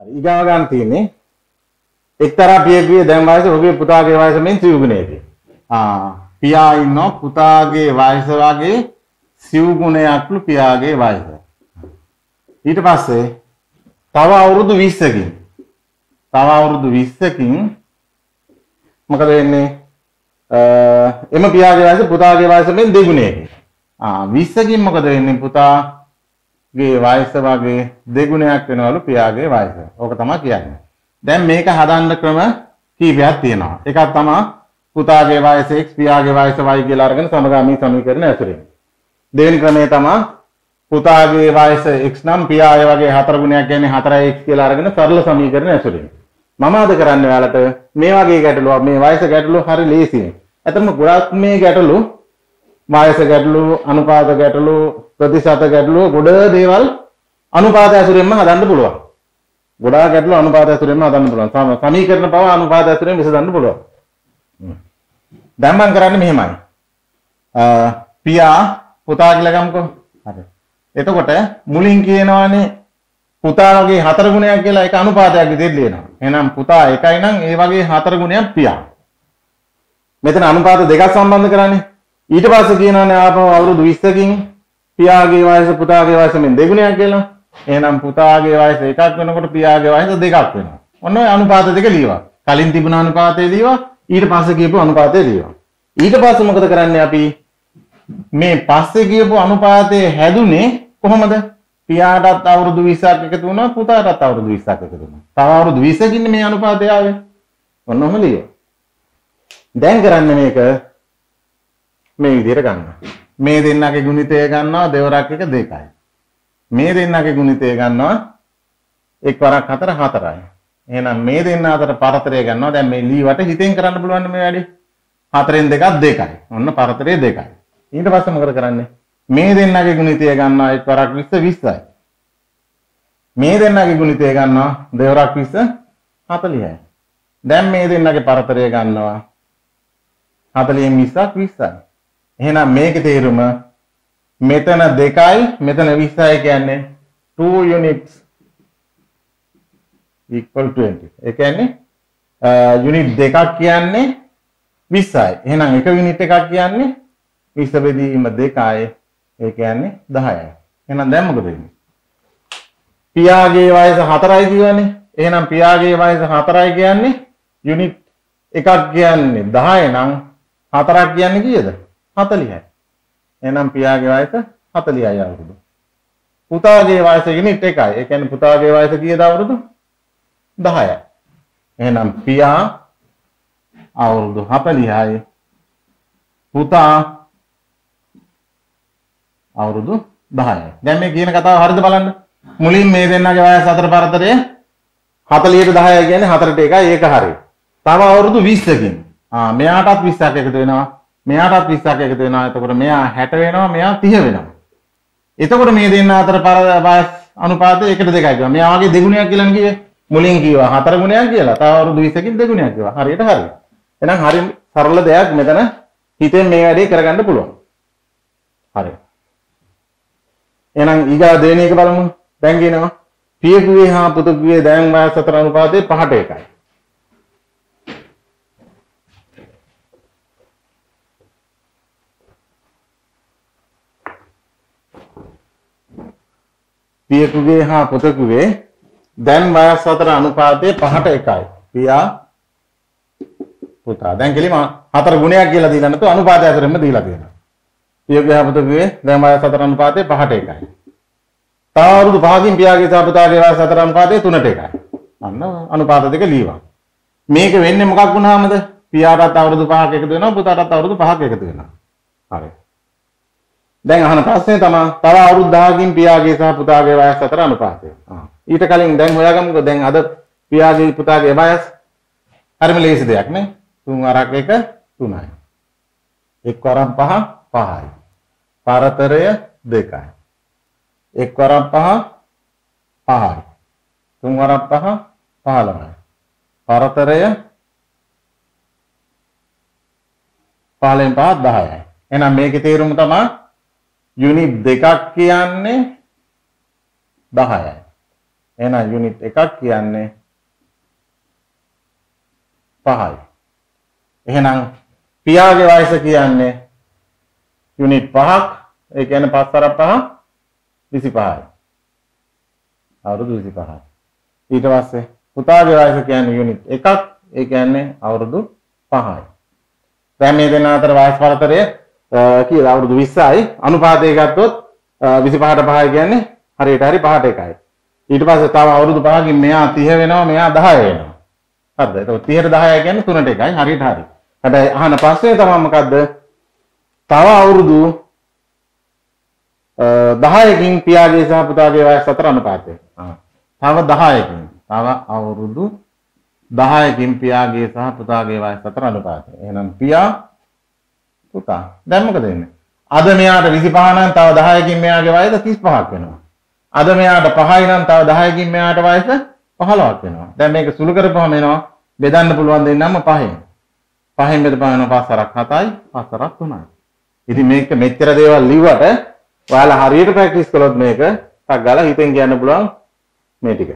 හරි ඊගාව ගන්න තියෙන්නේ එක්තරා පියෙකුගේ දැන් වයස ඔහුගේ පුතාගේ වයස මෙන් සිව් ගුණයකින්. ආ පියා ඉන්නෝ පුතාගේ වයස වගේ සිව් ගුණයක්ලු පියාගේ වයස. ඊට පස්සේ තව අවුරුදු විස්සකින් තව අවුරුදු විස්සකින් මොකද වෙන්නේ? එම පියාගේ වයස පුතාගේ වයස මෙන් දෙගුණයකින්. ආ විස්සකින් මොකද වෙන්නේ? පුතාගේ වයස වගේ දෙගුණයක් වෙනවලු පියාගේ වයස. ඕක තමයි කියන්නේ. දැන් මේක හදන්න ක්‍රම කීපයක් තියෙනවා. එකක් තමයි පුතාගේ වයස x පියාගේ වයස y කියලා අරගෙන සමගාමී සමීකරණ ඇසුරින්. දෙවෙනි ක්‍රමය තමයි පුතාගේ වයස x නම් පියාගේ වගේ හතර ගුණයක් කියන්නේ හතරයි x කියලා අරගෙන සරල සමීකරණ ඇසුරින්. මම අද කරන්නේ ඔයාලට මේ වගේ ගැටලුව මේ වයස ගැටලුව හරි ලේසියි. ඇත්තම ගොඩක් මේ ගැටලු වයස ගැටලු අනුපාත ගැටලු ප්‍රතිශත ගැටලු ගොඩ දේවල් අනුපාත ඇසුරින්ම හදන්න පුළුවන්. ගොඩාක් ගැටලු අනුපාත ඇසුරින්ම හදන්න පුළුවන්. සමීකරණ පව අනුපාත ඇසුරින් විසඳන්න පුළුවන්. දැන් මම කරන්නේ මෙහෙමයි. පියා පුතා කියලා ගමුකෝ. හරි. එතකොට මුලින් කියනවානේ පුතා වගේ හතර ගුණයක් කියලා ඒක අනුපාතයක් විදිහට ලියනවා. එහෙනම් පුතා එකයි නම් ඒ වගේ හතර ගුණයක් පියා. මෙතන අනුපාත දෙකක් සම්බන්ධ කරන්නේ. ඊට පස්සේ කියනවානේ ආපහු අවුරුදු විස්සකින් පියාගේ වයස පුතාගේ වයස මෙන් දෙගුණයක් කියලා. එහෙනම් පුතාගේ වයස එකක් වෙනකොට පියාගේ වයස දෙකක් වෙනවා. ඔන්න ඔය අනුපාත දෙක ලියවා. කලින් තිබුණ අනුපාතය ලියවා ඊට පස්සේ කියපු අනුපාතය ලියවා. ඊට පස්සේ මොකද කරන්නේ අපි? මේ පස්සේ කියපු අනුපාතය හැදුනේ කොහොමද? පියාටත් අවුරුදු විස්සක් එකතු වුණා පුතාටත් අවුරුදු විස්සක් එකතු වුණා. තව අවුරුදු විස්සකින් මේ අනුපාතය ආවේ. ඔන්න ඔහම ලියවා. දැන් කරන්නේ මේක මේ විදිහට ගන්නවා. මේ දෙන්නගේ ගුණිතය ගන්නවා දෙවරක් එක දෙකයි. මේ දෙන්නගේ ගුණිතය ගන්නවා එක් වරක් හතර හතරයි. එහෙනම් මේ දෙන්න අතර පරතරය ගන්නවා. දැන් මේ ලීවට හිතෙන් කරන්න පුළුවන් මේ වැඩේ. හතරෙන් දෙකක් දෙකයි. ඔන්න පරතරය දෙකයි. ඊට පස්සේ මොකද කරන්නේ? මේ දෙන්නගේ ගුණිතය ගන්නවා එක් වරක් විස්ස විස්සයි. මේ දෙන්නගේ ගුණිතය ගන්නවා දෙවරක් විස්ස හතලිහයි. දැන් මේ දෙන්නගේ පරතරය ගන්නවා හතලියෙන් විස්සක් විස්සයි. එහෙනම් මේකේ තේරුම මෙතන දෙකයි මෙතන විස්සයි කියන්නේ two units equal twenty. ඒ කියන්නේ යුනිට් දෙකක් කියන්නේ විස්සයි. එහෙනම් එක යුනිට් එකක් කියන්නේ විස්ස බෙදීම දෙකයි. ඒ කියන්නේ දහයයි. එහෙනම් දැන් මොකද වෙන්නේ? පියාගේ වයස හතරයි කියවනේ. එහෙනම් පියාගේ වයස හතරයි කියන්නේ යුනිට් එකක් කියන්නේ දහය නම් හතරක් කියන්නේ කීයද? හතලිහයි. එහෙනම් පියාගේ වයස හතලිහයි අවුරුදු. පුතාගේ වයස යුනිට් එකයි. ඒ කියන්නේ පුතාගේ වයස කීයද අවුරුදු? දහයයි. එහෙනම් පියා අවුරුදු හතලිහයි. පුතා අවුරුදු දහයයි. දැන් මේ කියන කතාව හරියද බලන්න. මුලින් මේ දෙන්නගේ වයස අතර පරතරය හතලියට දහයයි කියන්නේ හතරට එකයි ඒක හරියි. තව අවුරුදු විස්සකින් ආ මෙයාටත් විස්සක් එකතු වෙනවා. මෙයාටත් විස්සක් එකතු වෙනවා. එතකොට මෙයා හැට වෙනවා මෙයා තිහ වෙනවා. එතකොට මේ දෙන්න අතර වයස් අනුපාතය එකට දෙකයි කියනවා. මෙයා වගේ දෙගුණයක් කියලානේ කිව්වේ. මුලින් කිව්වා හතර ගුණයක් කියලා. තව අවුරුදු විස්සකින් දෙගුණයක් කිව්වා. හරියට හරි. එහෙනම් හරි සරල දෙයක් මෙතන හිතෙන් මේ වැඩේ කරගන්න පුළුවන්. හරි. එහෙනම් ඊගා දෙවෙනි එක බලමු. දැන් කියනවා පියෙකුගේ හා පුතුකුගේ දැන් වයස් අතර අනුපාතය පහට එකයි. පියෙකුගේ හා පුතුකුගේ දැන් වයස් අතර අනුපාතය පහට එකයි. පියා පුතා. දැන් කෙලිම හතර ගුණයක් කියලා දීලා නැතුව අනුපාතය අතරින්ම දීලා තියෙනවා. පියෙකුගේ හා පුතුකුගේ දැන් වයස් අතර අනුපාතය පහට එකයි. තව අවුරුදු පහකින් පියාගේ සහ පුතාගේ වයස අතර අනුපාතය තුනට එකයි. අන්න අනුපාත දෙක ලියවා. මේක වෙන්නේ මොකක් වුණාමද? පියාටත් අවුරුදු පහක් එකතු වෙනවා පුතාටත් අවුරුදු පහක් එකතු වෙනවා. හරි. දැන් අහන ප්‍රශ්නේ තමයි තව අවුරුදු දහකින් පියාගේ සහ පුතාගේ වයස අතර අනුපාතය. ආ ඊට කලින් දැන් හොයාගමුකෝ. දැන් අද පියාගේ පුතාගේ වයස හරිම ලේසි දෙයක් නේ. තුන් වරක් එක තුනයි. එක් වරක් පහ පහයි. පරතරය දෙකයි. එක් වරක් පහ පහයි. තුන් වරක් පහ පහළොවයි. පරතරය පහළෙන් පහ දහයයි. එහෙනම් මේකේ තේරුම තමයි යුනිට් දෙකක් කියන්නේ දහයයි. එහෙනම් යුනිට් එකක් කියන්නේ පහයි. එහෙනම් පියාගේ වයස කියන්නේ යුනිට් පහක්. ඒ කියන්නේ පහ හරක් පහ විසිපහයි. අවුරුදු විසිපහයි. ඊට පස්සේ පුතාගේ වයස කියන්නේ යුනිට් එකක්. ඒ කියන්නේ අවුරුදු පහයි. දැන් මේ දෙන්න අතර වයස් පරතරය කියලා අවුරුදු විස්සයි. අනුපාතය ගත්තොත් විසිපහට පහයි කියන්නේ හරියට හරි පහට එකයි. ඊට පස්සේ තව අවුරුදු පහකින් මෙයා තිහ වෙනවා, මෙයා දහය වෙනවා. හරිද? එතකොට තිහට දහයයි කියන්නේ තුනට එකයි. හරියට හරි. හැබැයි අහන ප්‍රශ්නේ තමයි මොකද්ද? තව අවුරුදු දහයකින් පියාගේ සහ පුතාගේ වයස අතර අනුපාතය. තව දහයකින්. තව අවුරුදු දහයකින් පියාගේ සහ පුතාගේ වයස අතර අනුපාතය. එහෙනම් පියා පුතා. දැන් මොකද වෙන්නේ? අද මෙයාට විසිපහ නම් තව දහයකින් මෙයාගේ වයස තිස් පහක් වෙනවා. අද මෙයාට පහයි නම් තව දහයකින් මෙයාට වයස පහළොවක් වෙනවා. දැන් මේක සුළු කරපුවම එනවා බෙදන්න පුළුවන් දෙන්නම පහෙන්. පහෙන් බෙදපුවම පස් හරක් හතයි, පස් හරක් තුනයි. ඉතින් මේක මෙච්චර දේවල් ලිව්වට ඔයාලා හරියට ප්‍රැක්ටිස් කළොත් මේක ටක් ගාලා හිතෙන් කියන්න පුළුවන් මේ ටික.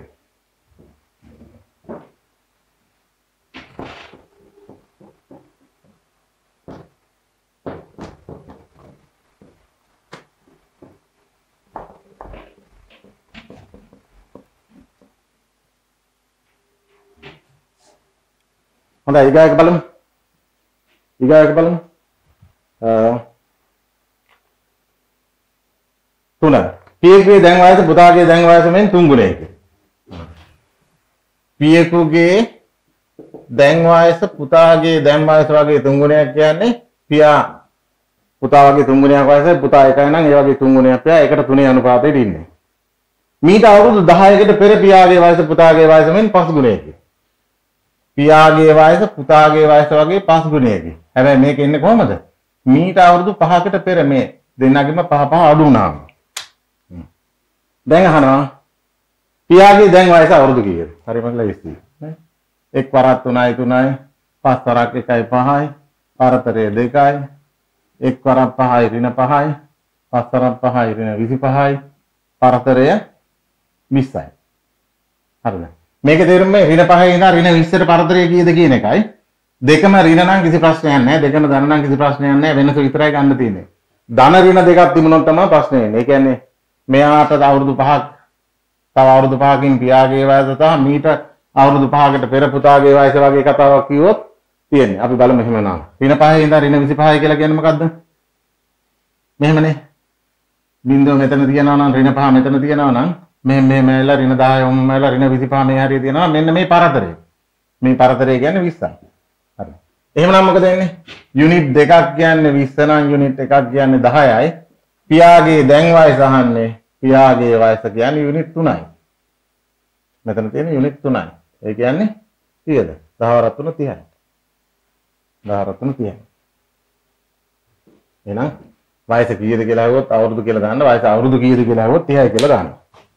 හොඳයි ඊගායක බලමු. ඊගායක බලමු. තුන. පියෙකුගේ දැන් වයස පුතාගේ දැන් වයස මෙන් තුන් ගුණයකින්. පියෙකුගේ දැන් වයස පුතාගේ දැන් වයස වගේ තුන් ගුණයක් කියන්නේ පියා පුතා වගේ තුන් ගුණයක් වයසයි පුතා එකයි නම් ඒ වගේ තුන් ගුණයක් පියා එකට තුනේ අනුපාතයට ඉන්නේ. මීට අවුරුදු දහයකට පෙර පියාගේ වයස පුතාගේ වයස මෙන් පස් ගුණයකින්. පියාගේ වයස පුතාගේ වයස වගේ පස් ගුණයකින්. හැබැයි මේක ඉන්නේ කොහමද? මීට අවුරුදු පහකට පෙර මේ දෙන්නගෙම පහ පහ අඩු වුණාම. දැන් අහනවා පියාගේ දැන් වයස අවුරුදු කීයද? හරිම ලේසි. එක් වරක් තුනයි තුනයි, පස් වරක් එකයි පහයි, පරතරය දෙකයි, එක් වරක් පහයි ඍණ පහයි, පස් වරක් පහයි ඍණ විසිපහයි, පරතරය විස්සයි. හරිද? මේක තේරුම් මේ ඍණ පහේ ඉඳන් ඍණ විස්සට පරතරය කීයද කියන එකයි. දෙකම ඍණ නම් කිසි ප්‍රශ්නයක් නැහැ. දෙකම ධන නම් කිසි ප්‍රශ්නයක් නැහැ. වෙනස විතරයි ගන්න තියෙන්නේ. ධන ඍණ දෙකක් තිබුණොත් තමයි ප්‍රශ්නේ එන්නේ. ඒ කියන්නේ මෙයාට අවුරුදු පහක් තව අවුරුදු පහකින් පියාගේ වයස සහ මීට අවුරුදු පහකට පෙර පුතාගේ වයස වගේ කතාවක් කිව්වොත් තියෙන්නේ. අපි බලමු එහෙම නම්. ඍණ පහේ ඉඳන් ඍණ විසිපහයි කියලා කියන්නේ මොකද්ද? මෙහෙමනේ. බිංදුව මෙතන තියනවා නම් ඍණ පහ මෙතන තියනවා නම් මේ මේ මේලා ඍණ දහය ඔම් මේලා ඍණ විසිපහ මේ හරිය තියෙනවා. මෙන්න මේ පරතරය. මේ පරතරය කියන්නේ විස්සයි. හරි. එහෙමනම් මොකද වෙන්නේ? යුනිට් දෙකක් කියන්නේ විස්ස නම් යුනිට් එකක් කියන්නේ දහයයි. පියාගේ දැන් වයස අහන්නේ පියාගේ වයස කියන්නේ යුනිට් තුනයි. මෙතන තියෙන යුනිට් තුනයි. ඒ කියන්නේ කීයද? දහ වරක් තුන තිහයි. දහ වරක් තුන තිහයි. එහෙනම් වයස කීයද කියලා අහුවොත් අවුරුදු කියලා දාන්න. වයස අවුරුදු කීයද කියලා අහුවොත් තිහයි කියලා දාන්න.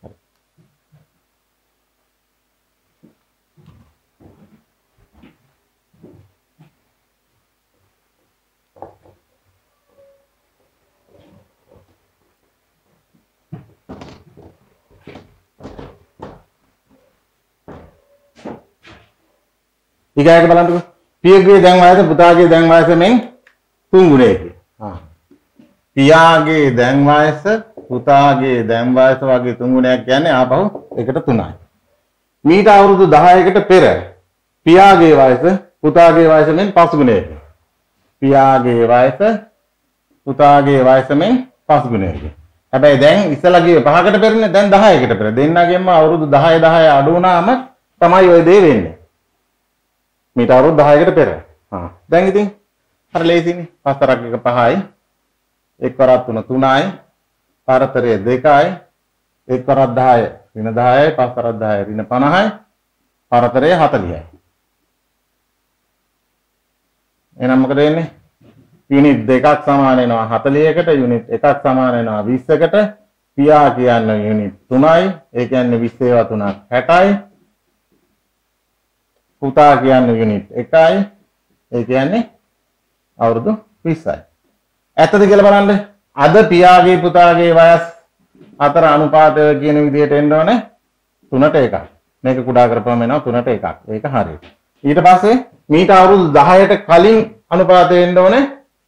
ඊගායක බලන්නකෝ. පියාගේ දැන් වයස පුතාගේ දැන් වයස මෙන් තුන් ගුණයකින්. ආ. පියාගේ දැන් වයස පුතාගේ දැන් වයස වගේ තුන් ගුණයක් කියන්නේ ආපහු එකට තුනයි. මීට අවුරුදු දහයකට පෙර පියාගේ වයස පුතාගේ වයස මෙන් පස් ගුණයකින්. පියාගේ වයස පුතාගේ වයස මෙන් පස් ගුණයකින්. හැබැයි දැන් ඉස්සලා ගියේ පහකට පෙරනේ දැන් දහයකට පෙර. දෙන්නගෙම අවුරුදු දහය දහය අඩු වුණාම තමයි ඔය දේ වෙන්නේ. මීට අවුරුදු දහයකට පෙර. හා. දැන් ඉතින් අර ලේසිනේ. පස් හරක් එක පහයි. එක් වරක් තුන තුනයි. පරතරය දෙකයි. එක් වරක් දහය ඍණ දහයයි. පස් වරක් දහය ඍණ පනහයි. පරතරය හතලිහයි. එහෙනම් මොකද වෙන්නේ? යුනිට් දෙකක් සමාන වෙනවා හතලිහකට. යුනිට් එකක් සමාන වෙනවා විස්සකට. පියා කියන්නේ යුනිට් තුනයි. ඒ කියන්නේ විස්ස ඒවා තුනක් හැටයි. පුතා කියන්නේ යුනිට් එකයි. ඒ කියන්නේ අවුරුදු විස්සයි. ඇත්තද කියලා බලන්න. අද පියාගේ පුතාගේ වයස් අතර අනුපාතය කියන විදිහට එන්න ඕනේ තුනට එකක්. මේක කුඩා කරපුවම එනවා තුනට එකක්. ඒක හරියට. ඊට පස්සේ මීට අවුරුදු දහයට කලින් අනුපාතය වෙන්න ඕනේ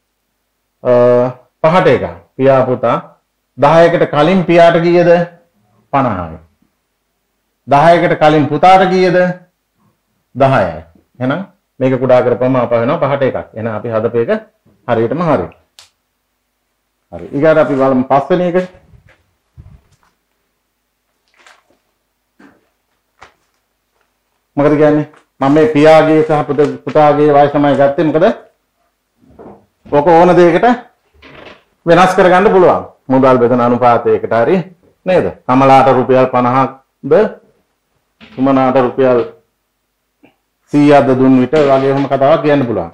පහට එකක්. පියා පුතා දහයකට කලින් පියාට කීයද? පනහයි. දහයකට කලින් පුතාට කීයද? දහයයි. එහෙනම් මේක කුඩා කරපුවම අප වෙනවා පහට එකක්. එහෙනම් අපි හදපු එක හරියටම හරි. හරි. ඊගාට අපි බලමු පස්වෙනි එක. මොකද කියන්නේ? මම මේ පියාගේ සහ පුතාගේ වයස තමයි ගත්තේ. මොකද ඔක ඕන දෙයකට වෙනස් කරගන්න පුළුවන්. මුදල් බෙදන අනුපාතයකට හරි නේද? කමලාට රුපියල් පනහක්ද සුමනාට රුපියල් සීයක්ද දුන් විට වගේ එහෙම කතාවක් කියන්න පුළුවන්.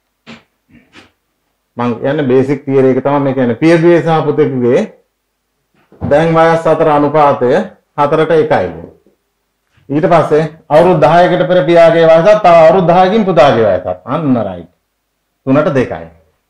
මම කියන්නේ බේසික් තියරි එක තමයි මේ කියන්නේ. පියගේ සහ පුතෙකුගේ දැන් වයස් අතර අනුපාතය හතරට එකයි. ඊට පස්සේ අවුරුදු දහයකට පෙර පියාගේ වයසත් තව අවුරුදු දහයකින් පුතාගේ වයසත් අන්න රයිට් තුනට දෙකයි.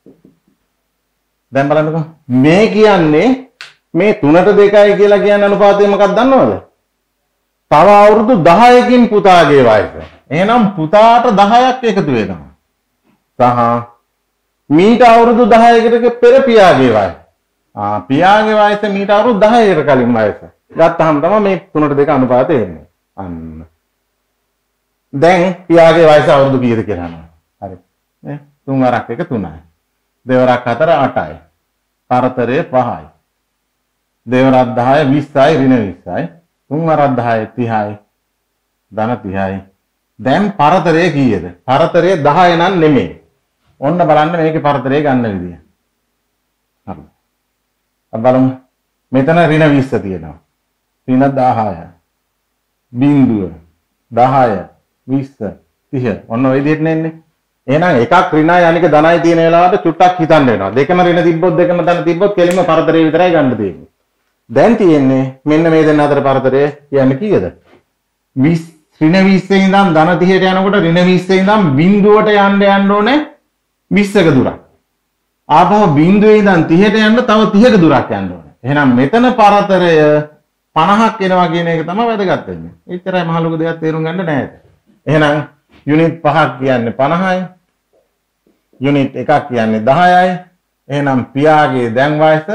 දැන් බලන්නකෝ මේ කියන්නේ මේ තුනට දෙකයි කියලා කියන්නේ අනුපාතය මොකක්ද දන්නවද? තව අවුරුදු දහයකින් පුතාගේ වයස. එහෙනම් පුතාට දහයක් එකතු වෙනවා. සහ මීට අවුරුදු දහයකට පෙර පියාගේ වයස. ආ පියාගේ වයස මීට අවුරුදු දහයකට කලින් වයස. ගත්තාම තමයි මේ තුනට දෙක අනුපාතය එන්නේ. අන්න. දැන් පියාගේ වයස අවුරුදු කීයද කියලා අහනවා. හරි. නේ? තුන් වරක් එක තුනයි. දෙවරක් හතර අටයි. පරතරය පහයි. දෙවරක් දහය විස්සයි ඍණ විස්සයි. තුන් වරක් දහය තිහයි. ධන තිහයි. දැන් පරතරය කීයද? පරතරය දහය නම් නෙමෙයි. ඔන්න බලන්න මේකේ පරතරය ගන්න විදිය. හරි. අපි බලමු. මෙතන ඍණ විස්ස තියෙනවා. ඍණ දහය. බිංදුව දහය විස්ස තිහ ඔන්න ඔය විදිහට නෙන්නේ. එහෙනම් එකක් ඍණයි අනික ධනයි තියෙන වෙලාවට චුට්ටක් හිතන්න වෙනවා. දෙකම ඍණ තිබ්බොත් දෙකම ධන තිබ්බොත් කෙලින්ම පරතරය විතරයි ගන්න තියෙන්නේ. දැන් තියෙන්නේ මෙන්න මේ දෙන්න අතර පරතරය කියන්නේ කීයද? විස්ස ඍණ විස්සේ ඉඳන් ධන තිහට යනකොට ඍණ විස්සේ ඉඳන් බිංදුවට යන්න යන්න ඕනේ විස්සක දුරක්. ආපහු බිංදුවේ ඉඳන් තිහට යන්න තව තිහක දුරක් යන්න ඕනේ. එහෙනම් මෙතන පරතරය පනහක් එනවා කියන එක තමයි වැදගත් වෙන්නේ. එච්චරයි මහ ලොකු දෙයක් තේරුම් ගන්න නෑ. එහෙනම් යුනිට් පහක් කියන්නේ පනහයි. යුනිට් එකක් කියන්නේ දහයයි. එහෙනම් පියාගේ දැන් වයස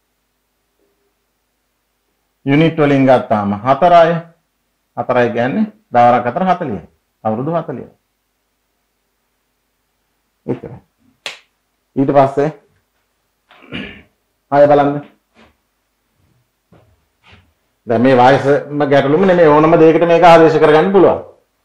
යුනිට් වලින් ගත්තාම හතරයි. හතරයි කියන්නේ දවරක් අතර හතලිසයි. අවුරුදු හතලිසයි. එච්චරයි. ඊට පස්සේ ආයෙ බලන්න. දැන් මේ වයසම ගැටලුම නෙමෙයි ඕනම දෙයකට මේක ආදේශ කරගන්න පුළුවන්.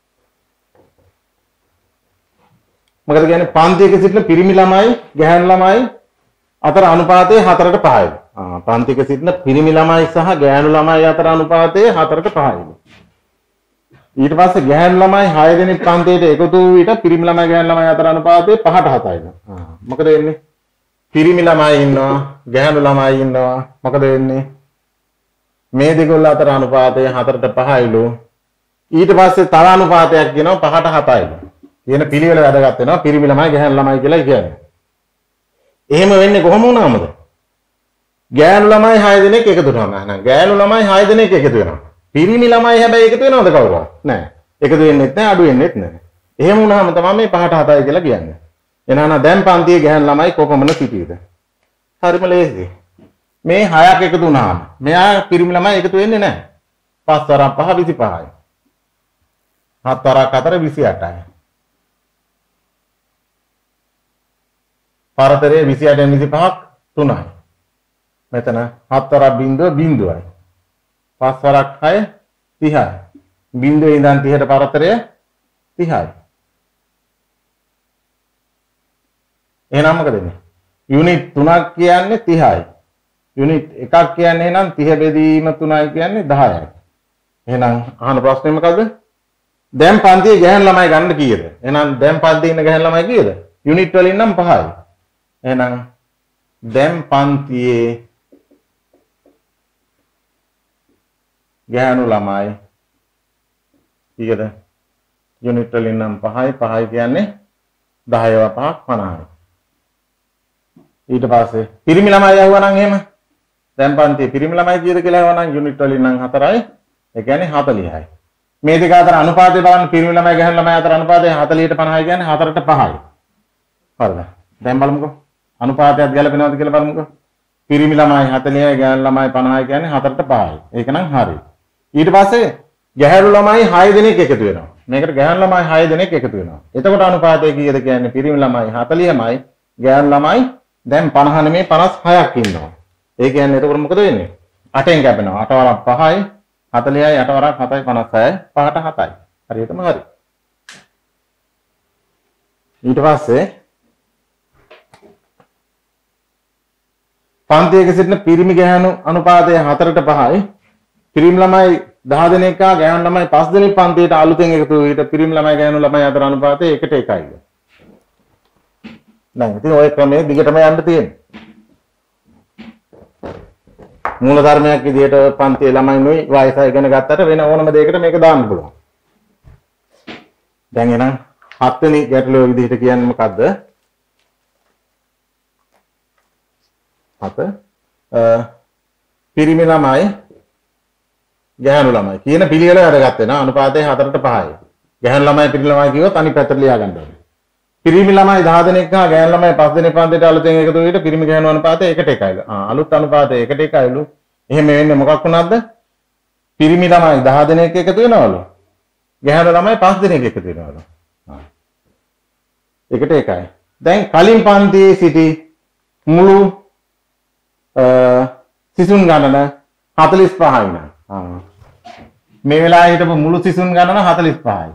මොකද කියන්නේ පන්තියක සිටින පිරිමි ළමයි ගැහැණු ළමයි අතර අනුපාතය හතරට පහයි. ආ පන්තියක සිටින පිරිමි ළමයි සහ ගැහැණු ළමයි අතර අනුපාතය හතරට පහයි. ඊට පස්සේ ගැහැණු ළමයි හය දෙනෙක් පන්තියට එකතු වූ විට පිරිමි ළමයි ගැහැණු ළමයි අතර අනුපාතය පහට හතයි. ආ මොකද වෙන්නේ? පිරිමි ළමයි ඉන්නවා ගැහැණු ළමයි ඉන්නවා. මොකද වෙන්නේ? මේ දෙකොල්ල අතර අනුපාතය හතරට පහයිලු. ඊට පස්සේ තව අනුපාතයක් කියනවා පහට හතයිලු. කියන පිළිවෙල වැදගත් වෙනවා පිරිමි ළමයි ගැහැණු ළමයි කියලා කියන්නේ. එහෙම වෙන්නේ කොහොම වුණාමද? ගැහැණු ළමයි හය දෙනෙක් එකතු වෙනවා. එහෙනම් ගැහැණු ළමයි හය දෙනෙක් එකතු වෙනවා. පිරිමි ළමයි හැබැයි එකතු වෙනවද කවුරුවත්? නැහැ. එකතු වෙන්නෙත් නැහැ අඩු වෙන්නෙත් නැහැ. එහෙම වුණාම තමයි මේ පහට හතයි කියලා කියන්නේ. එහෙනම් දැන් පන්තියේ ගැහැණු ළමයි කොපමණ සිටීද? හරිම ලේසියි. මේ හයක් එකතු වුණාම මෙයා පිරිමි ළමයි එකතු වෙන්නේ නැහැ. පහ වරක් පහ විසිපහයි. හත් වරක් හතර විසි අටයි. පරතරය විසි අටෙන් විසිපහක් තුනයි. මෙතන හත් වරක් බිංදුව බිංදුවයි. පහ වරක් හය තිහයි. බිංදුවේ ඉඳන් තිහට පරතරය තිහයි. එහෙනම් මොකද වෙන්නේ? යුනිට් තුනක් කියන්නේ තිහයි. යුනිට් එකක් කියන්නේ නම් තිහ බෙදීම තුනයි කියන්නේ දහයයි. එහෙනම් අහන ප්‍රශ්නේ මොකද්ද? දැන් පන්තියේ ගැහැණු ළමයි ගන්න කීයද? එහෙනම් දැන් පන්තියේ ඉන්න ගැහැණු ළමයි කීයද? යුනිට් වලින් නම් පහයි. එහෙනම් දැන් පන්තියේ ගැහැණු ළමයි කීයද? යුනිට් වලින් නම් පහයි. පහයි කියන්නේ දහය පහක් පනහයි. ඊට පස්සේ පිරිමි ළමයි ආවනම් එහෙම දැන් පන්තියේ පිරිමි ළමයි කීයද කියලා ආවනම් යුනිට් වලින් නම් හතරයි. ඒ කියන්නේ හතළිහයි. මේ දෙක අතර අනුපාතය බලන්න පිරිමි ළමයි ගැහැණු ළමයි අතර අනුපාතය හතළිහට පනහයි කියන්නේ හතරට පහයි. හරිද? දැන් බලමුකෝ. අනුපාතයත් ගැලපෙනවද කියලා බලමුකෝ. පිරිමි ළමයි හතළිහයි ගැහැණු ළමයි පනහයි කියන්නේ හතරට පහයි. ඒක නම් හරි. ඊට පස්සේ ගැහැණු ළමයි හය දෙනෙක් එකතු වෙනවා. මේකට ගැහැණු ළමයි හය දෙනෙක් එකතු වෙනවා. එතකොට අනුපාතය කීයද කියන්නේ පිරිමි ළමයි හතළිහමයි ගැහැණු ළමයි දැන් පනහ නෙමෙයි පනස් හයක් ඉන්නවා. ඒ කියන්නේ එතකොට මොකද වෙන්නේ? අටෙන් කැපෙනවා. අට වරක් පහයි හතළිහයි අට වරක් හතයි පනස්හයයි පහට හතයි. හරියටම හරි. ඊට පස්සේ පන්තියක සිටින පිරිමි ගැහැණු අනුපාතය හතරට පහයි. පිරිමි ළමයි දහ දෙනෙක් හා ගැහැණු ළමයි පස් දෙනෙක් පන්තියට අලුතෙන් එකතු වූ විට පිරිමි ළමයි ගැහැණු ළමයි අතර අනුපාතය එකට එකයි. දැන් ඉතින් ওই ක්‍රමයේ දිගටම යන්න තියෙනවා. මූල ධර්මයක් විදිහට පන්තියේ ළමයිනුයි වයස ඉගෙන ගත්තට වෙන ඕනම දෙයකට මේක දාන්න පුළුවන්. දැන් එහෙනම් හත්වෙනි ගැටලුව විදිහට කියන්නේ මොකද්ද? හත පිරිමි ළමයි ගැහැණු ළමයි කියන පිළිවෙල වැඩගත් වෙනවා. අනුපාතය හතරට පහයි. ගැහැණු ළමයි පිරිමි ළමයි කිව්වොත් අනිත් පැත්තට ලියා ගන්න ඕනේ. පිරිමි ළමයි දහ දෙනෙක් හා ගැහැණු ළමයි පස් දෙනෙක් පන්තියට අලුතෙන් එකතු වෙ විට පිරිමි ගැහැණු අනුපාතය එකට එකයිලු. ආ අලුත් අනුපාතය එකට එකයිලු. එහෙම වෙන්නේ මොකක් වුණාද? පිරිමි ළමයි දහ දෙනෙක් එකතු වෙනවලු. ගැහැණු ළමයි පස් දෙනෙක් එකතු වෙනවලු. ආ. එකට එකයි. දැන් කලින් පන්තියේ සිටි මුළු සිසුන් ගණන හතළිස් පහයි නා. ආ. මේ වෙලාවේ හිටපු මුළු සිසුන් ගණන හතළිස් පහයි.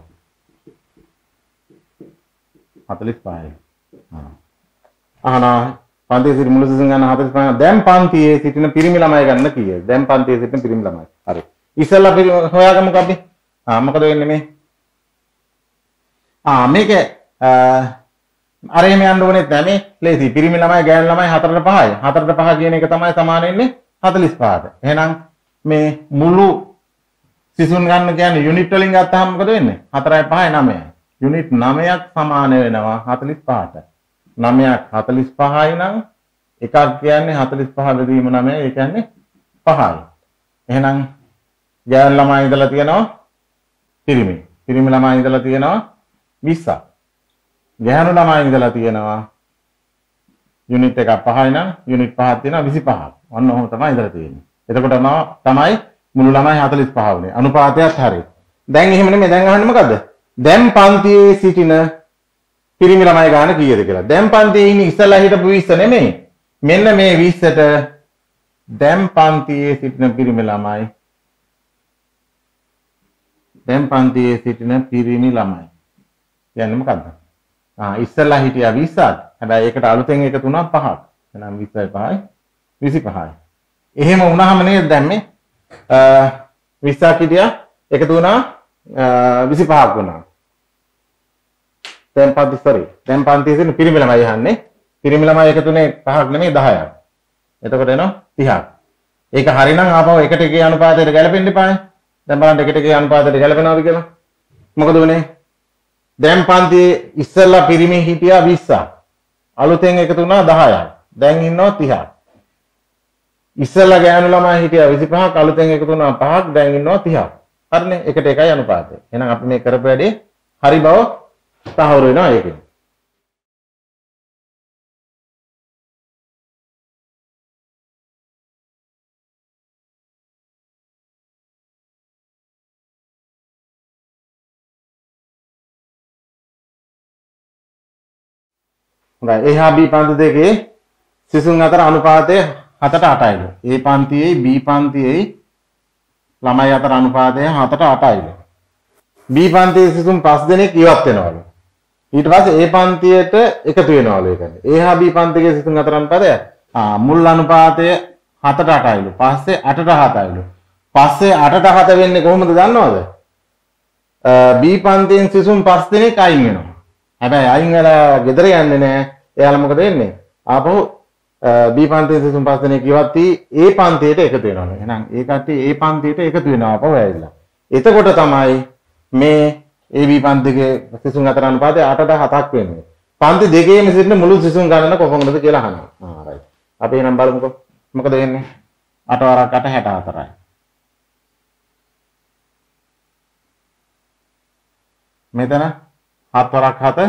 හතළිස් පහයි. ආ. අහනවා පන්තියේ සිටින මුළු සිසුන් ගණන හතළිස් පහයි. දැන් පන්තියේ සිටින පිරිමි ළමයි ගණන කීයද? දැන් පන්තියේ සිටින පිරිමි ළමයි. හරි. ඉස්සෙල්ලා හොයාගමුකෝ අපි. ආ මොකද වෙන්නේ මේ? ආ මේක අර එහෙම යන්න ඕනෙත් නැහැ මේ. ලේසි. පිරිමි ළමයි ගැහැණු ළමයි හතරට පහයි. හතරට පහ කියන එක තමයි සමාන වෙන්නේ හතළිස් පහට. එහෙනම් මේ මුළු සිසුන් ගන්න කියන්නේ යුනිට් වලින් ගත්තාම මොකද වෙන්නේ? හතරයි පහයි නවයයි. යුනිට් නවයක් සමාන වෙනවා හතළිස් පහට. නවයක් හතළිස් පහයි නම් එකක් කියන්නේ හතළිස් පහ බෙදීම නවය ඒ කියන්නේ පහයි. එහෙනම් ගැහැණු ළමයි ඉඳලා තියෙනවා පිරිමි. පිරිමි ළමයි ඉඳලා තියෙනවා විස්සක්. ගැහැණු ළමයි ඉඳලා තියෙනවා යුනිට් එක පහයි නම් යුනිට් පහක් තියෙනවා විසිපහක්. ඔන්න ඔහොම තමයි ඉඳලා තියෙන්නේ. එතකොට තමයි මුළු ළමයි හතළිස් පහ වුනේ. අනුපාතයත් හරියි. දැන් එහෙම නෙමෙයි දැන් අහන්නේ මොකද්ද? දැන් පන්තියේ සිටින පිරිමි ළමයි ගාන කීයද කියලා. දැන් පන්තියේ ඉන්නේ ඉස්සලා හිටපු විස්ස නෙමෙයි. මෙන්න මේ විස්සට දැන් පන්තියේ සිටින පිරිමි ළමයි දැන් පන්තියේ සිටින පිරිමි ළමයි කියන්නේ මොකද්ද? ආ ඉස්සලා හිටියා විස්සක්. හැබැයි ඒකට අලුතෙන් එකතු වුණා පහක්. එහෙනම් විස්සයි පහයි විසිපහයි. එහෙම වුණාම නේද දැන් මේ විස්සක් හිටියා එකතු වුණා විසිපහක් වුණා. දැන් පන්ති sorry. දැන් පන්තියේ සිටින පිරිමි ළමයි අහන්නේ. පිරිමි ළමයි එකතුනේ පහක් නෙමෙයි දහයක්. එතකොට එනවා තිහක්. ඒක හරිනම් ආපහු එකට එකේ අනුපාතයට ගැලපෙන්න එපානේ. දැන් බලන්න එකට එකේ අනුපාතයට ගැලපෙනවද කියලා. මොකද උනේ? දැන් පන්තියේ ඉස්සෙල්ලා පිරිමි හිටියා විස්සක්. අලුතෙන් එකතු වුණා දහයක්. දැන් ඉන්නවා තිහක්. ඉස්සෙල්ලා ගෑනු ළමයි හිටියා විසිපහක් අලුතෙන් එකතු වුණා පහක් දැන් ඉන්නවා තිහක්. හරිනේ? එකට එකයි අනුපාතය. එහෙනම් අපි මේ කරපු වැඩේ හරි බව තහවුරු වෙනවා ඒකෙන්. හොඳයි. එහා B පන්ති දෙකේ සිසුන් අතර අනුපාතය හතට අටයිලු. A පන්තියේ B පන්තියේ ළමයි අතර අනුපාතය හතට අටයිලු. B පන්තියේ සිසුන් පස් දෙනෙක් ඉවත් වෙනවලු. ඊට පස්සේ A පන්තියට එකතු වෙනවලු. ඒ කියන්නේ A හා B පන්තියේ සිසුන් අතර අනුපාතය ආ මුල් අනුපාතය හතට අටයිලු. පස්සේ අටට හතයිලු. පස්සේ අටට හත වෙන්නේ කොහොමද දන්නවද? B පන්තියෙන් සිසුන් පස් දෙනෙක් අයින් වෙනවා. හැබැයි අයින් වෙලා ගෙදර යන්නේ නැහැ. එයාලා මොකද වෙන්නේ? ආපහු B පන්තියේ සිසුන් පස් දෙනෙක් ඉවත් වී A පන්තියට එකතු වෙනවා. එහෙනම් ඒ කට්ටිය A පන්තියට එකතු වෙනවා ආපහු ඇවිල්ලා. එතකොට තමයි මේ A B පන්තියේ සිසුන් අතර අනුපාතය අටට හතක් වෙන්නේ. පන්ති දෙකේම සිටින මුළු සිසුන් ගණන කොහොමද කියලා අහනවා. ආ රයිට්. අපි එහෙනම් බලමුකෝ. මොකද වෙන්නේ? අට වරක් අට හැට හතරයි. මෙතන හත් වරක් හත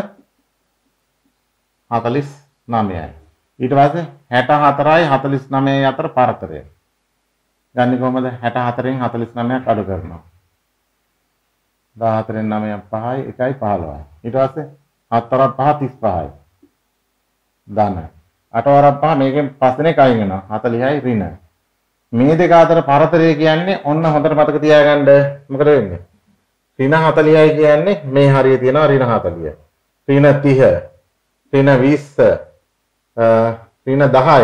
හතළිස් නවයයි. ඊට පස්සේ හැට හතරයි හතළිස් නවයයි අතර පරතරය. ගන්නේ කොහමද? හැට හතරෙන් හතළිස් නවයක් අඩු කරනවා. දාහතරෙන් නවයක් පහයි එකයි පහළොවයි. ඊට පස්සේ හත් වරක් පහ තිස් පහයි. ධන. අට වරක් පහ මේකෙන් පස් දෙනෙක් අයින් වෙනවා. හතළිහයි ඍණ. මේ දෙක අතර පරතරය කියන්නේ ඔන්න හොඳට මතක තියාගන්න මොකද වෙන්නේ? ඍණ හතළිහයි කියන්නේ මේ හරිය තියෙනවා ඍණ හතළිහ. ඍණ තිහ, ඍණ විස්ස, ඍණ දහය.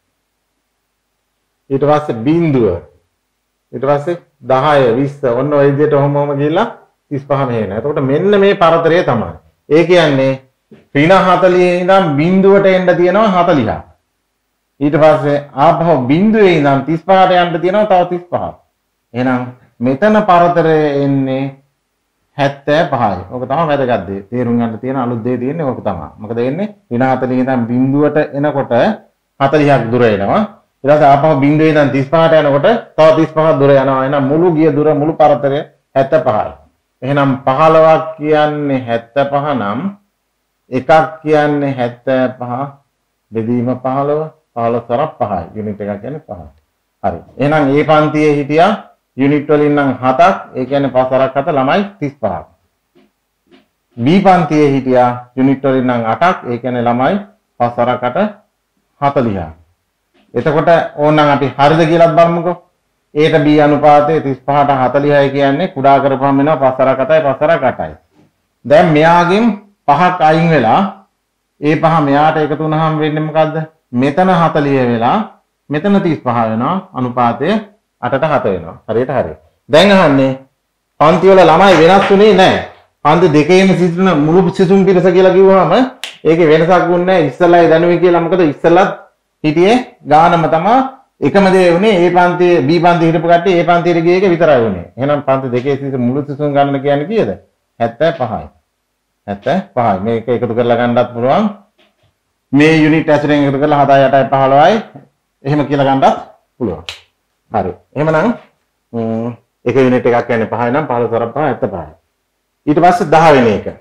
ඊට පස්සේ බිංදුව. ඊට පස්සේ දහය, විස්ස ඔන්න ඔය විදිහට ඔහොම ඔහොම ගිහලා තිස් පහ මෙහෙ එනවා. එතකොට මෙන්න මේ පරතරය තමයි. ඒ කියන්නේ ඍණ හතළිහේ ඉඳන් බිංදුවට එන්න තියෙනවා හතළිහක්. ඊට පස්සේ ආපහු බිංදුවේ ඉඳන් තිස් පහට යන්න තියෙනවා තව තිස් පහක්. එහෙනම් මෙතන පරතරය එන්නේ හැත්තෑ පහයි. ඕක තමයි වැදගත් දේ. තේරුම් ගන්න තියෙන අලුත් දේ තියෙන්නේ ඕක තමයි. මොකද වෙන්නේ? ඍණ හතළිහේ ඉඳන් බිංදුවට එනකොට හතළිහක් දුර එනවා. ඊට පස්සේ ආපහු බිංදුවේ ඉඳන් තිස් පහට යනකොට තව තිස් පහක් දුර යනවා. එහෙනම් මුළු ගිය දුර මුළු පරතරය හැත්තෑ පහයි. එහෙනම් පහළොවක් කියන්නේ හැත්තෑ පහ නම් එකක් කියන්නේ හැත්තෑ පහ බෙදීම පහළොව පහළොව වරක් පහයි. යුනිට් එකක් කියන්නේ පහයි. හරි. එහෙනම් A පන්තියේ හිටියා යුනිට් වලින් නම් හතක්. ඒ කියන්නේ පහ වරක් හත ළමයි තිස් පහක්. B පන්තියේ හිටියා යුනිට් වලින් නම් අටක්. ඒ කියන්නේ ළමයි පහ වරක් අට හතළිහක්. එතකොට ඕනනම් අපි හරිද කියලාත් බලමුකෝ. A ට B අනුපාතය තිස් පහට හතළිහයි කියන්නේ කුඩා කරපුවම වෙනවා පහ වරක් අටයි පහ වරක් අටයි. දැන් මෙයාගෙන් පහක් අයින් වෙලා ඒ පහ මෙයාට එකතු වුණාම වෙන්නේ මොකද්ද? මෙතන හතළිහ වෙලා මෙතන තිස් පහ වෙනවා. අනුපාතය අටට හත වෙනවා. හරියට හරි. දැන් අහන්නේ පන්ති වල ළමයි වෙනස් වුණේ නැහැ. පන්ති දෙකේම සිටින මුළු සිසුන් පිරිස කියලා කිව්වම ඒකේ වෙනසක් වුණේ නැහැ. ඉස්සෙල්ලායි දැනුවේ කියලා. මොකද ඉස්සෙල්ලත් හිටියේ ගානම තමයි එකම දේ වුණේ. A පන්තියේ B පන්තියේ හිටපු කට්ටිය A පන්තියට ගිය එක විතරයි වුණේ. එහෙනම් පන්ති දෙකේ සිටින මුළු සිසුන් ගණන කියන්නේ කීයද? හැත්තෑ පහයි. හැත්තෑ පහයි. මේක එකතු කරලා ගන්නත් පුළුවන්. මේ යුනිට් ඇසුරෙන් එකතු කරලා හතයි අටයි පහළොවයි එහෙම කියලා ගන්නත් පුළුවන්. හරි. එහෙමනම් එක යුනිට් එකක් කියන්නේ පහයි නම් පහළොස් වරක් පහ හැත්තෑ පහයි. ඊට පස්සේ දහ වෙනි එක.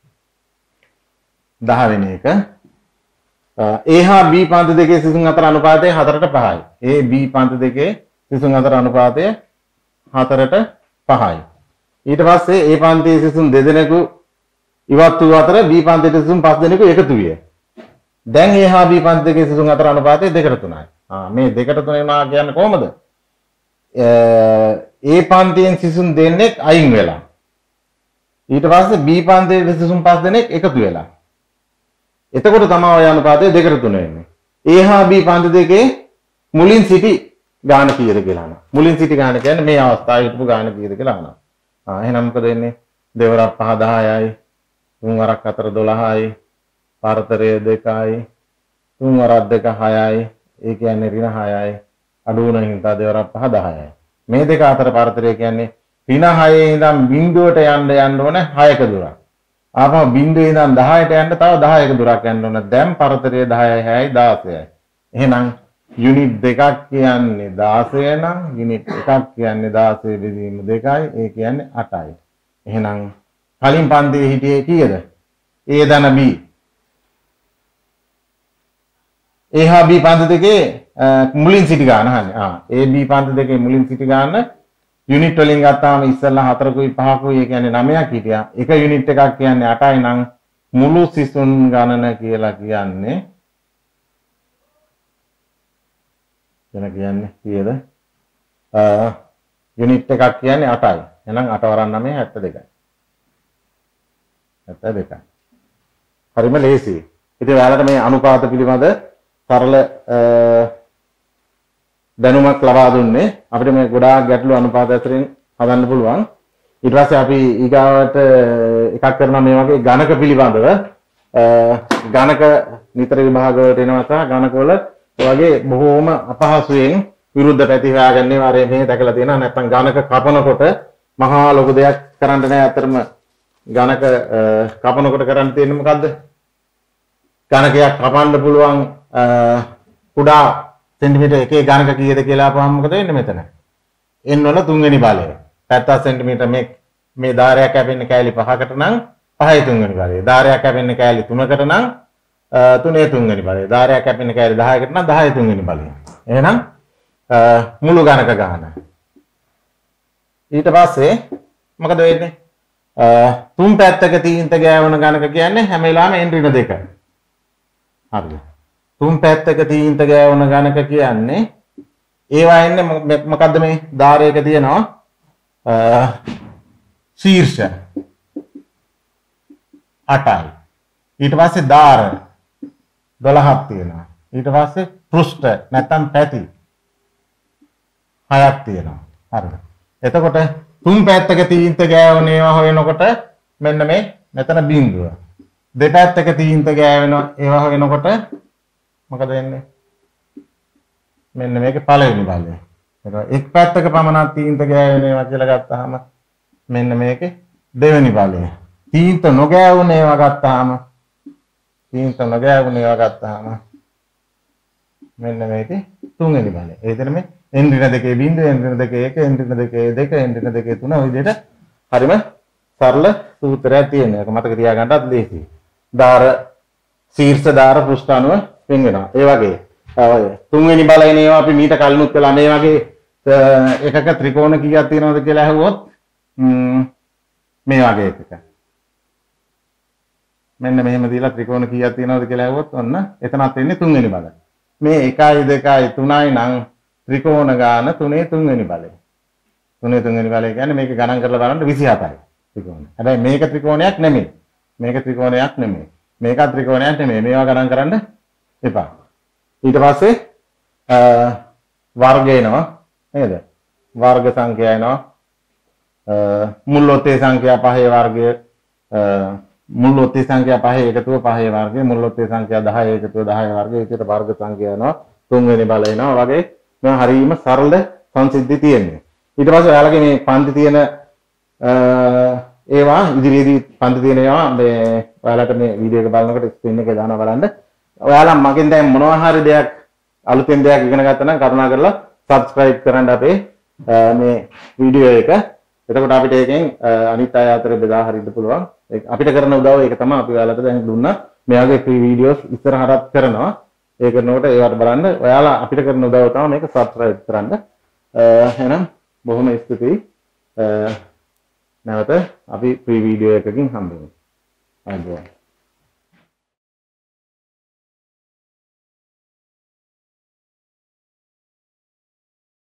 දහ වෙනි එක A හා B පන්ති දෙකේ සිසුන් අතර අනුපාතය හතරට පහයි. A B පන්ති දෙකේ සිසුන් අතර අනුපාතය හතරට පහයි. ඊට පස්සේ A පන්තියේ සිසුන් දෙදෙනෙකු ඉවත් වූ අතර B පන්තියේ සිසුන් පස් දෙනෙකු එකතු විය. දැන් A හා B පන්ති දෙකේ සිසුන් අතර අනුපාතය දෙකට තුනයි. ආ මේ දෙකට තුන වෙනවා කියන්නේ කොහොමද? A පන්තියෙන් සිසුන් දෙන්නෙක් අයින් වෙලා. ඊට පස්සේ B පන්තියේ සිසුන් පස් දෙනෙක් එකතු වෙලා. එතකොට තමයි ඔය අනුපාතය දෙකට තුන වෙන්නේ. A හා B පන්ති දෙකේ මුලින් සිටි ගාන කීයද කියලා අහනවා. මුලින් සිටි ගාන කියන්නේ මේ අවස්ථාවේ හිටපු ගාන කීයද කියලා අහනවා. ආ එහෙනම් මොකද වෙන්නේ? දෙවරක් පහ දහයයි, තුන් වරක් හතර දොළහයි, පරතරය දෙකයි, තුන් වරක් දෙක හයයි, ඒ කියන්නේ ඍණ හයයි, අඩු වෙන හින්දා දෙවරක් පහ දහයයි. මේ දෙක අතර පරතරය කියන්නේ ඍණ හයේ ඉඳන් බිංදුවට යන්න යන්න ඕන හයක දුරක්. ආපහු බිංදුවේ ඉඳන් දහයට යන්න තව දහයක දුරක් යන්න ඕන. දැන් පරතරය දහයයි හයයි දාසයයි. එහෙනම් යුනිට් දෙකක් කියන්නේ දාසය නම් යුනිට් එකක් කියන්නේ දාසය බෙදීම දෙකයි. ඒ කියන්නේ අටයි. එහෙනම් කලින් පන්තියේ හිටියේ කීයද? A ධන B. A හා B පන්ති දෙකේ මුලින් සිටි ගාන අහන්නේ. ආ A B පන්ති දෙකේ මුලින් සිටි ගාන යුනිට් වලින් ගත්තාම ඉස්සෙල්ලා හතරකුයි පහකුයි ඒ කියන්නේ නවයක් හිටියා. එක යුනිට් එකක් කියන්නේ අටයි නම් මුළු සිසුන් ගණන කියලා කියන්නේ එන කියන්නේ කීයද? අ යුනිට් එකක් කියන්නේ අටයි. එහෙනම් අට වරන් නවය හැත්තෑ දෙකයි. හැත්තෑ දෙකයි. හරිම ලේසියි. ඉතින් ඔයාලට මේ අනුපාත පිළිබඳ සරල දැනුමක් ලබා දුන්නේ. අපිට මේ ගොඩාක් ගැටලු අනුපාත අතරින් හදන්න පුළුවන්. ඊට පස්සේ අපි ඊගාවට එකක් කරනවා මේ වගේ ගණක පිළිබඳව. ගණක නිතර විභාග වලට එනවා සහ ගණක වල වගේ බොහෝම අපහසුයෙන් විරුද්ධ පැති හොයාගන්නේ වාරේ මේ දැකලා තියෙනවා. නැත්නම් ගණක කපනකොට මහා ලොකු දෙයක් කරන්න නෑ. අතරම ගණක කපනකොට කරන්න තියෙන්නේ මොකද්ද? ගණකයක් කපන්න පුළුවන් කුඩා සෙන්ටිමීටර් එකේ ගණක කීයද කියලා අපහම මොකද වෙන්නේ මෙතන? n වල තුන්වෙනි බලය. පැත්තක් සෙන්ටිමීටර් මේ මේ ධාරයක් කැපෙන්නේ කෑලි පහකට නම් පහේ තුන්වෙනි බලය. ධාරයක් කැපෙන්නේ කෑලි තුනකට නම් තුනේ තුන්වෙනි බලය. ධාරයක් කැපෙන්නේ කෑලි දහයකට නම් දහයේ තුන්වෙනි බලය. එහෙනම් මුළු ගණක ගන්න. ඊට පස්සේ මොකද වෙන්නේ? තුන් පැත්තක තීන්ත ගෑවන ගණක කියන්නේ හැම වෙලාවෙම n ඍණ දෙක. හරිද? තුන් පැත්තක තීන්ත ගෑවන ගණක කියන්නේ ඒවා එන්නේ මොකද්ද මේ ධාරයක තියෙනවා ශීර්ෂ අටයි. ඊට පස්සේ ධාර දොළහක් තියෙනවා. ඊට පස්සේ පෘෂ්ඨ නැත්නම් පැති හයක් තියෙනවා. හරිද? එතකොට තුන් පැත්තක තීන්ත ගෑවන ඒවා හොයනකොට මෙන්න මේ මෙතන බිඳුව. දෙපැත්තක තීන්ත ගෑවෙන ඒවා හොයනකොට මොකද වෙන්නේ? මෙන්න මේකේ පළවෙනි බලය. ඒක එක් පැත්තක පමණක් තීන්ත ගෑවෙන ඒවා කියලා ගත්තාම මෙන්න මේකේ දෙවෙනි බලය. තීන්ත නොගෑවුන ඒවා ගත්තාම තීන්ත නොගෑවුන ඒවා ගත්තාම මෙන්න මේකේ තුන්වෙනි බලය. ඒ විතර මේ n ඍණ දෙකේ බිංදුව, n ඍණ දෙකේ එක, n ඍණ දෙකේ දෙක, n ඍණ දෙකේ තුන ඔය විදිහට හරිම සරල සූත්‍රයක් තියෙනවා. ඒක මතක තියාගන්නත් ලේසියි. ධාර ශීර්ෂ ධාර පෘෂ්ඨ අනුව වෙන් වෙනවා. ඒ වගේ ඔය තුන්වෙනි බලයෙන් ඒවා අපි මීට කලිනුත් කළා. මේ වගේ එකක ත්‍රිකෝණ කීයක් තියෙනවද කියලා අහුවොත් මේ වගේ එකක මෙන්න මෙහෙම දීලා ත්‍රිකෝණ කීයක් තියෙනවද කියලා අහුවොත් ඔන්න එතනත් වෙන්නේ තුන්වෙනි බලය. මේ එකයි දෙකයි තුනයි නම් ත්‍රිකෝණ ගාන තුනේ තුන්වෙනි බලය. තුනේ තුන්වෙනි බලය කියන්නේ මේක ගණන් කරලා බලන්න විසිහතයි ත්‍රිකෝණ. හැබැයි මේක ත්‍රිකෝණයක් නෙමෙයි. මේක ත්‍රිකෝණයක් නෙමෙයි. මේක ත්‍රිකෝණයක් නෙමෙයි. මේවා ගණන් කරන්න එපා. ඊට පස්සේ වර්ග එනවා නේද? වර්ග සංඛ්‍යා එනවා. මුල් ඔත්තේ සංඛ්‍යා පහේ වර්ගය, මුල් ඔත්තේ සංඛ්‍යා පහේ එකතුව පහේ වර්ගය, මුල් ඔත්තේ සංඛ්‍යා දහයේ එකතුව දහයේ වර්ගය. ඒකට වර්ග සංඛ්‍යා එනවා. තුන්වෙනි බලය එනවා. වගේ මේ හරීම සරල සංසිද්ධි තියෙන්නේ. ඊට පස්සේ ඔයාලගේ මේ පන්ති තියෙන ඒවා ඉදිරියේදී පන්ති තියෙන ඒවා මේ ඔයාලට මේ වීඩියෝ එක බලනකොට ස්ක්‍රීන් එකේ දානවා බලන්න. ඔයාලා මගෙන් දැන් මොනවා හරි දෙයක් අලුතෙන් දෙයක් ඉගෙන ගත්තා නම් කරුණාකරලා subscribe කරන්න අපේ මේ වීඩියෝ එක. එතකොට අපිට ඒකෙන් අනිත් අය අතර බෙදා හරින්න පුළුවන්. ඒක අපිට කරන උදව්ව ඒක තමයි අපි ඔයාලට දැන් දුන්නා. මේ වගේ free videos ඉස්සරහටත් කරනවා. ඒ කරනකොට ඒවට බලන්න ඔයාලා අපිට කරන උදව්ව තමයි මේක subscribe කරන්න. එහෙනම් බොහොම ස්තුතියි. නැවත අපි free video එකකින් හම්බ වෙමු. ආයුබෝවන්.